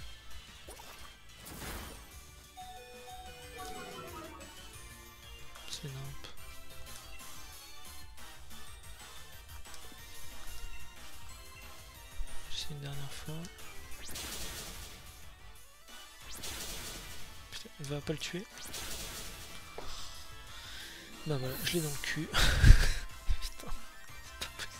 C'est nimp. J'essaie une dernière fois. Putain, il va pas le tuer. Bah voilà, je l'ai dans le cul. Putain, c'est pas possible.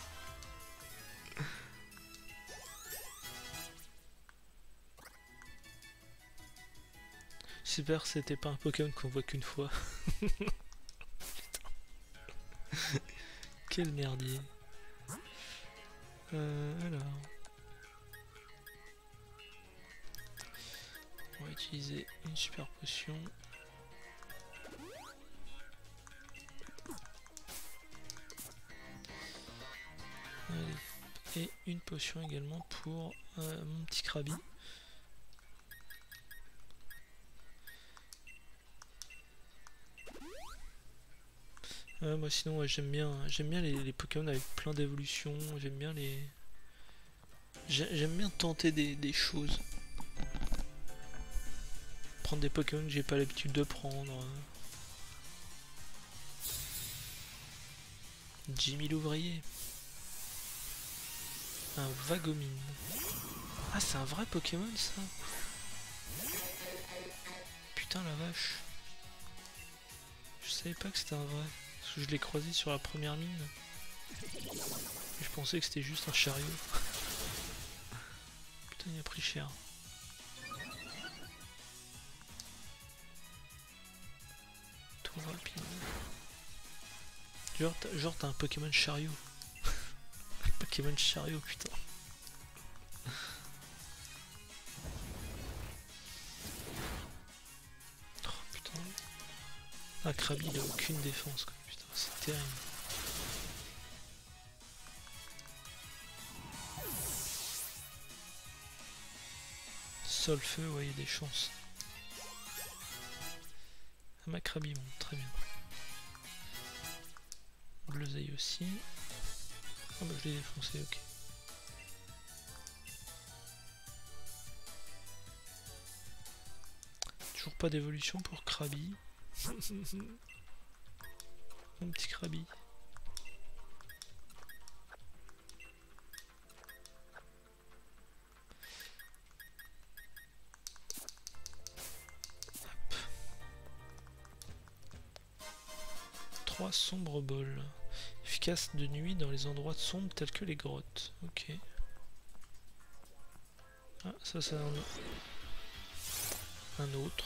Super, c'était pas un Pokémon qu'on voit qu'une fois. Putain. Quel merdier. Alors. On va utiliser une super potion. Allez. Et une potion également pour mon petit Krabi. Moi sinon ouais, j'aime bien les Pokémon avec plein d'évolutions, j'aime bien j'aime bien tenter des choses. Prendre des Pokémon que j'ai pas l'habitude de prendre. Jimmy l'ouvrier. Un Vagomine. Ah c'est un vrai Pokémon ça. Putain la vache. Je savais pas que c'était un vrai. Parce que je l'ai croisé sur la première mine. Et je pensais que c'était juste un chariot. Putain il a pris cher. Tout rapide. Genre t'as un Pokémon chariot. Un Pokémon chariot putain. Oh putain. Ah Krabi il a aucune défense quoi. Putain c'est terrible. Sol feu ouais il y a des chances. Ah ma Krabi monte très bien. Bleuseille aussi. Ah bah je l'ai défoncé, ok. Toujours pas d'évolution pour Krabi. Mon petit Krabi. Hop. 3 sombres bols. Efficace de nuit dans les endroits sombres tels que les grottes. Ok. Ah, ça c'est un autre.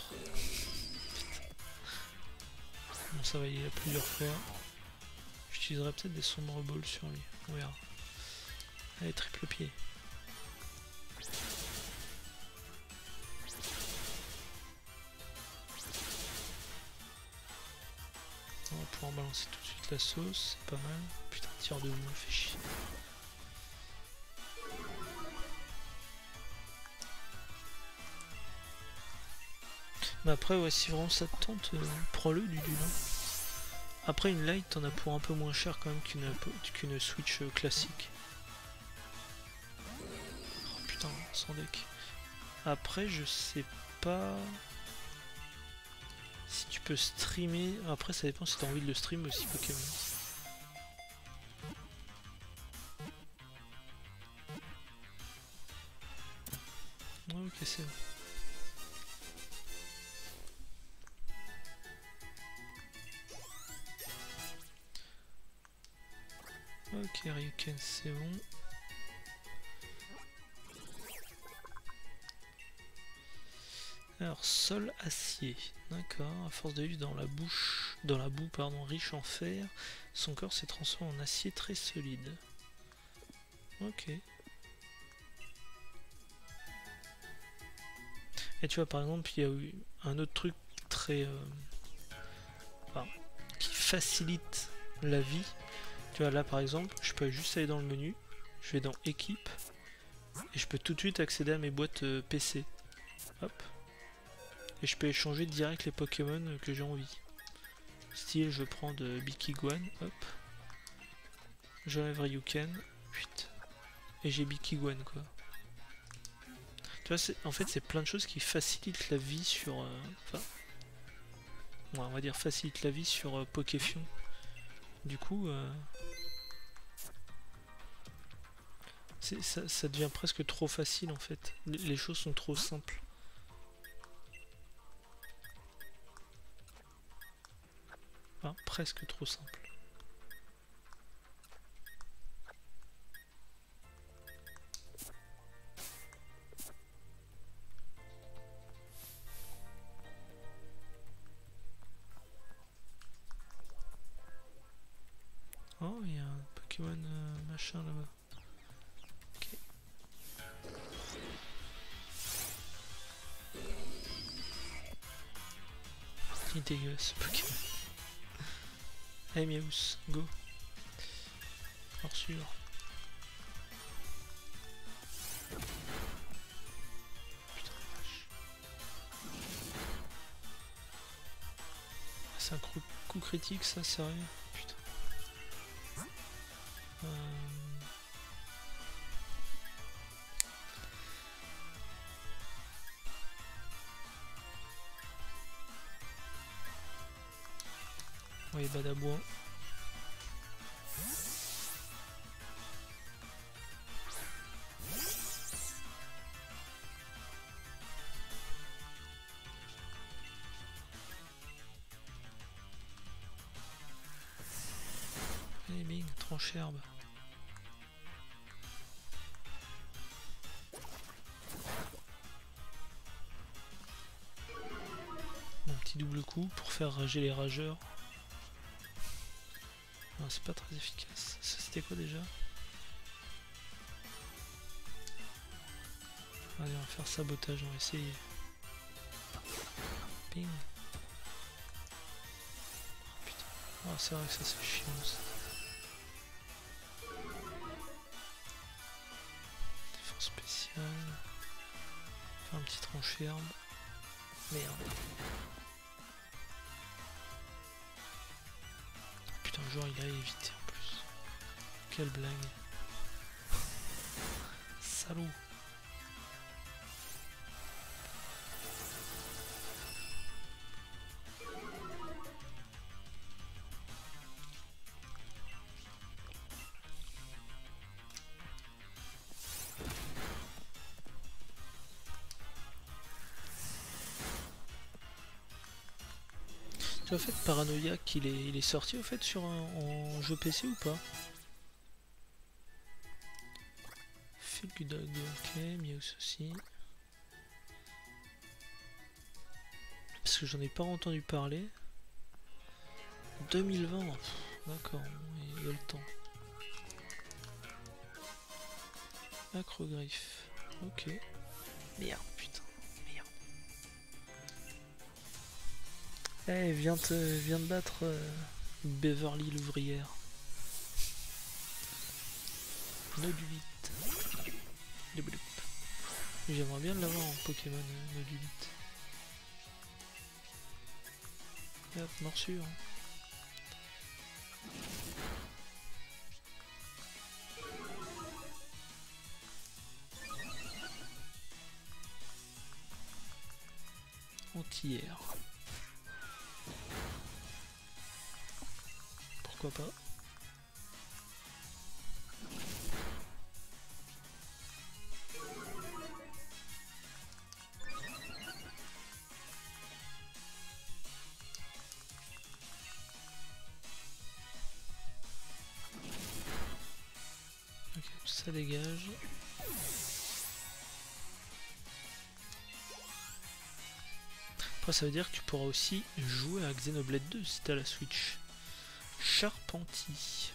Bon, ça va, il y a plusieurs fois. J'utiliserai peut-être des sombres balls sur lui. On verra. Allez, triple pied. On va pouvoir balancer tout de suite la sauce, c'est pas mal. Putain, tir de vous, fait chier. Mais après, ouais, si vraiment ça te tente, prends-le du dul. Après, une light, t'en as pour un peu moins cher quand même qu'une Switch classique. Oh putain, sans deck. Après, je sais pas si tu peux streamer. Après, ça dépend si t'as envie de le stream aussi, Pokémon. Ouais, ok, c'est bon. Ok, Ryuken, c'est bon. Alors, sol acier. D'accord, à force de vivre dans la boue, pardon, riche en fer, son corps s'est transformé en acier très solide. Ok. Et tu vois, par exemple, il y a eu un autre truc très... enfin, qui facilite la vie. Tu vois, là, par exemple, je peux juste aller dans le menu, je vais dans équipe, et je peux tout de suite accéder à mes boîtes PC. Hop. Et je peux échanger direct les Pokémon que j'ai envie. Style, je prends de Bikiguan, hop. J'enlève Ryuken, putain. Et j'ai Bikiguan, quoi. Tu vois, en fait, c'est plein de choses qui facilitent la vie sur... enfin, ouais, on va dire facilitent la vie sur Pokéfion. Du coup, ça devient presque trop facile, en fait. Les choses sont trop simples. Enfin, presque trop simple. Oh, il y a un Pokémon machin là-bas. Ok. Il est dégueulasse ce Pokémon. Allez Miaus, go. Morsure. Putain la vache. Ah, c'est un coup critique ça, sérieux? Putain. Ouais, Badabois. Allez bing, tranche herbe. Mon petit double coup pour faire rager les rageurs. Non, c'est pas très efficace. Ça c'était quoi déjà? Allez, on va faire sabotage, on va essayer. Ping. Oh, putain. Oh, c'est vrai que ça c'est chiant ça. Défense spéciale. Faire un petit tranché herbe. Merde. Oh, putain, le joueur il a évité en plus. Quelle blague. Salaud. En fait, Paranoïaque, il est sorti au fait sur en jeu PC ou pas? Dog, ok, Miaus aussi. Parce que j'en ai pas entendu parler. 2020, d'accord, il y a le temps. Acrogriffe, ok. Merde, putain, merde. Eh, viens de battre Beverly l'ouvrière. Nodulite. J'aimerais bien l'avoir en Pokémon Nodulite. Hop, morsure. Anti-air. Pourquoi pas? Ok, ça dégage. Après ça veut dire que tu pourras aussi jouer à Xenoblade 2 si t'as la Switch. Charpentier.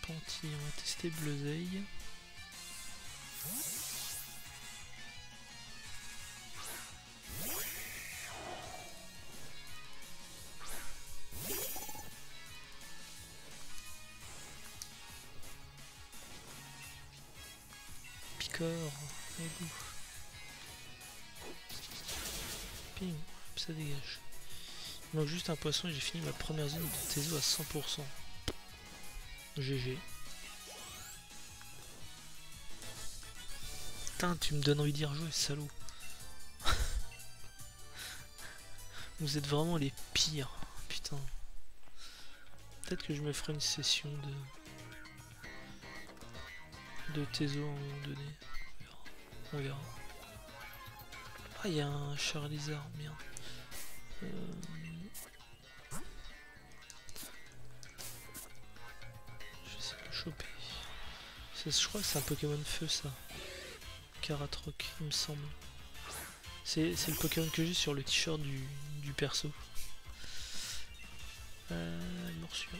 Panty, on va tester Bleuzeil. Picor, égout. Ping, ça dégage. Il manque juste un poisson et j'ai fini ma première zone de Tezo à 100%. GG. Putain, tu me donnes envie d'y rejouer, salaud. Vous êtes vraiment les pires. Putain. Peut-être que je me ferai une session de Tezo à un moment donné. On verra. Ah, il y a un Charizard, merde. Je vais essayer de le choper. Je crois que c'est un Pokémon feu, ça. Karatroc, il me semble. C'est le Pokémon que j'ai sur le t-shirt du perso. Morsure.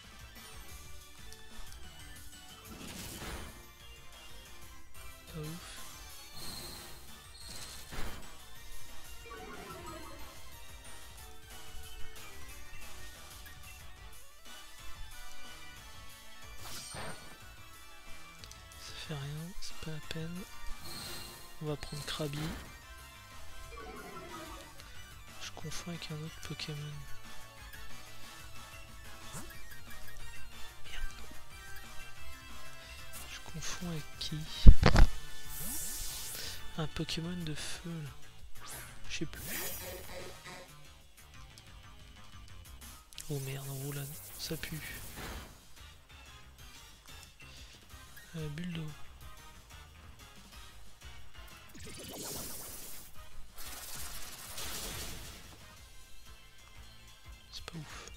Pas ouf. Ça fait rien, c'est pas la peine. On va prendre Krabi. Je confonds avec un autre Pokémon. Merde. Je confonds avec qui? Un Pokémon de feu là. Je sais plus. Oh merde, roulade, ça pue. Bulle d'eau. C'est pas ouf.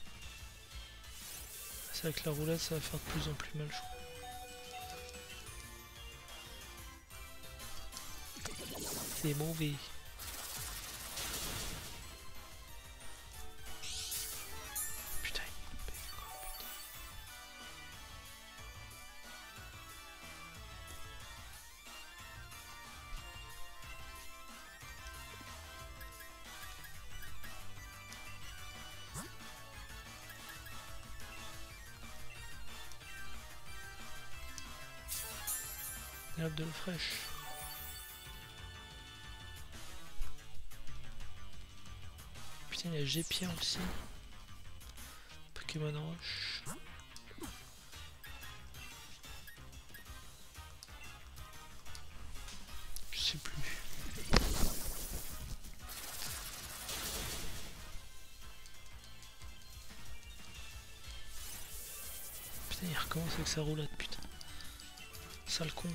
C'est avec la roulade, ça va faire de plus en plus mal, je crois. C'est mauvais. Putain. Herbe de l'eau fraîche. Putain, il y a Gépien aussi. Pokémon Roche. Je sais plus. Putain, il recommence avec sa roulade, putain. Sale con.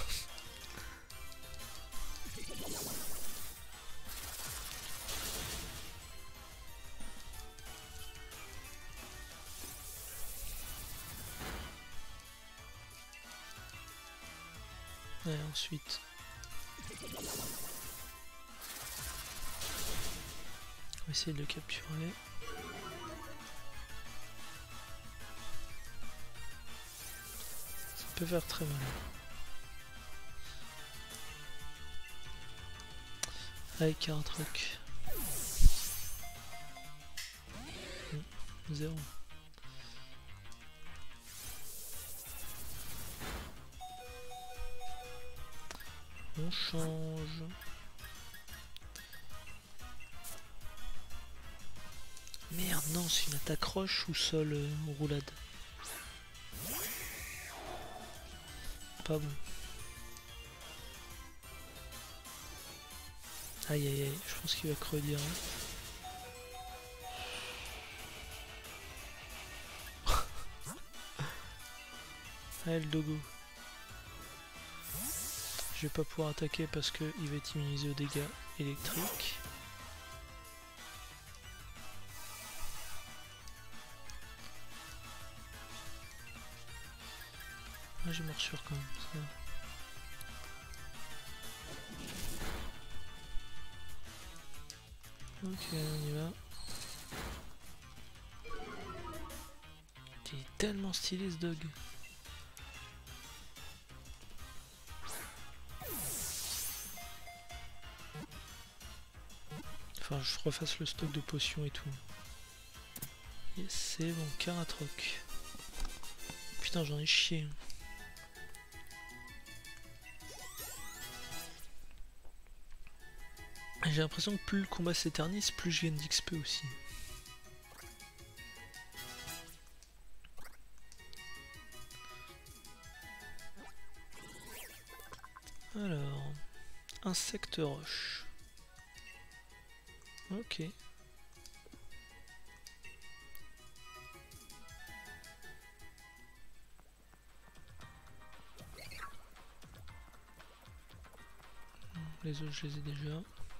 Et ensuite, on va essayer de le capturer. Ça peut faire très mal. Avec Karatroc. 0. On change. Merde, non, c'est une attaque roche ou sol roulade. Pas bon. Aïe aïe aïe, je pense qu'il va creux direct. Allez le dogo. Je vais pas pouvoir attaquer parce qu'il va être immunisé aux dégâts électriques. Ah, j'ai morsure quand même. Ça. Ok, on y va. Il est tellement stylé ce dog. Enfin, je refasse le stock de potions et tout. Yes, c'est bon, Karatroc. Putain, j'en ai chié. J'ai l'impression que plus le combat s'éternise, plus je gagne d'XP aussi. Alors, insecte roche. Ok. Les autres, je les ai déjà.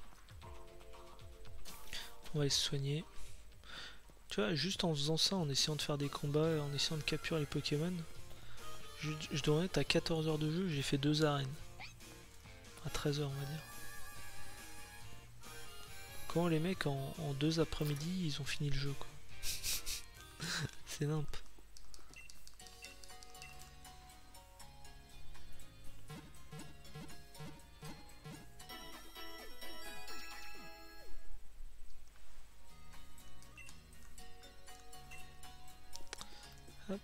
On va les soigner. Tu vois, juste en faisant ça, en essayant de faire des combats, en essayant de capturer les Pokémon, je dois être à 14 heures de jeu, j'ai fait 2 arènes. À 13 heures, on va dire. Comment les mecs, en 2 après-midi, ils ont fini le jeu, quoi. C'est nimp. Hop.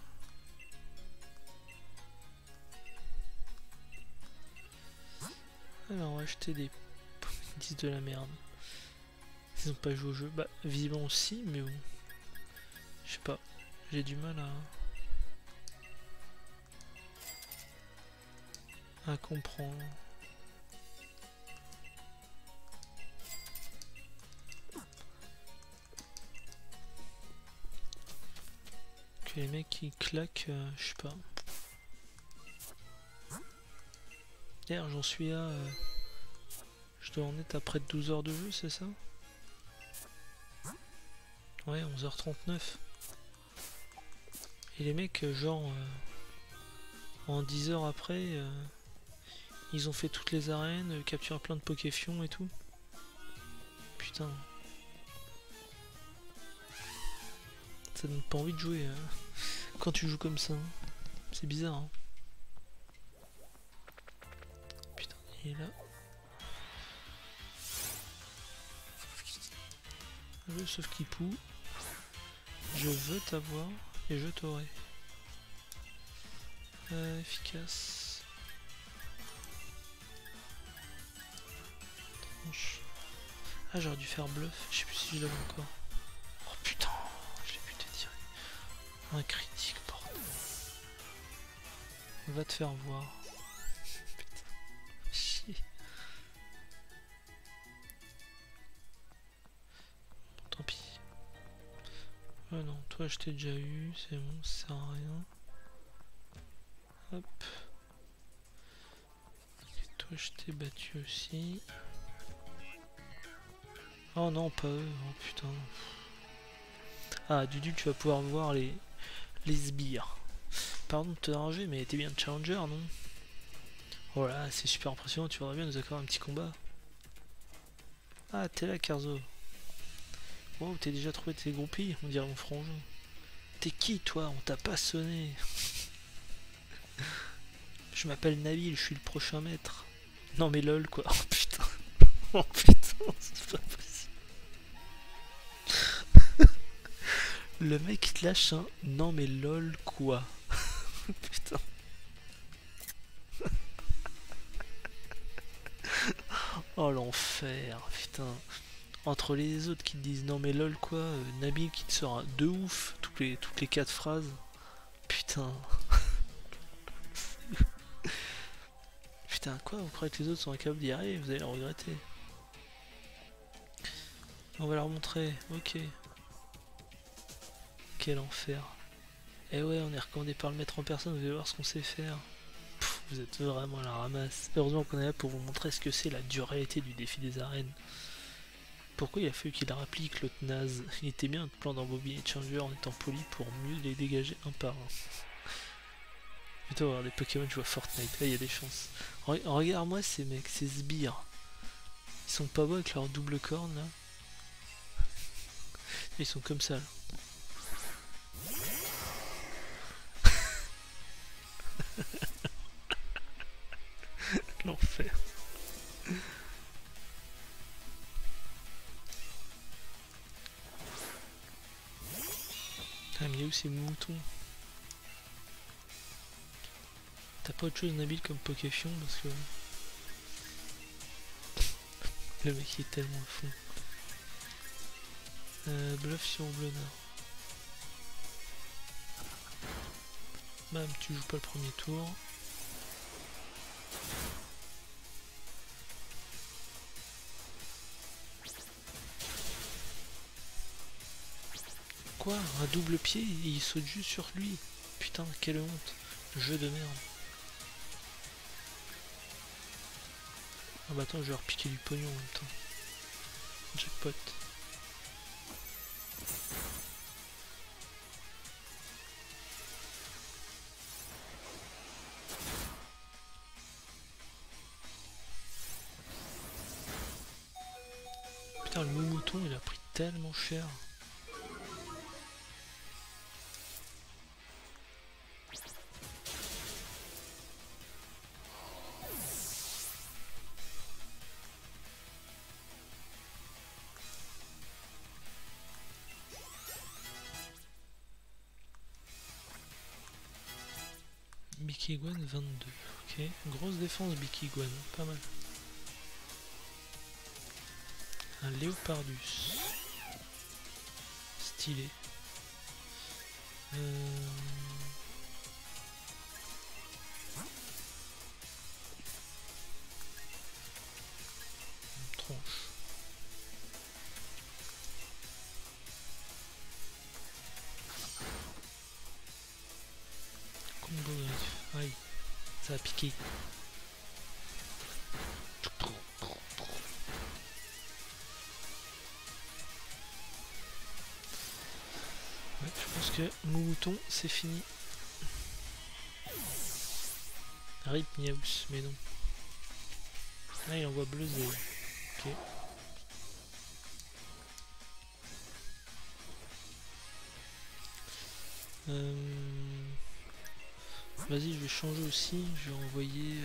Alors on va acheter des... Ils disent de la merde. Ils ont pas joué au jeu. Bah visiblement aussi, mais bon. Je sais pas. J'ai du mal à comprendre. Que les mecs qui claquent, je sais pas. D'ailleurs j'en suis à... je dois en être à près de 12 heures de jeu, c'est ça? Ouais, 11h39. Et les mecs, genre... en 10 heures après, ils ont fait toutes les arènes, capturé plein de Pokéfions et tout. Putain. Ça donne pas envie de jouer quand tu joues comme ça. Hein. C'est bizarre. Hein. Putain, il est là. Le sauf qui poue. Je veux t'avoir et je t'aurai. Efficace. Tranche. Ah, j'aurais dû faire bluff. Je sais plus si je l'avais encore. Oh putain, je l'ai buté direct. Un critique, bordel. Va te faire voir. Putain. Chier. Bon, tant pis. Ah non, toi je t'ai déjà eu, c'est bon, ça sert à rien. Hop. Et toi je t'ai battu aussi. Oh non, pas eux, oh putain. Ah, Dudu, tu vas pouvoir voir les sbires. Pardon de te déranger, mais t'es bien challenger, non? Oh là, c'est super impressionnant, tu voudrais bien nous accorder un petit combat. Ah, t'es là, Carzo. Wow, t'es déjà trouvé tes groupies, on dirait mon frangin. T'es qui, toi? On t'a pas sonné. Je m'appelle Nabil, je suis le prochain maître. Non mais lol, quoi. Oh putain. Oh putain, c'est pas possible. Le mec il te lâche un non mais lol quoi. Putain. Oh l'enfer, putain. Entre les autres qui te disent non mais lol quoi, Nabil qui te sort un de ouf toutes les 4 phrases. Putain. Putain quoi, vous croyez que les autres sont incapables d'y arriver, vous allez le regretter. On va leur montrer, ok. Quel enfer. Eh ouais, on est recommandé par le maître en personne, vous allez voir ce qu'on sait faire. Pff, vous êtes vraiment à la ramasse. Heureusement qu'on est là pour vous montrer ce que c'est la dure réalité du défi des arènes. Pourquoi il a fallu qu'il rapplique l'autre naze? Il était bien notre plan d'embobiner Challenger en étant poli pour mieux les dégager un par un. Putain, voir des Pokémon, je vois Fortnite, là il y a des chances. Regarde-moi ces mecs, ces sbires. Ils sont pas beaux avec leur double corne là. Ils sont comme ça là. L'enfer. où ces moutons? T'as pas autre chose Nabil comme Pokéfion parce que le mec est tellement à fond. Bluff sur Blonard. Bam, tu joues pas le premier tour. Quoi? Un double pied et il saute juste sur lui. Putain, quelle honte. Jeu de merde. Ah bah attends, je vais repiquer du pognon en même temps. Jackpot. Putain, le mouton il a pris tellement cher. Bikiguan 22. Ok, grosse défense Bikiguan, pas mal. Un Léopardus. Stylé. Tronche. Combo griffe. Aïe, ça a piqué. Ouais, je pense que mouton c'est fini. Rip Niaus, mais non. Ah, il envoie bleu zéro. Ok. Vas-y, je vais changer aussi. Je vais envoyer.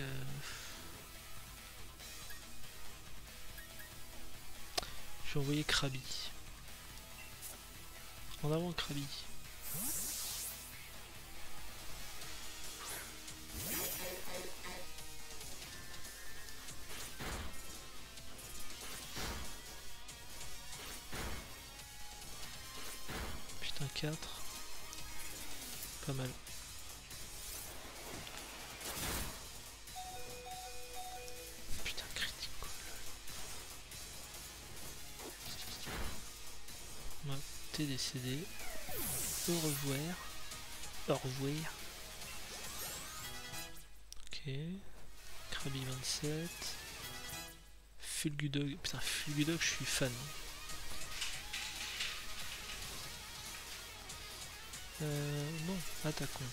Je vais envoyer Krabi. En avant Krabi. Putain, 4. Pas mal. Putain, critique quoi. Ouais, t'es décédé. Au revoir. Au revoir. Ok. Krabi 27. Fulgudog. Putain, Fulgudog, je suis fan. Non, attaquons.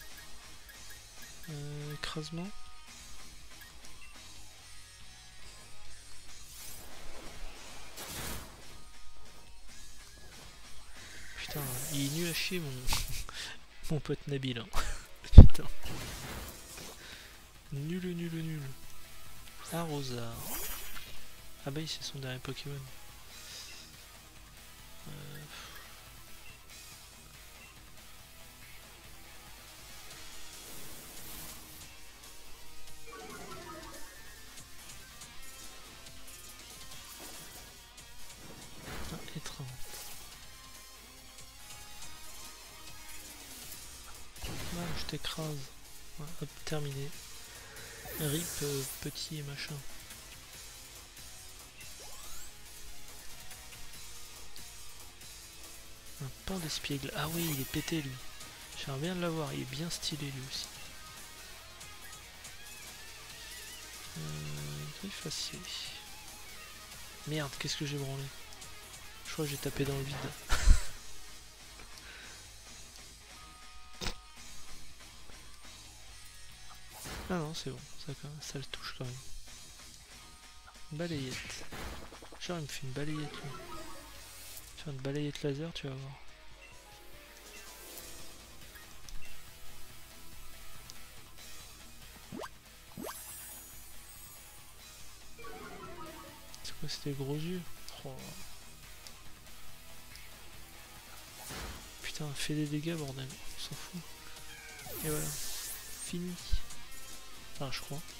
Écrasement. Putain, il est nul à chier mon, mon pote Nabil. Hein. Putain. Nul. Arrosard. Ah bah c'est son dernier Pokémon. Étreinte. Ah, je t'écrase. Ouais, hop, terminé. Rip petit et machin. Un pan d'espiègle. Ah oui, il est pété lui. J'aimerais bien l'avoir, il est bien stylé lui aussi. Griffe acier. Merde, qu'est-ce que j'ai branlé? Je crois que j'ai tapé dans le vide. Ah non, c'est bon, ça le touche quand même. Balayette. Genre il me fait une balayette lui. Faire une balayette laser, tu vas voir. C'est quoi, c'était gros yeux? Oh. Putain, fais des dégâts, bordel, on s'en fout. Et voilà, fini. Enfin, je crois.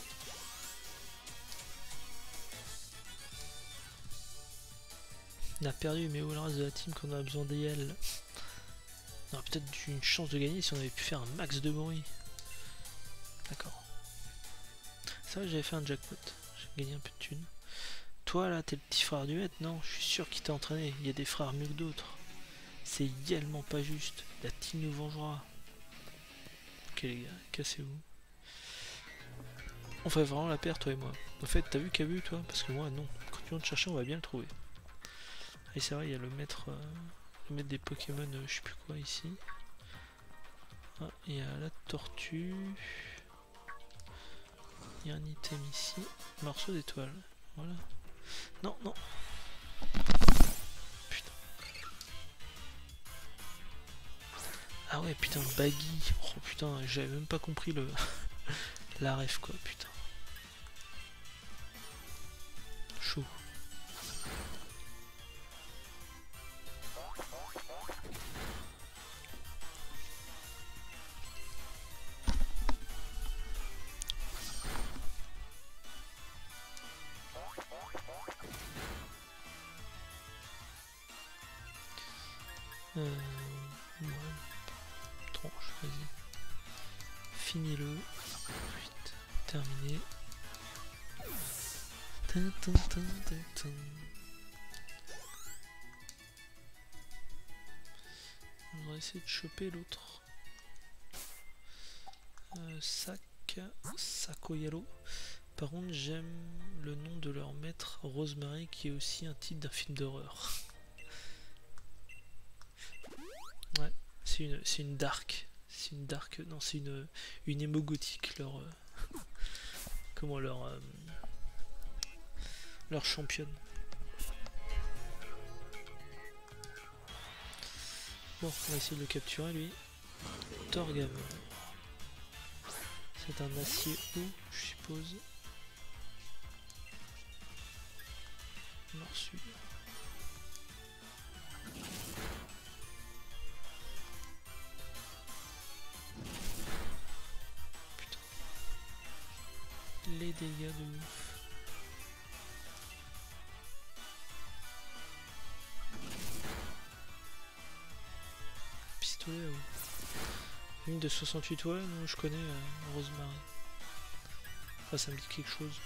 On a perdu, mais où est le reste de la team quand on a besoin d'elle? On aurait peut-être une chance de gagner si on avait pu faire un max de bruit. D'accord. C'est vrai que j'avais fait un jackpot. J'ai gagné un peu de thunes. Toi là, t'es le petit frère du maître? Non, je suis sûr qu'il t'a entraîné. Il y a des frères mieux que d'autres. C'est également pas juste. La team nous vengera. Ok les gars, cassez-vous. On fait vraiment la paire toi et moi. En fait, t'as vu Kabu toi? Parce que moi non. Quand tu viens te chercher, on va bien le trouver. Et c'est vrai, il y a le maître des Pokémon, je sais plus quoi ici. Ah, il y a la tortue. Il y a un item ici. Morceau d'étoile. Voilà. Non, non. Putain. Ah ouais, putain, baggy. Oh putain, j'avais même pas compris le la ref quoi, putain. Chaud. Ouais. Tranche, vas-y. Finis-le. Vite. Terminé. On va essayer de choper l'autre. Sakoyalo. Par contre, j'aime le nom de leur maître, Rosemary, qui est aussi un titre d'un film d'horreur. Ouais, c'est une dark. C'est une dark. Non, c'est une émo gothique, leur. Comment leur championne. Bon, on va essayer de le capturer lui. Torgam. C'est un acier haut, je suppose. Morsure. Putain. Les dégâts de ouf. Pistolet à eau. Une de 68, ouais, non, je connais Rosemary. Enfin, ça me dit quelque chose.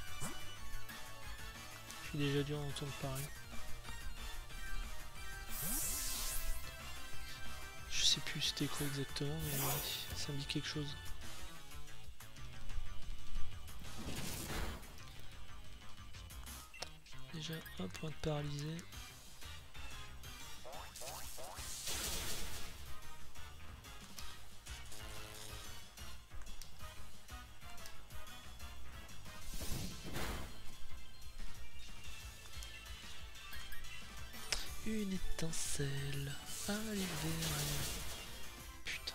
J'ai déjà dû en entendre parler. Je sais plus c'était quoi exactement, mais ouais, ça me dit quelque chose. Déjà un point de paralysé. Une étincelle à l'hiver. Putain.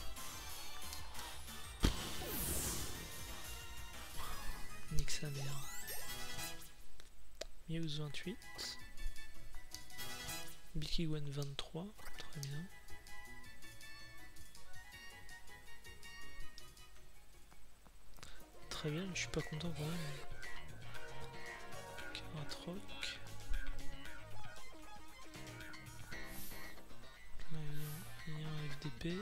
Nique sa mère. Muse 28. Bikigwan 23. Très bien. Très bien, je suis pas content quand même. Karatroc. Là il y a un FDP.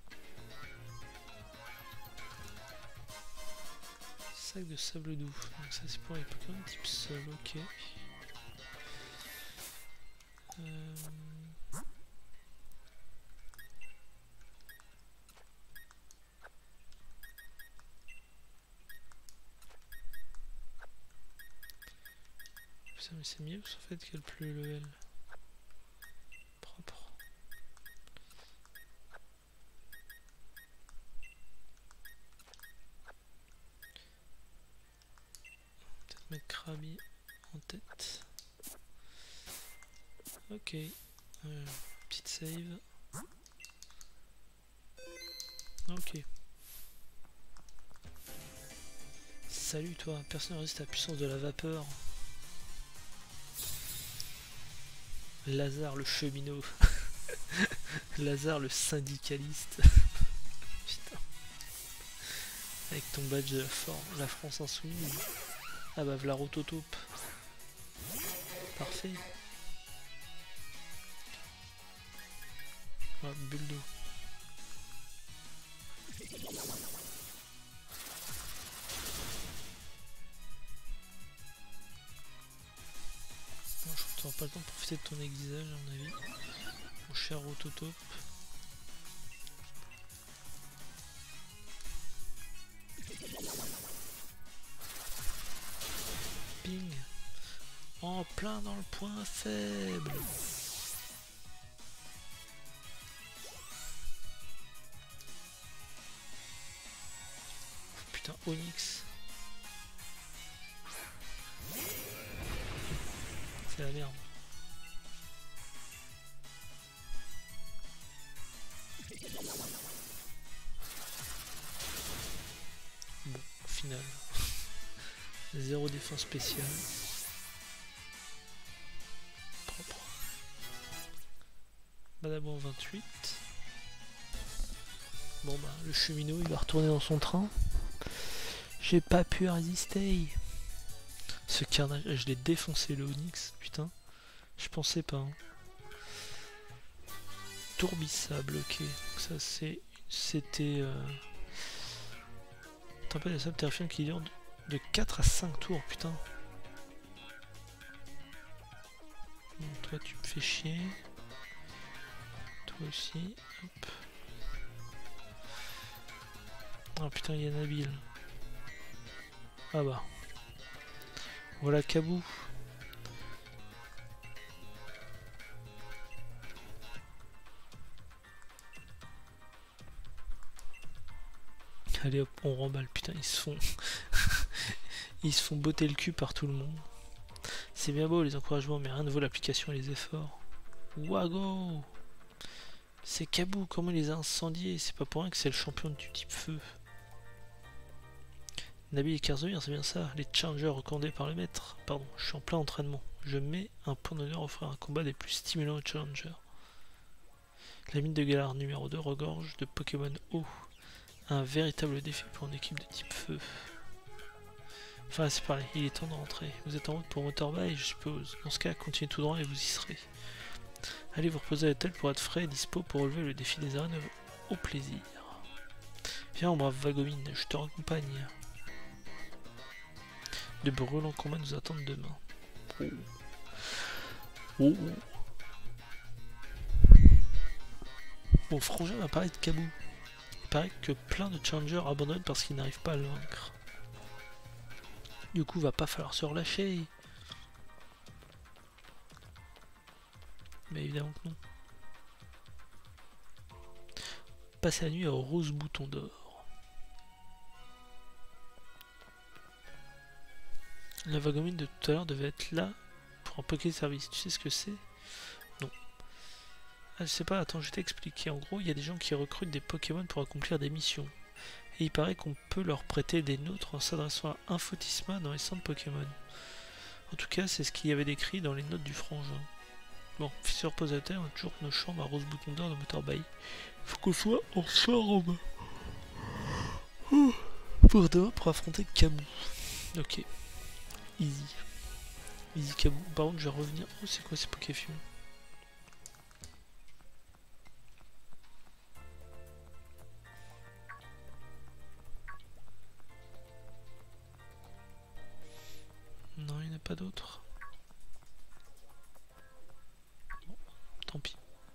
Sac de sable doux. Donc ça c'est pour les Pokémon type sol, ok. Putain mais c'est mieux en fait qu'elle plus level. Propre. Peut-être mettre Krabi en tête. Ok. Petite save. Ok. Salut toi, personne ne résiste à la puissance de la vapeur. Lazare le cheminot. Lazare le syndicaliste. Putain. Avec ton badge de la France Insoumise. Ah bah v'la rototaupe. Parfait. Ah, bulle d'eau. Non, je crois que tu n'auras pas le temps de profiter de ton aiguisage à mon avis. Mon cher rototaupe. Ping. En plein dans le point faible. Putain, Onyx. C'est la merde. Bon, au final. Zéro défense spéciale. Propre. Badabon 28. Bon bah le cheminot il va retourner dans son train. J'ai pas pu résister. Ce carnage, je l'ai défoncé le Onyx, putain. Je pensais pas. Hein. Tourbissable, ok. Donc ça c'était... Tempête de sable terrifiant qui dure de 4 à 5 tours, putain. Bon, toi tu me fais chier. Toi aussi, hop. Ah putain, il y a Nabil. Ah bah. Voilà Kabou. Allez hop, on remballe. Putain, ils se font... ils se font botter le cul par tout le monde. C'est bien beau les encouragements, mais rien ne vaut l'application et les efforts. Wago. C'est Kabou, comment il les a incendiés? C'est pas pour rien que c'est le champion du type feu. Nabil et Karzovir, c'est bien ça, les challengers recommandés par le maître. Pardon, je suis en plein entraînement. Je mets un point d'honneur à offrir un combat des plus stimulants aux challengers. La mine de Galar numéro 2 regorge de Pokémon eau. Un véritable défi pour une équipe de type feu. Enfin, c'est pareil, il est temps de rentrer. Vous êtes en route pour Motorball, je suppose. Dans ce cas, continuez tout droit et vous y serez. Allez vous reposer à l'hôtel pour être frais et dispo pour relever le défi des arènes au plaisir. Viens, mon brave Vagomine, je te raccompagne. De brûlants combats nous attendent demain. Oh. Oh. Bon, Frangin va parler de Kabou. Il paraît que plein de challengers abandonnent parce qu'ils n'arrivent pas à le vaincre. Du coup, va pas falloir se relâcher. Mais évidemment que non. Passer la nuit au rose bouton d'or. La Vagomine de tout à l'heure devait être là pour un Poké Service. Tu sais ce que c'est? Non. Ah, je sais pas, attends, je vais t'expliquer. En gros, il y a des gens qui recrutent des Pokémon pour accomplir des missions. Et il paraît qu'on peut leur prêter des nôtres en s'adressant à Infotisma dans les centres Pokémon. En tout cas, c'est ce qu'il y avait décrit dans les notes du frangin. Bon, fils se repose à terre, on a toujours nos chambres à rose bouton d'or de Motorball. Faut qu'on soit en forme pour demain pour affronter Kabou. Ok. Easy. Easy Kabou. Par contre, je vais revenir. Oh, c'est quoi ces Pokéfions? Non, il n'y en a pas d'autres. Bon, tant pis.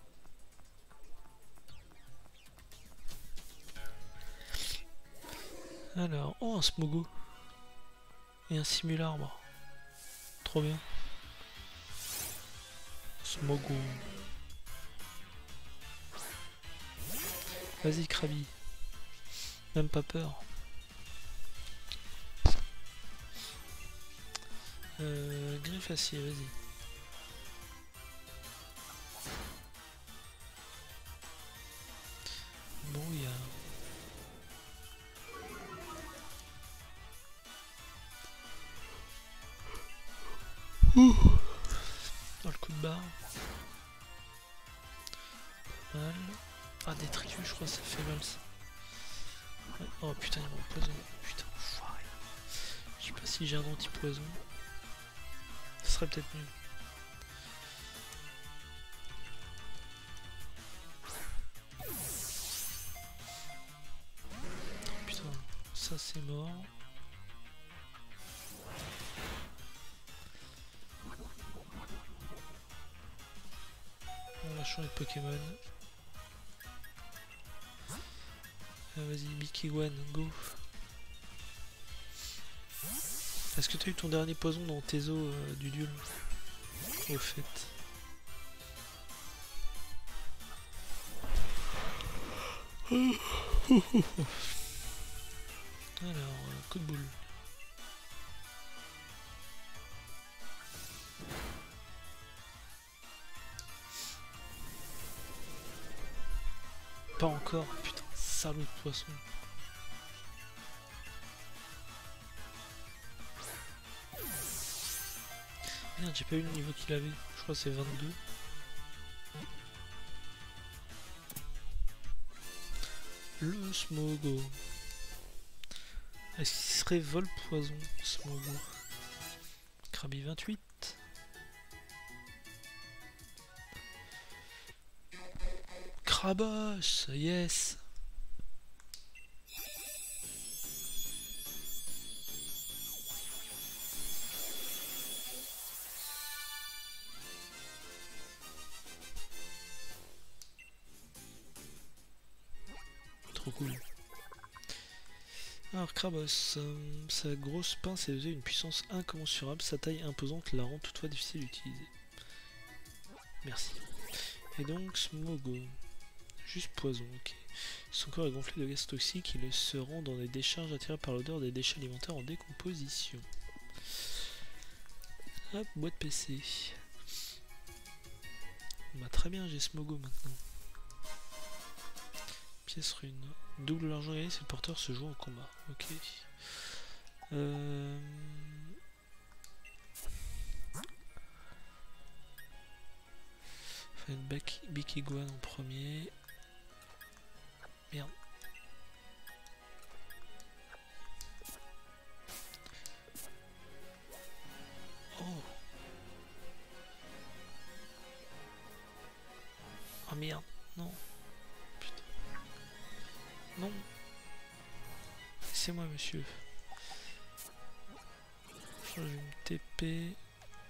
Alors, oh, un Smogo. Et un Simularbre. Trop bien. Smogo. Vas-y, Krabi. Même pas peur. Griffe acier, vas-y. Bon, il y a... Dans le coup de barre. mal. Ah, détritus, je crois que ça fait mal ça. Ouais. Oh putain, il m'a empoisonné. Putain, enfoiré. Je sais pas si j'ai un anti-poison. Ce serait peut-être mieux. Oh, putain, ça c'est mort. On va changer de Pokémon. Ah, vas-y, Bikigwan, go. Est-ce que tu as eu ton dernier poison dans tes os du duel? Au fait. Alors, coup de boule. Pas encore, putain, salaud de poisson. Merde, j'ai pas eu le niveau qu'il avait. Je crois que c'est 22. Le Smogo. Est-ce qu'il serait vol poison, Smogo? Krabi 28. Krabos, yes. Trop cool. Alors Krabos, sa grosse pince est dotée d'une puissance incommensurable, sa taille imposante la rend toutefois difficile d'utiliser. Merci. Et donc Smogo. Juste poison, ok. Son corps est gonflé de gaz toxique, il se rend dans des décharges attirées par l'odeur des déchets alimentaires en décomposition. Hop, boîte PC. Bah très bien, j'ai Smogo maintenant. Pièce rune. Double l'argent gagné si le porteur se joue en combat. Ok. Faire une Bikigwan en premier. Merde. Oh. Ah merde. Non. Putain. Non. Laissez-moi, monsieur. Je vais me TP.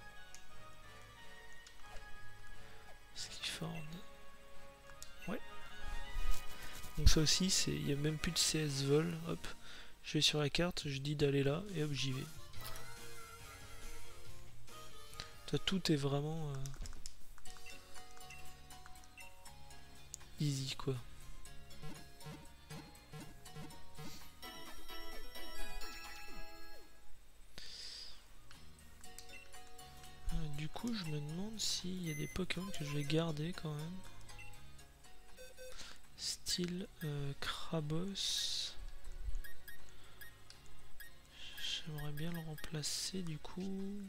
Skifford. Ouais. Donc ça aussi, il n'y a même plus de CS vol. Hop. Je vais sur la carte, je dis d'aller là, et hop, j'y vais. Tout est vraiment easy, quoi. Du coup, je me demande s'il y a des Pokémon que je vais garder quand même. Style Krabos. J'aimerais bien le remplacer du coup.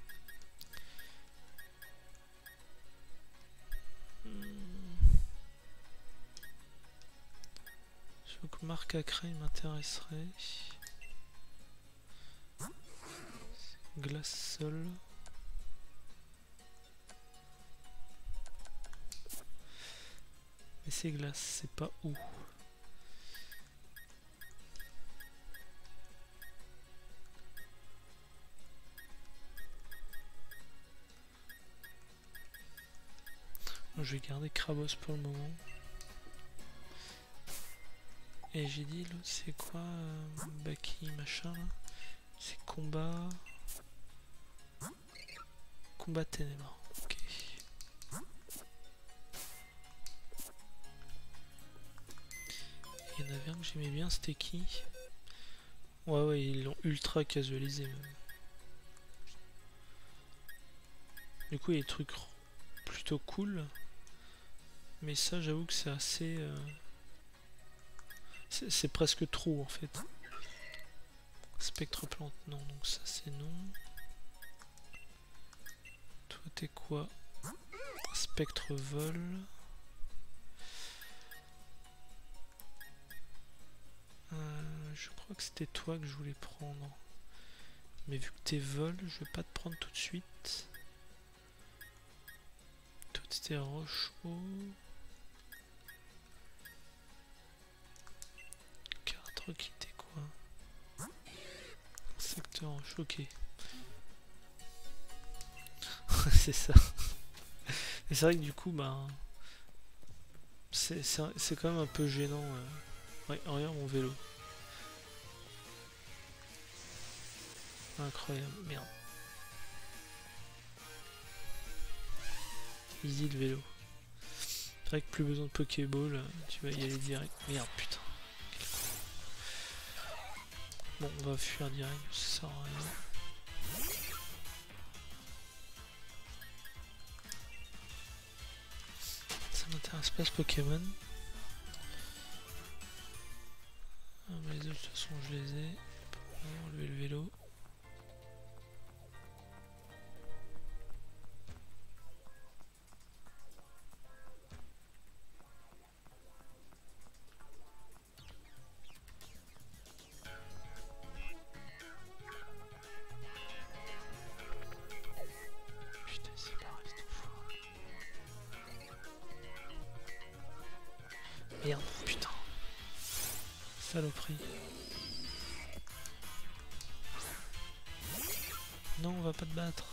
Je veux que Marc Acré m'intéresserait. Glace sol. Mais c'est glace, c'est pas où. Je vais garder Krabos pour le moment. Et j'ai dit l'autre c'est quoi Baki machin là. C'est combat. Combat ténèbres. Ok. Il y en avait un que j'aimais bien, c'était qui? Ouais, ils l'ont ultra casualisé même. Du coup il y a des trucs plutôt cool. Mais ça j'avoue que c'est assez... c'est presque trop en fait. Spectre plante, non, donc ça c'est non. Toi t'es quoi? Spectre vol. Je crois que c'était toi que je voulais prendre. Mais vu que t'es vol, je vais pas te prendre tout de suite. Toi t'étais roche haut. Carte requis, t'es quoi? Secteur roche, ok. C'est ça. Et c'est vrai que du coup, bah... c'est quand même un peu gênant. Ouais, regarde mon vélo. Incroyable, merde. Easy le vélo. C'est vrai que plus besoin de Pokéball, tu vas y aller direct. Merde, putain. Bon, on va fuir direct, ça sert à rien. Ça m'intéresse pas ce Pokémon. Ah, mais les autres, de toute façon, je les ai. On va enlever le vélo. Putain, c'est pareil, c'est fou. Merde, putain. Saloperie. Non, on va pas te battre.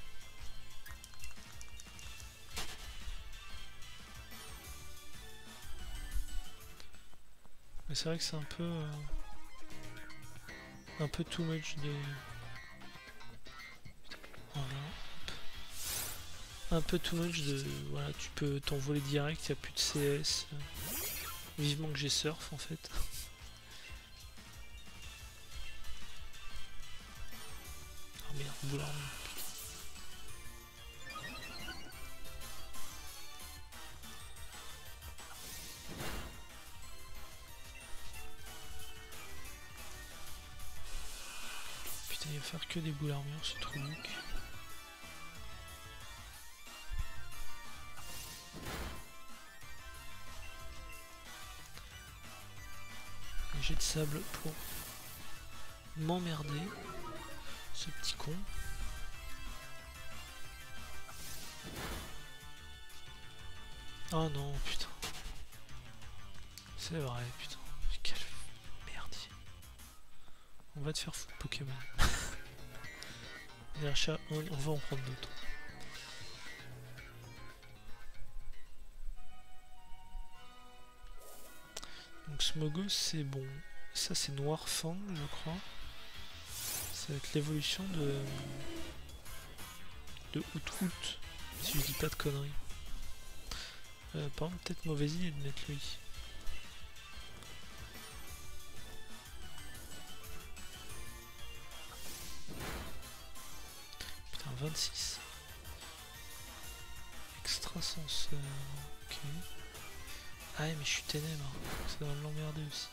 Mais c'est vrai que c'est un peu too much de... Voilà. Un peu too much de... Voilà, tu peux t'envoler direct, il n'y a plus de CS. Vivement que j'ai surf en fait. Ah merde, boulard. Putain, il va faire que des boules armures ce truc. J'ai de sable pour m'emmerder, ce petit con. Oh non, putain. C'est vrai, putain. Quel merdier. On va te faire foutre Pokémon. On va en prendre d'autres. Donc Smogos c'est bon. Ça c'est Noirfang je crois. Ça va être l'évolution de Out, si je dis pas de conneries. Par contre peut-être mauvaise idée de mettre lui. Putain 26. Extrasenseur. Ok. Ah ouais, mais je suis ténèbre, ça va l'emmerder aussi.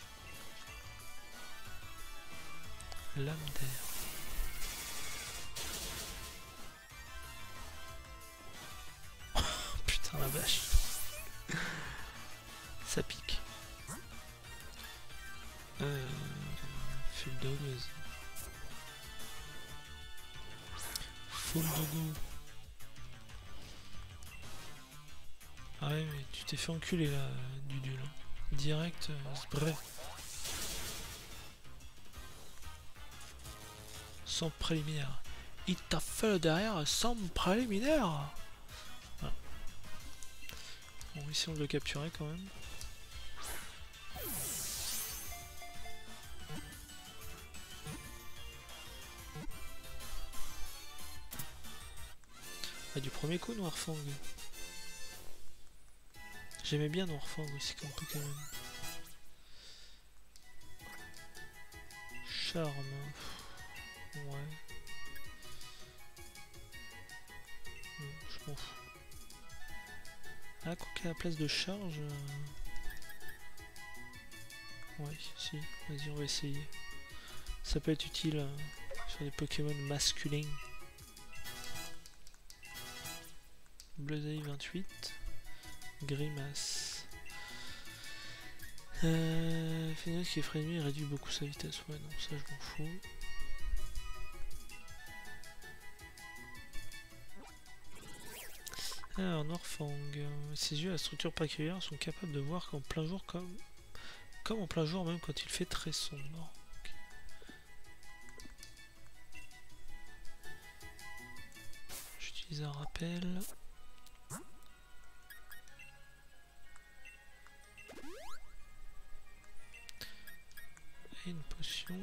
Lame d'air. Putain la vache. Ça pique. Full dog, vas-y. Full dogo. Ah ouais, mais tu t'es fait enculer là, Dudul. Direct, bref. Sans préliminaire. Il t'a fait le derrière sans préliminaire. Voilà. Bon, ici on le capturer quand même. Ah, du premier coup, Noirfang. J'aimais bien Noirfang aussi comme Pokémon. Charme. Ouais. Je m'en fous. Ah, quoi qu'à la place de charge... Ouais, si. Vas-y, on va essayer. Ça peut être utile sur des Pokémon masculins. Bleuzaï 28. Grimace. Phénix qui effraie l'ennemi et réduit beaucoup sa vitesse. Ouais, non, ça je m'en fous. Alors, Norfang. Ses yeux à la structure particulière sont capables de voir qu'en plein jour, comme en plein jour, même quand il fait très sombre. Okay. J'utilise un rappel. Et une potion.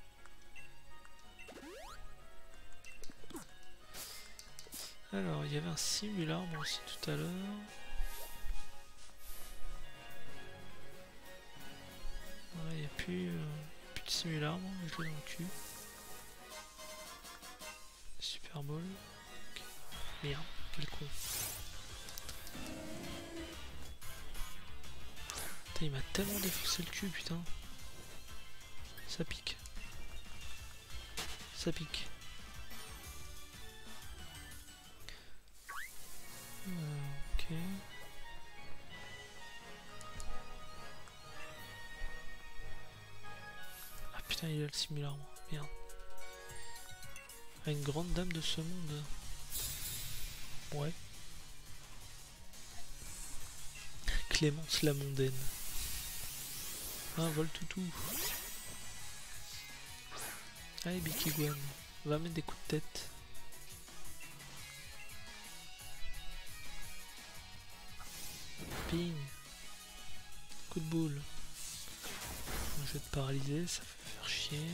Alors, il y avait un simularbre aussi tout à l'heure. Voilà, il n'y a plus de simularbre, je l'ai dans le cul. Super Ball. Okay. Merde, quel con. Putain, il m'a tellement défoncé le cul, putain. Ça pique. Ça pique. Ok. Ah putain, il a le simularbre. Merde. Ah, une grande dame de ce monde. Ouais. Clémence la mondaine. Ah, vol toutou. Allez, Bikiguan. Va mettre des coups de tête. Ping. Coup de boule. Je vais te paralyser, ça fait faire chier.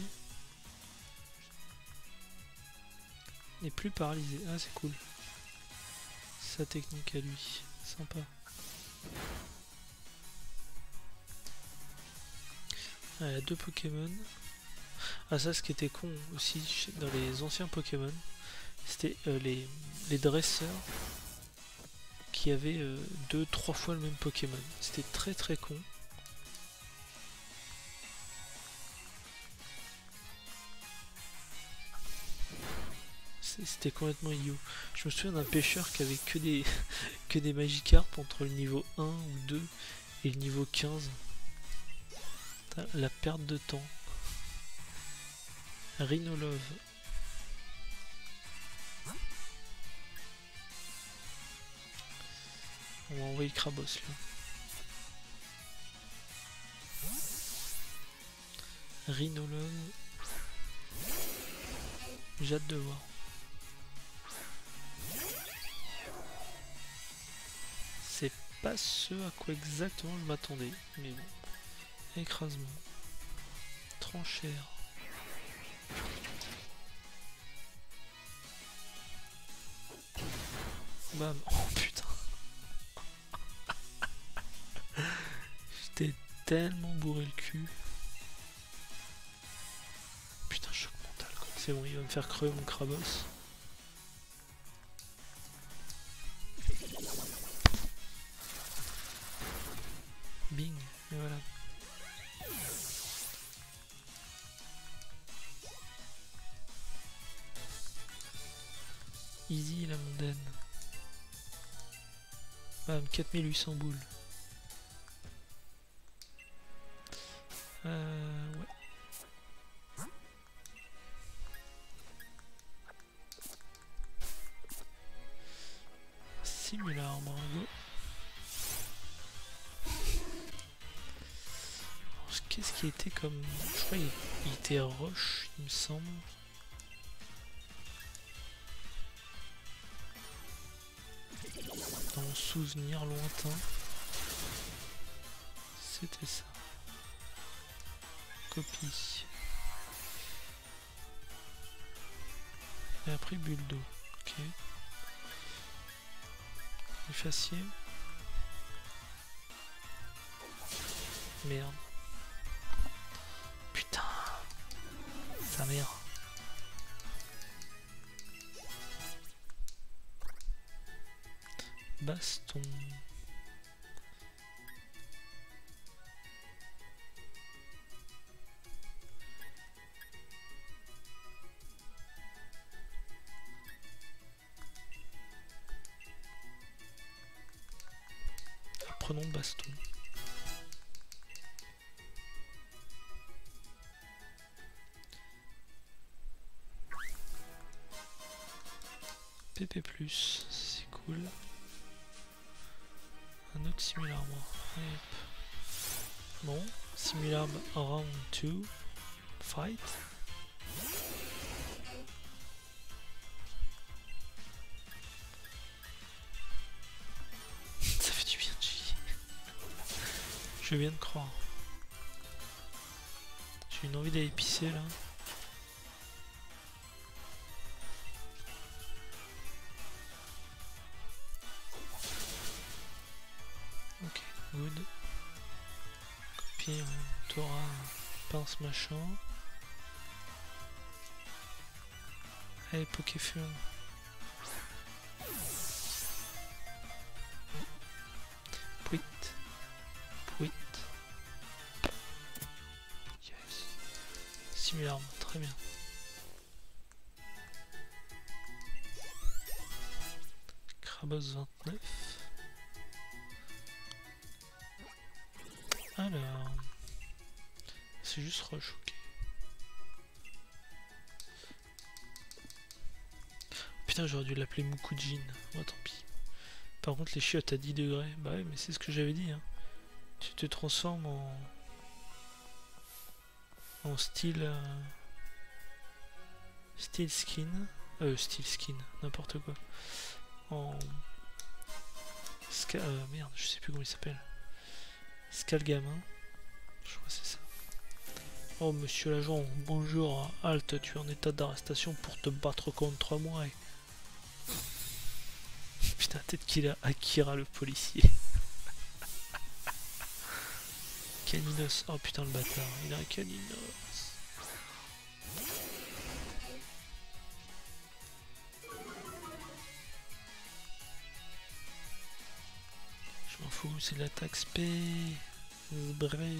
Il n'est plus paralysé. Ah, c'est cool. Sa technique à lui. Sympa. Ah, il y a 2 Pokémon. Ah, ça, ce qui était con aussi dans les anciens Pokémon, c'était les dresseurs qui avaient 2-3 fois le même Pokémon. C'était très très con. C'était complètement idiot. Je me souviens d'un pêcheur qui avait que des Magikarp entre le niveau 1 ou 2 et le niveau 15. La perte de temps. Rhinolove. On va envoyer Krabos là. Rhinolove. J'ai hâte de voir. C'est pas ce à quoi exactement je m'attendais, mais bon. Écrasement. Tranchère. Bam. Oh putain. J'étais tellement bourré le cul. Putain, choc mental quoi. C'est bon, il va me faire crever mon Krabos. Bing, et voilà. Easy la mondaine. Bam, 4800 boules. Ouais. Simularbre, go. Qu'est-ce qui était comme... Je crois qu'il était roche, il me semble. Dans mon souvenir lointain. C'était ça. Copie. Et après bulle d'eau. Ok. Effacier. Merde. Putain. Sa mère. Baston. Prenons baston. PP+, c'est cool. Un autre simularme. Bon, simularme round 2. Fight. Ça fait du bien de chier. Je viens de croire. J'ai une envie d'aller pisser là. Ok, good. Copie, Torah, pince machin. Allez, Pokéfeu. Pouit. Pouit. Yes. Simularme, très bien. Krabos 29. Alors. C'est juste rush, ok. Putain, j'aurais dû l'appeler Mukujin. Moi, tant pis. Par contre, les chiottes à 10 degrés. Bah ouais, mais c'est ce que j'avais dit. Hein. Tu te transformes en style. Style skin. Style skin, n'importe quoi. En. Merde, je sais plus comment il s'appelle. Scalgamin. Je crois que c'est ça. Oh, monsieur l'agent, bonjour. Halte, tu es en état d'arrestation pour te battre contre moi. Et... Putain, peut-être qu'il a Akira le policier. Caninos. Oh putain, le bâtard. Il a un Caninos. Je m'en fous, c'est de l'attaque spé. Bré.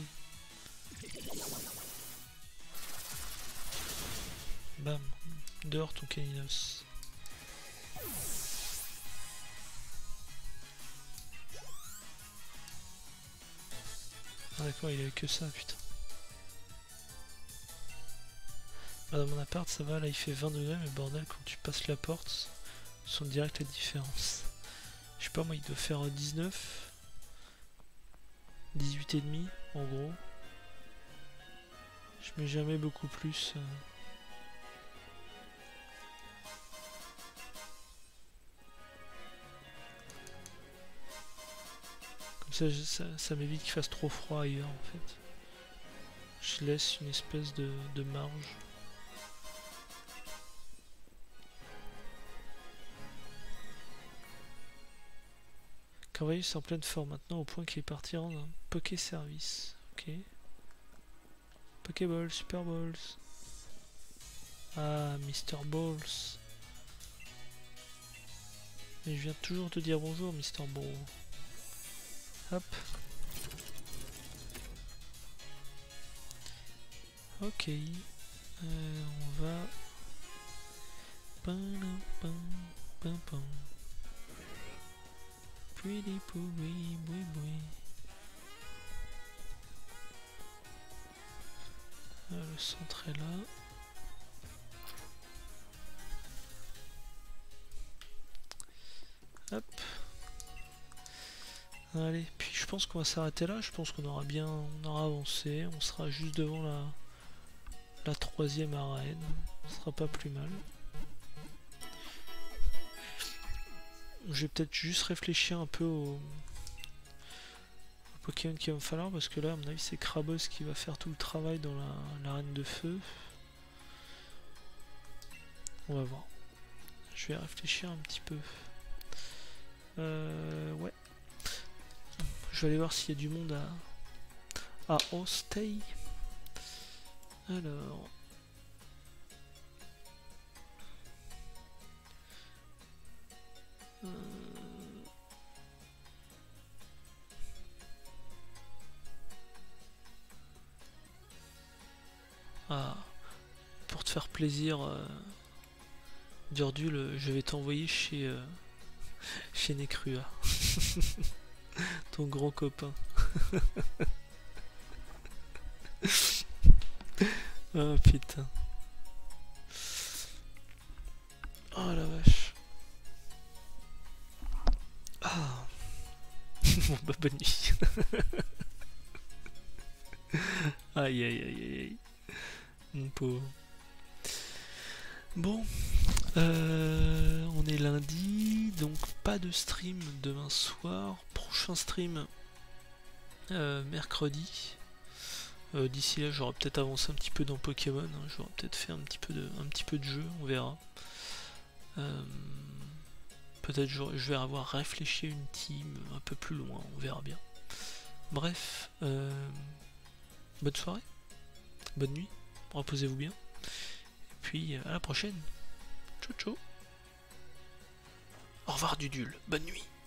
Bam. Dehors ton Caninos. Ah d'accord, il avait que ça, putain. Ah, dans mon appart, ça va, là il fait 20 degrés, mais bordel, quand tu passes la porte, sont direct la différence. Je sais pas, moi il doit faire 19, 18 et demi, en gros. Je mets jamais beaucoup plus. Comme ça m'évite qu'il fasse trop froid ailleurs en fait. Je laisse une espèce de marge. Corvallis est en pleine forme maintenant au point qu'il est parti rendre un Poké Service. Ok. Pokéball, Super Balls. Ah, Mr. Balls. Mais je viens toujours te dire bonjour, Mr. Ball. Hop. Ok. On va... Pretty pourri, boui boui. Le centre est là. Hop. Allez, puis je pense qu'on va s'arrêter là. Je pense qu'on aura bien, on aura avancé. On sera juste devant la troisième arène. Ce sera pas plus mal. Je vais peut-être juste réfléchir un peu au Pokémon qu'il va me falloir parce que là, à mon avis, c'est Krabos qui va faire tout le travail dans l'arène de feu. On va voir. Je vais réfléchir un petit peu. Ouais. Je vais aller voir s'il y a du monde à Ostay. Alors. Ah, pour te faire plaisir, Durdule, je vais t'envoyer chez Necrua, ton grand copain. Oh putain. Oh la vache. Bon bah bonne nuit. Aïe aïe aïe aïe aïe. Mon pauvre. Bon, on est lundi, donc pas de stream demain soir. Prochain stream mercredi. D'ici là, j'aurai peut-être avancé un petit peu dans Pokémon. Hein. J'aurai peut-être fait un petit peu de jeu, on verra. Peut-être je vais avoir réfléchi à une team un peu plus loin, on verra bien. Bref, bonne soirée, bonne nuit, reposez-vous bien. Et puis à la prochaine. Ciao ciao. Au revoir Dudule, bonne nuit.